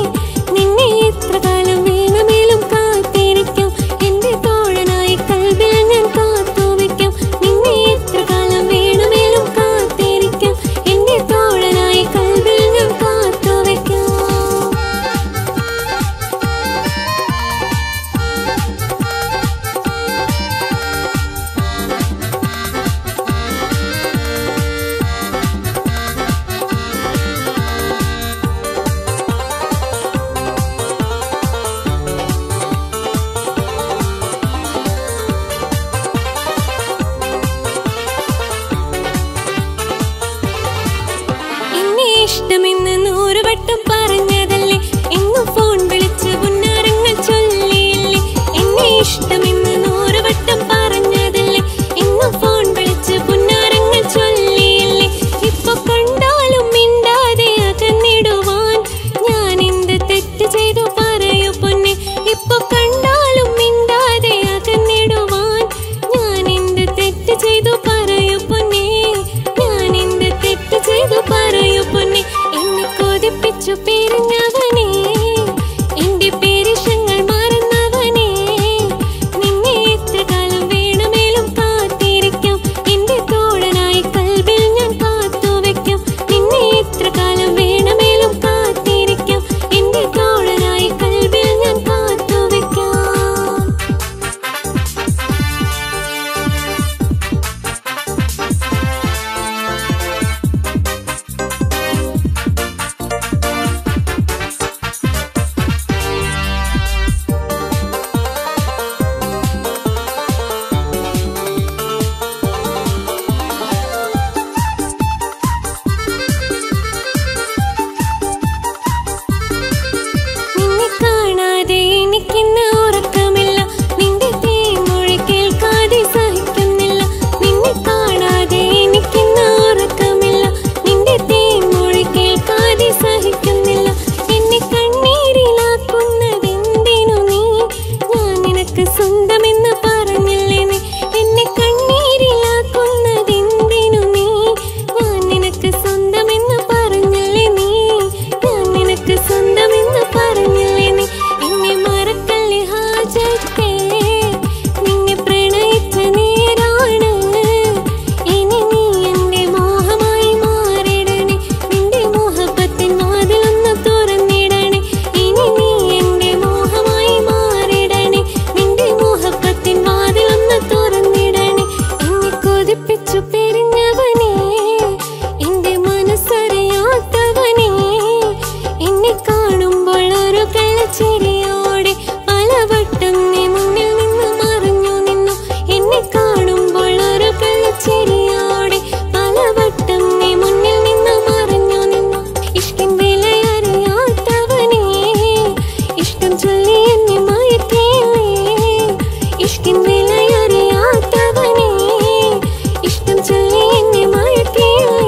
നിന്നെ എത്ര കാലം വേണമെങ്കിലും കാത്തിരിക്കും. എന്റെ തോഴനായി കൽബിൽ കാണുമ്പോൾ ഒരു കള്ളച്ചിരിയോടെ പലവട്ടം നീ മുന്നിൽ നിന്ന് മറഞ്ഞു നിന്നു. എന്നെ കാണുമ്പോൾ ഒരു കള്ളച്ചിരിയോടെ പലവട്ടം നീ മുന്നിൽ നിന്ന് മറഞ്ഞു നിന്നു. ഇഷ്കിൻ വിലയറിയാത്തവനേ, ഇഷ്ടം ചൊല്ലി എന്നെ മയക്കിയില്ലേ. ഇഷ്കിൻ വിലയറിയാത്തവനേ, ഇഷ്ടം ചൊല്ലി എന്നെ മയക്കിയില്ലേ.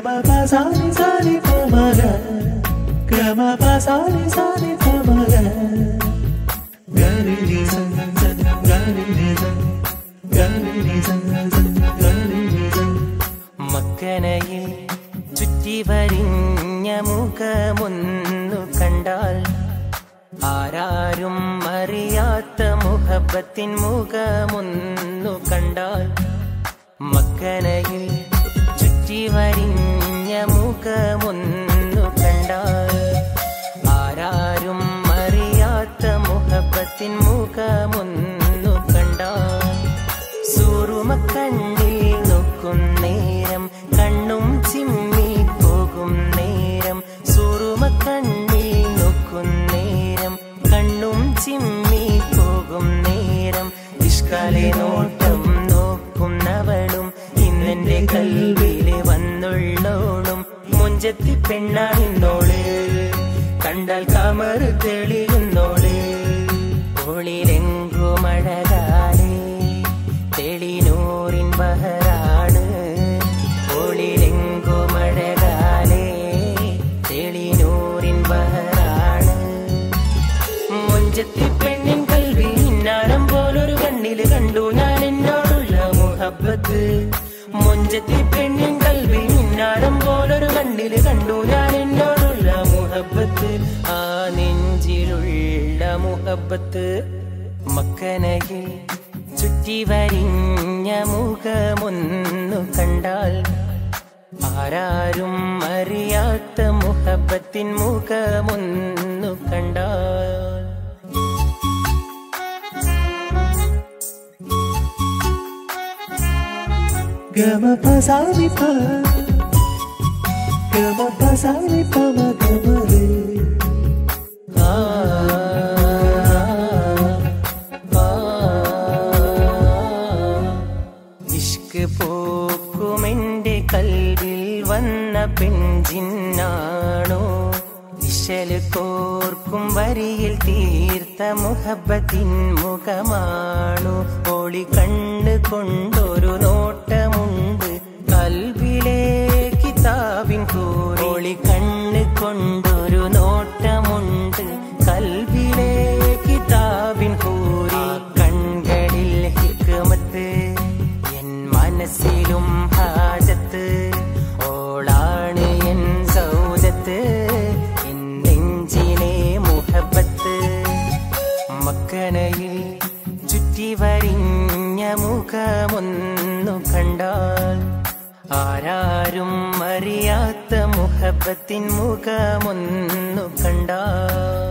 മക്കനയിൽ ചുറ്റി വരിഞ്ഞ മുഖമൊന്നു കണ്ടാൽ ആരാരും അറിയാത്ത മുഹബത്തിൻ മുഖമൊന്നു കണ്ടാൽ മക്കനയിൽ ചുറ്റി വരിഞ്ഞ മുഖമൊന്നു കണ്ടാൽ ആരാരും അറിയാത്ത മുഹബത്തിൻ മുഖമൊന്നു കണ്ടാൽ സൂറുമക്കണ്ണിൽ നോക്കും നേരം കണ്ണും ചിമ്മി പോകും നേരം സൂറുമക്കണ്ണിൽ നോക്കും നേരം കണ്ണും ചിമ്മി പോകും നേരം ഇഷ്കാലെ നോട്ടം നോക്കുന്നവളും ഇന്നെന്റെ കൽവിലെ വന്നുള്ളോളും മുഞ്ചത്തി പെണ്ണാണിന്നോള് കണ്ടാൽ കമർ തെളിയുന്നോള് ഒളിരെങ്കുമഴകാലേ തെളിനൂറിൻ ബഹറാണ് ഒളിരെങ്കുമഴകാലേ തെളിനൂറിൻ ബഹറാണ് മുഞ്ചത്തി പെണ്ണിൻ കൽവിൽ ഇന്നാരം പോലൊരു കണ്ണില് കണ്ടു ഞാൻ എന്നോടുള്ള മുഹബ്ബത്ത് മുഞ്ചത്തി പെണ്ണിൻ കൽവിൽ ഇന്നാരം പോലൊരു കണ്ണില് കണ്ടു ഞാൻ എന്നോടുള്ള മുഹബ്ബത്ത് ആ നെഞ്ചിലുള്ള മുഹബ്ബത്ത് മക്കനയിൽ ചുറ്റി വരിഞ്ഞ മുഖമൊന്നു കണ്ടാൽ ആരാരും അറിയാത്ത മുഹബത്തിൻ മുഖമൊന്നു കണ്ടാൽ ഗമ പസാനി പ ഗമ പസാനി പ മഗമരേ ഇഷ്ക് പോക്കുമെന്റെ കൽവിൽ വന്ന പെൺജിന്നാണോ ഇശല് കോർക്കും വരിയിൽ തീർത്ത മുഹബത്തിൻ മുഖമാണു ഒളി കണ്ണ് കൊണ്ടൊരു നോട്ടമുണ്ട് കൽവിലെ കിതാബിൻ കൂറി ഒളി കണ്ണ് കൊണ്ടൊരു നോട്ടമുണ്ട് കൽവിലെ കിതാബിൻ കൂറി കൺകളിൽ ഹിക്മത്ത് എൻ മനസ്സിലും ഹാജത്ത് ഓളാണ് എൻ സൗജത്ത് എൻ നെഞ്ചിലെ മുഹബത്ത് മക്കനയിൽ ചുറ്റി വരിഞ്ഞ മുഖമൊന്നു കണ്ടാൽ ആരാരും അറിയാത്ത മുഹബത്തിൻ മുഖമൊന്നു കണ്ടാൽ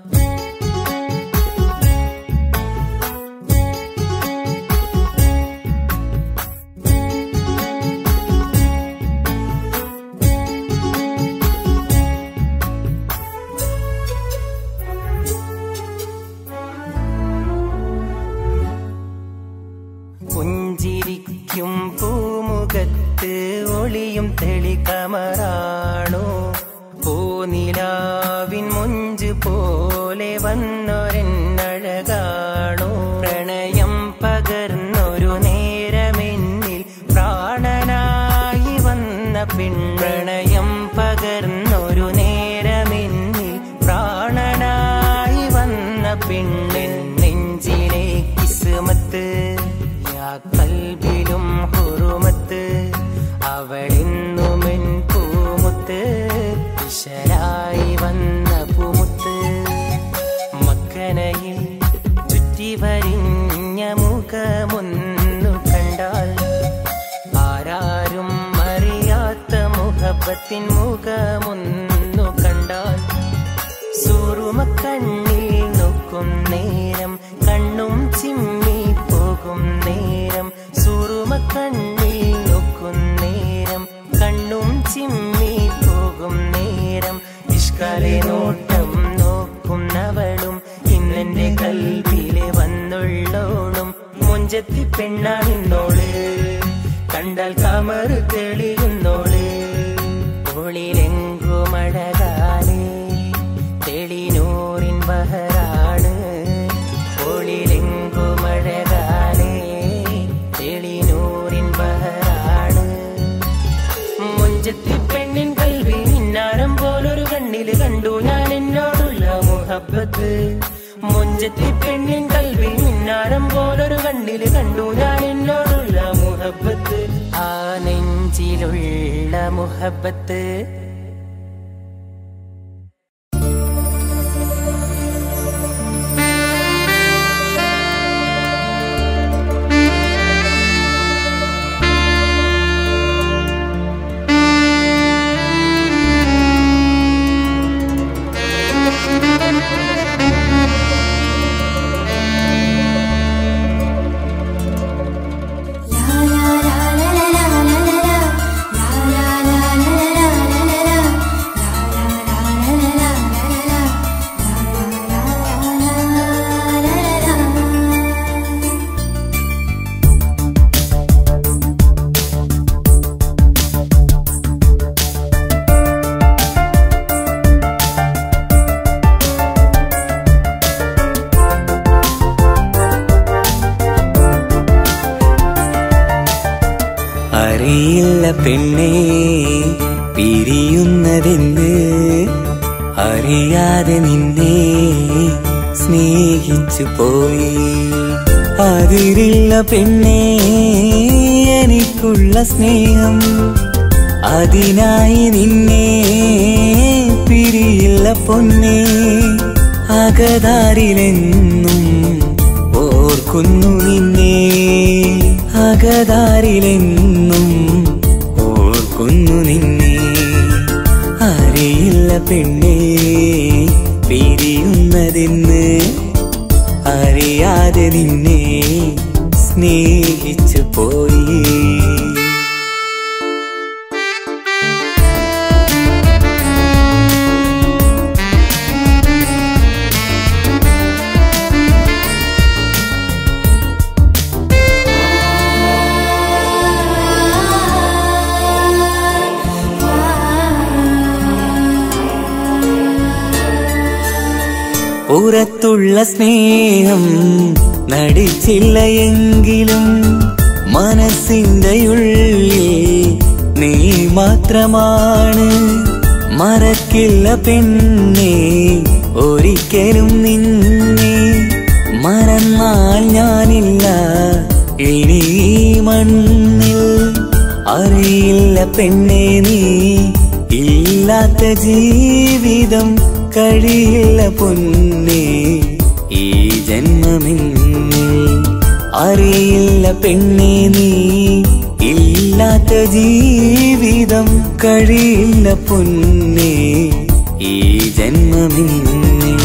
പുഞ്ചിരിക്കും പൂമുഖത്ത് ഒളിയും തെളികമറാണോ പൂനിലാവിൻ മുഞ്ച് പോലെ വന്നൊരെന്നഴകാണോ പ്രണയം പകർന്നൊരു നേരമെന്നിൽ പ്രാണനായി വന്ന പ്രണയം പകർന്നൊരു നേരമെന്നിൽ പ്രാണനായി വന്ന പെണ്ണിൻ നെഞ്ചിലെ കിസ്മത്ത് കൽബിലും ഹുറുമത്ത് അവളിന്നുമെൻ പൂമുത്ത് ഇശലായി വന്ന പൂമുത്ത് മക്കനയിൽ ചുറ്റി വരിഞ്ഞ മുഖമൊന്നു കണ്ടാൽ ആരാരും അറിയാത്ത മുഹബത്തിൻ മുഖമൊന്നു കണ്ടാൽ സൂറുമക്കണ്ണിൽ നോക്കും നേരം കണ്ണും ചിമ്മി പോകും നേരം സൂറുമക്കണ്ണിൽ നോക്കും നേരം കണ്ണും ചിമ്മി പോകും നേരം ഇഷ്കാലെ നോട്ടം നോക്കുന്നവളും ഇന്നെന്റെ കൽവിലെ വന്നുള്ളോളും മുഞ്ചത്തി പെണ്ണാണിന്നോള് കണ്ടാൽ കമർ തെളിയുന്നോള് ഒളിരെങ്കുമഴകാലേ തെളിനൂറിൻ ബഹറാണ് ഒളിരെങ്കുമഴകാലേ തെളിനൂറിൻ ബഹറാണ് മുഞ്ചത്തി നെഞ്ചത്തി പെണ്ണിൻ കൽവിൽ മിന്നാരം പോലൊരു കണ്ണില് കണ്ടു ഞാൻ എന്നോടുള്ള മുഹബത്ത്, ആ നെഞ്ചിലുള്ള മുഹബത്ത്. അറിയില്ല പെണ്ണേ പിരിയുന്നതെന്ന്, അറിയാതെ നിന്നെ സ്നേഹിച്ചു പോയി. അതിരില്ല പെണ്ണേ എനിക്കുള്ള സ്നേഹം, അതിനായി നിന്നെ പിരിയില്ല പൊന്നേ. അകതാരിലെന്നും ഓർക്കുന്നു നിന്നെ, അകതാരിലെന്നും ഓർക്കുന്നു നിന്നെ. അറിയില്ല പെണ്ണേ പിരിയുന്നതെന്ന്, അറിയാതെ നിന്നെ സ്നേഹിച്ചു പോയി. പുറത്തുള്ള സ്നേഹം നടിച്ചില്ല എങ്കിലും മനസ്സിന്റെ ഉള്ളിൽ നീ മാത്രമാണ്. മറക്കില്ല പെണ്ണേ ഒരിക്കലും നിന്നെ, മറന്നാൽ ഞാനില്ല ഇനി ഈ മണ്ണിൽ. അറിയില്ല പെണ്ണേ നീ ഇല്ലാത്ത ജീവിതം കഴിയില്ല പൊന്നേ ഈ ജന്മമെന്നിൽ. അറിയില്ല പെണ്ണേ നീ ഇല്ലാത്ത ജീവിതം കഴിയില്ല പൊന്നേ ഈ ജന്മമെന്നിൽ.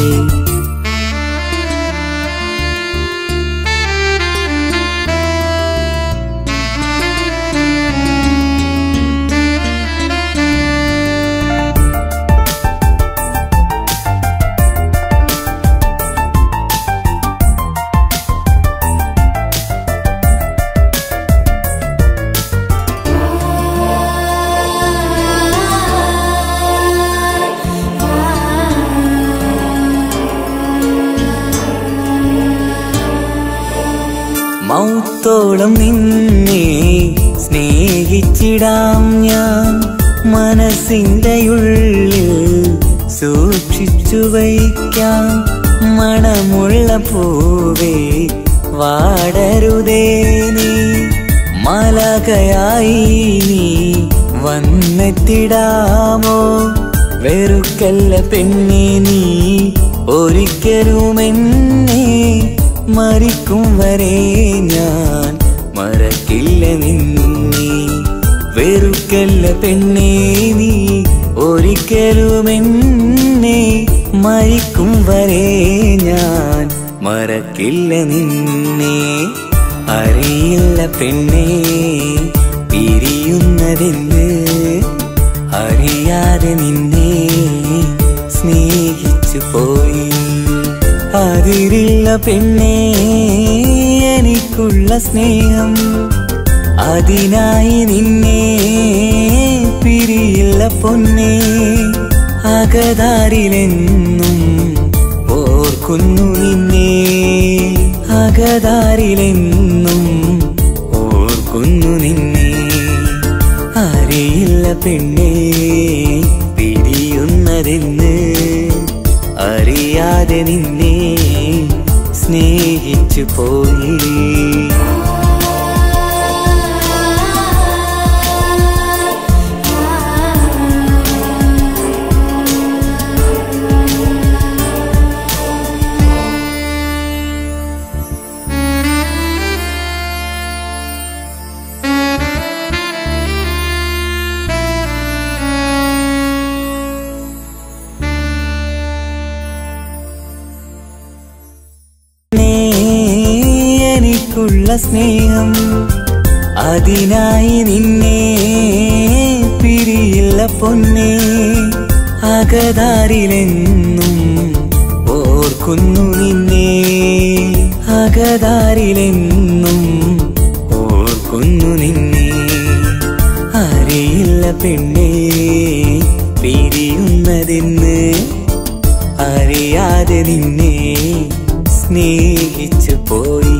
മൗത്തോളം നിന്നെ സ്നേഹിച്ചിടാം ഞാൻ, മനസ്സിന്റെ ഉള്ളിൽ സൂക്ഷിച്ചു വയ്ക്കാം. മണമുള്ള പൂവേ വാടരുതേ നീ, മലകയായി നീ വന്നെത്തിടാമോ. വെറുക്കല്ല പെണ്ണേ നീ ഒരിക്കലുമെന്നെ, മരിക്കും വരെ ഞാൻ മറക്കില്ല നിന്നെ. വെറുക്കല്ല പെണ്ണേ നീ ഒരിക്കലുമെന്നെ, മരിക്കും വരെ ഞാൻ മറക്കില്ല നിന്നെ. അറിയില്ല പെണ്ണേ പിരിയുന്നതെന്ന്, അറിയാതെ നിന്നെ സ്നേഹിച്ചു പോയി. അതിരില്ല പെണ്ണേ എനിക്കുള്ള സ്നേഹം, അതിനായി നിന്നെ പിരിയില്ല പൊന്നേ. അകതാരിലെന്നും ഓർക്കുന്നു നിന്നെ, അകതാരിലെന്നും ഓർക്കുന്നു നിന്നെ. അറിയില്ല പെണ്ണേ പിരിയുന്നതെന്ന്, അറിയാതെ നിന്നെ സ്നേഹിച്ചു പോയി. എനിക്കുള്ള സ്നേഹം അതിനായി നിന്നെ പിരിയില്ല പൊന്നേ. അകതാരിലെന്നും ഓർക്കുന്നു നിന്നെ, അകതാരിലെന്നും ഓർക്കുന്നു നിന്നെ. അറിയില്ല പെണ്ണേ പിരിയുന്നതെന്ന്, അറിയാതെ നിന്നെ സ്നേഹിച്ചു പോയി.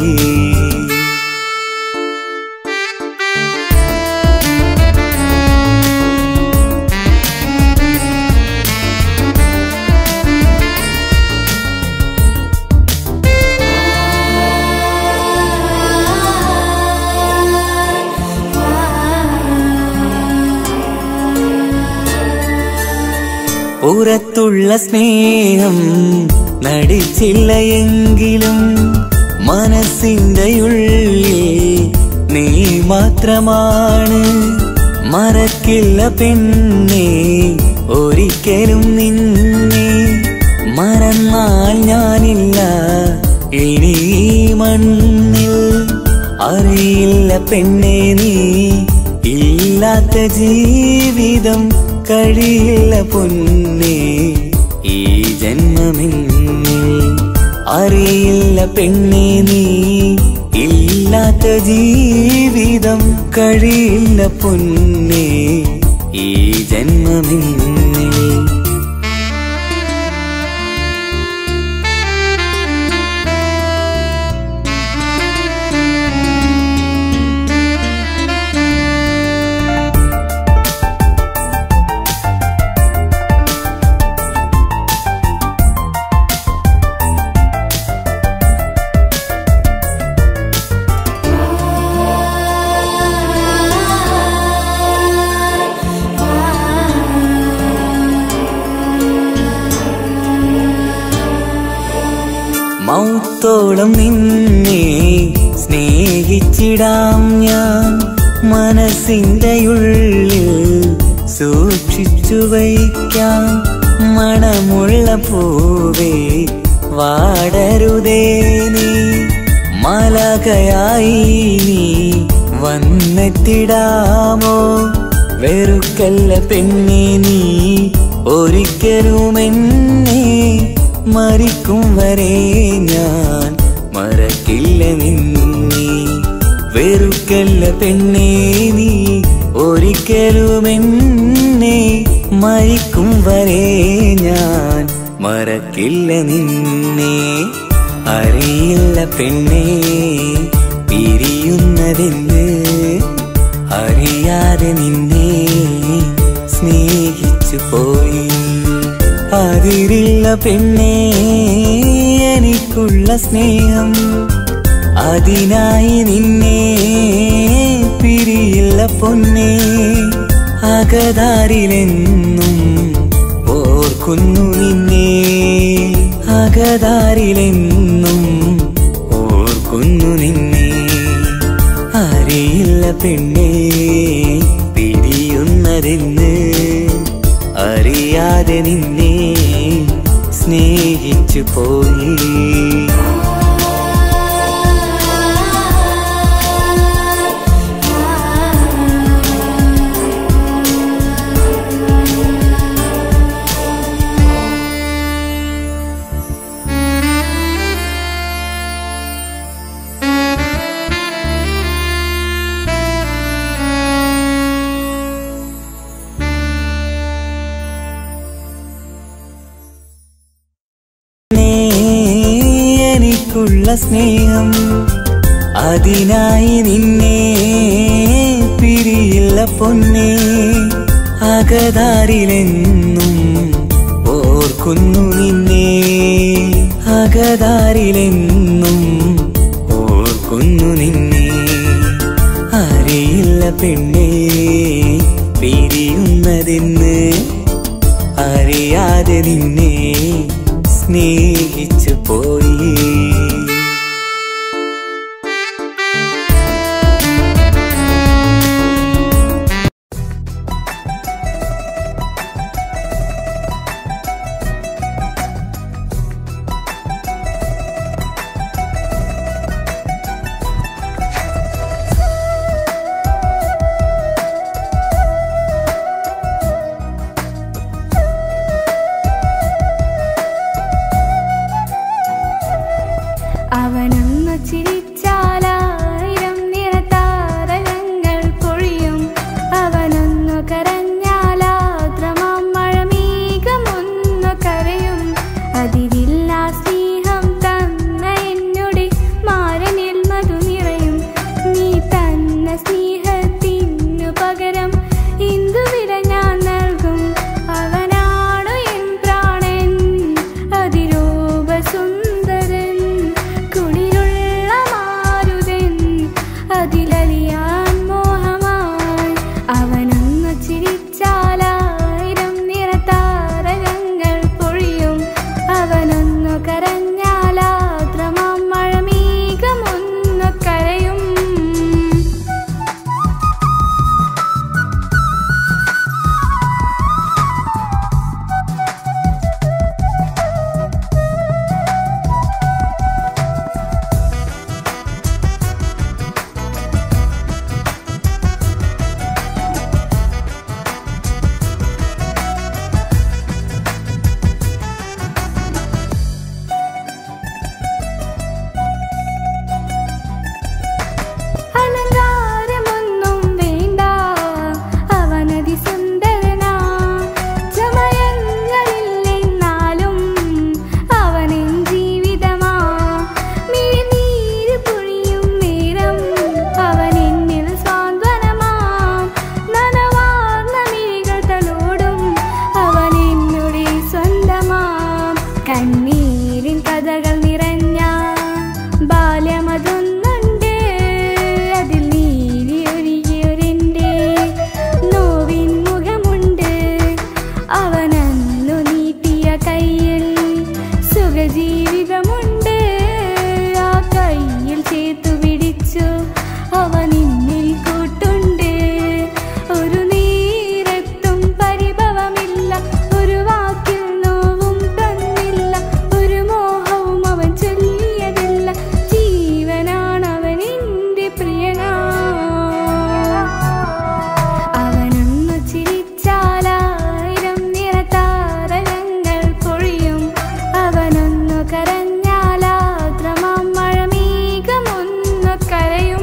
പുറത്തുള്ള സ്നേഹം നടിച്ചില്ല എങ്കിലും മനസ്സിൻ്റെ ഉള്ളിൽ നീ മാത്രമാണ്. മറക്കില്ല പെണ്ണേ ഒരിക്കലും നിന്നെ, മറന്നാൽ ഞാനില്ല ഇനി ഈ മണ്ണിൽ. അറിയില്ല പെണ്ണേ നീ ഇല്ലാത്ത ജീവിതം കഴിയില്ല പൊന്നേ ഈ ജന്മമെന്നിൽ. അറിയില്ല പെണ്ണേ നീ ഇല്ലാത്ത ജീവിതം കഴിയില്ല പൊന്നേ ഈ ജന്മമെന്നിൽ. മൗത്തോളം നിന്നെ സ്നേഹിച്ചിടാം ഞാൻ, മനസ്സിൻ്റെ ഉള്ളിൽ സൂക്ഷിച്ചു വയ്ക്കാം. മണമുള്ള പൂവേ വാടരുതേ നീ, മലകയായി നീ വന്നെത്തിടാമോ. വെറുക്കല്ല പെണ്ണേ നീ ഒരിക്കലുമെന്നെ, മരിക്കും വരെ ഞാൻ മറക്കില്ല നിന്നെ. വെറുക്കല്ല പെണ്ണേ നീ ഒരിക്കലുമെന്നെ, മരിക്കും വരെ ഞാൻ മറക്കില്ല നിന്നെ. അറിയില്ല പെണ്ണേ പിരിയുന്നതെന്ന്, അറിയാതെ നിന്നെ സ്നേഹിച്ചു പോയി. അതിരില്ല പെണ്ണേ എനിക്കുള്ള സ്നേഹം അതിനായി നിന്നെ പിരിയില്ല പൊന്നേ. അകതാരിലെന്നും ഓർക്കുന്നു നിന്നെ, അകതാരിലെന്നും ഓർക്കുന്നു നിന്നെ. അറിയില്ല പെണ്ണേ പിരിയുന്നതെന്ന്, അറിയാതെ നിന്നെ സ്നേഹിച്ചു പോയി. എനിക്കുള്ള സ്നേഹം അതിനായി നിന്നെ പിരിയില്ല പൊന്നേ. അകതാരിലെന്നും ഓർക്കുന്നു നിന്നെ, അകതാരിലെന്നും പെണ്ണേ പിരിയുന്നതെന്ന് അറിയാതെ നിന്നെ സ്നേഹിച്ചു പോയി. അവനൊന്നു ചിരിച്ചാലായിരം നിറതാരകങ്ങൾ പൊഴിയും. അവനൊന്നു കരഞ്ഞാലാദ്രമാം മഴമേഘമൊന്നു കരയും. അതിരില്ലാ സ്നേഹം തന്ന എന്നോട് മാരനിൽ മധു നിറയും. നീ തന്ന സ്നേഹത്തിനു പകരം എന്തു വില ഞാൻ നൽകും? അവനാണു എൻ പ്രാണൻ അതിരൂപസുന്ദരൻ, കുളിരുള്ള മാരുതൻ അതിലലിയാൻ മോഹമായി. അവനൊന്നു ചിരിച്ചാലായിരം നിറതാരകങ്ങൾ പൊഴിയും. അവനൊന്നു കരഞ്ഞാലാദ്രമാം മഴമേഘമൊന്നു കരയും. അലങ്കാരമൊന്നും വേണ്ട, അവനതിസുന്ദരനാ. ചമയങ്ങളില്ലെന്നാലും അവനെൻ ജീവിതമാ. മിഴിനീര് പൊഴിയും നേരം അവനെന്നിൽ സാന്ത്വനമാം. നനവാർന്ന മിഴികൾ തലോടും അവനെന്നുടെ സ്വന്തമാം. കണ്ണീരിൻ കഥകൾ നിറഞ്ഞ ബാല്യമതൊന്നുണ്ട്, അതിൽ നീരിയൊരിയൊരെൻ്റെ നോവിൻ മുഖമുണ്ട്. അവനന്നു നീട്ടിയ കയ്യിൽ സുഖജീവിതമുണ്ട്. ആ കയ്യിൽ ചേർത്തു പിടിച്ചു അവനിന്നിൽ കൂട്ടുണ്ട്. ഒരു നേരത്തും പരിഭവമില്ല, ഒരു വാക്കിൽ നോവും തന്നില്ല, ഒരു മോഹവും അവൻ ചൊല്ലിയതില്ല. ജീവനാണവൻ എൻ്റെ പ്രിയനാ. അവനൊന്നു ചിരിച്ചാലായിരം നിറതാരകങ്ങൾ പൊഴിയും. അവനൊന്നു കരഞ്ഞാലാദ്രമാം മഴമേഘമൊന്നു കരയും.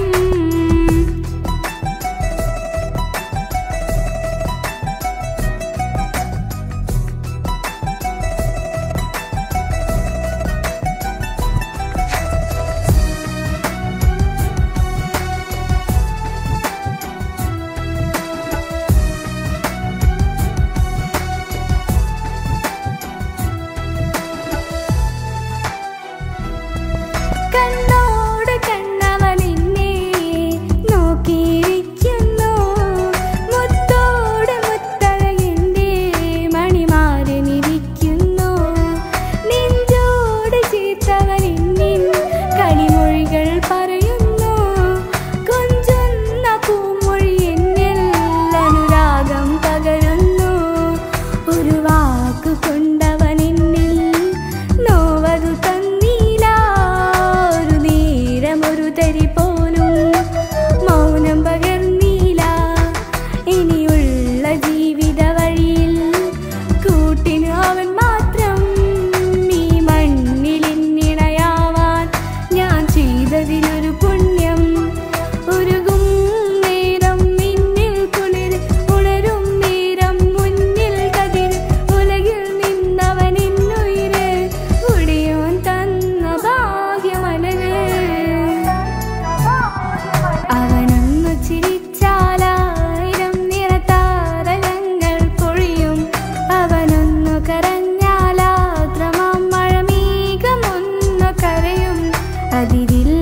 കണ്ണോട് കണ്ണവൻ എന്നെ നോക്കിയിരിക്കുന്നു. മുത്തോട് മുത്തഴകെൻ്റെ മണിമാരനിരിക്കുന്നു. നെഞ്ചോട് ചേർത്തവൻ എന്നിൽ കളിമൊഴികൾ പറയുന്നു. കൊഞ്ചുന്ന പൂമൊഴി എന്നിൽ അനുരാഗം പകരുന്നു. ഒരു വാക്കു കൊണ്ടവൻ എന്നിൽ നോവതു തന്നീല. ഒരു നേരം ഒരു തരി പോലും മൗനം പകർന്നീല. ഇനിയുള്ള ജീവിത വഴിയിൽ കൂട്ടിന് അവൻ മാത്രം. ഈ മണ്ണിൽ എന്നിണയാവാൻ ഞാൻ ചെയ്തതിനൊരു പുണ്യം. ഉരുകും നേരം മിന്നിൽ കുളിർ, ഉണരും നേരം മുന്നിൽ കതിർ. ഉലകിൽ നിന്നവൻ എന്നുയിര്, ഉടിയോൻ തന്ന ഭാഗ്യമലര്. അവനൊന്നു ചിരിച്ചാലായിരം നിറതാരകങ്ങൾ പൊഴിയും. അവനൊന്നു കരഞ്ഞാലാദ്രമാം മഴമേഘമൊന്നു കരയും. അതിരില്ല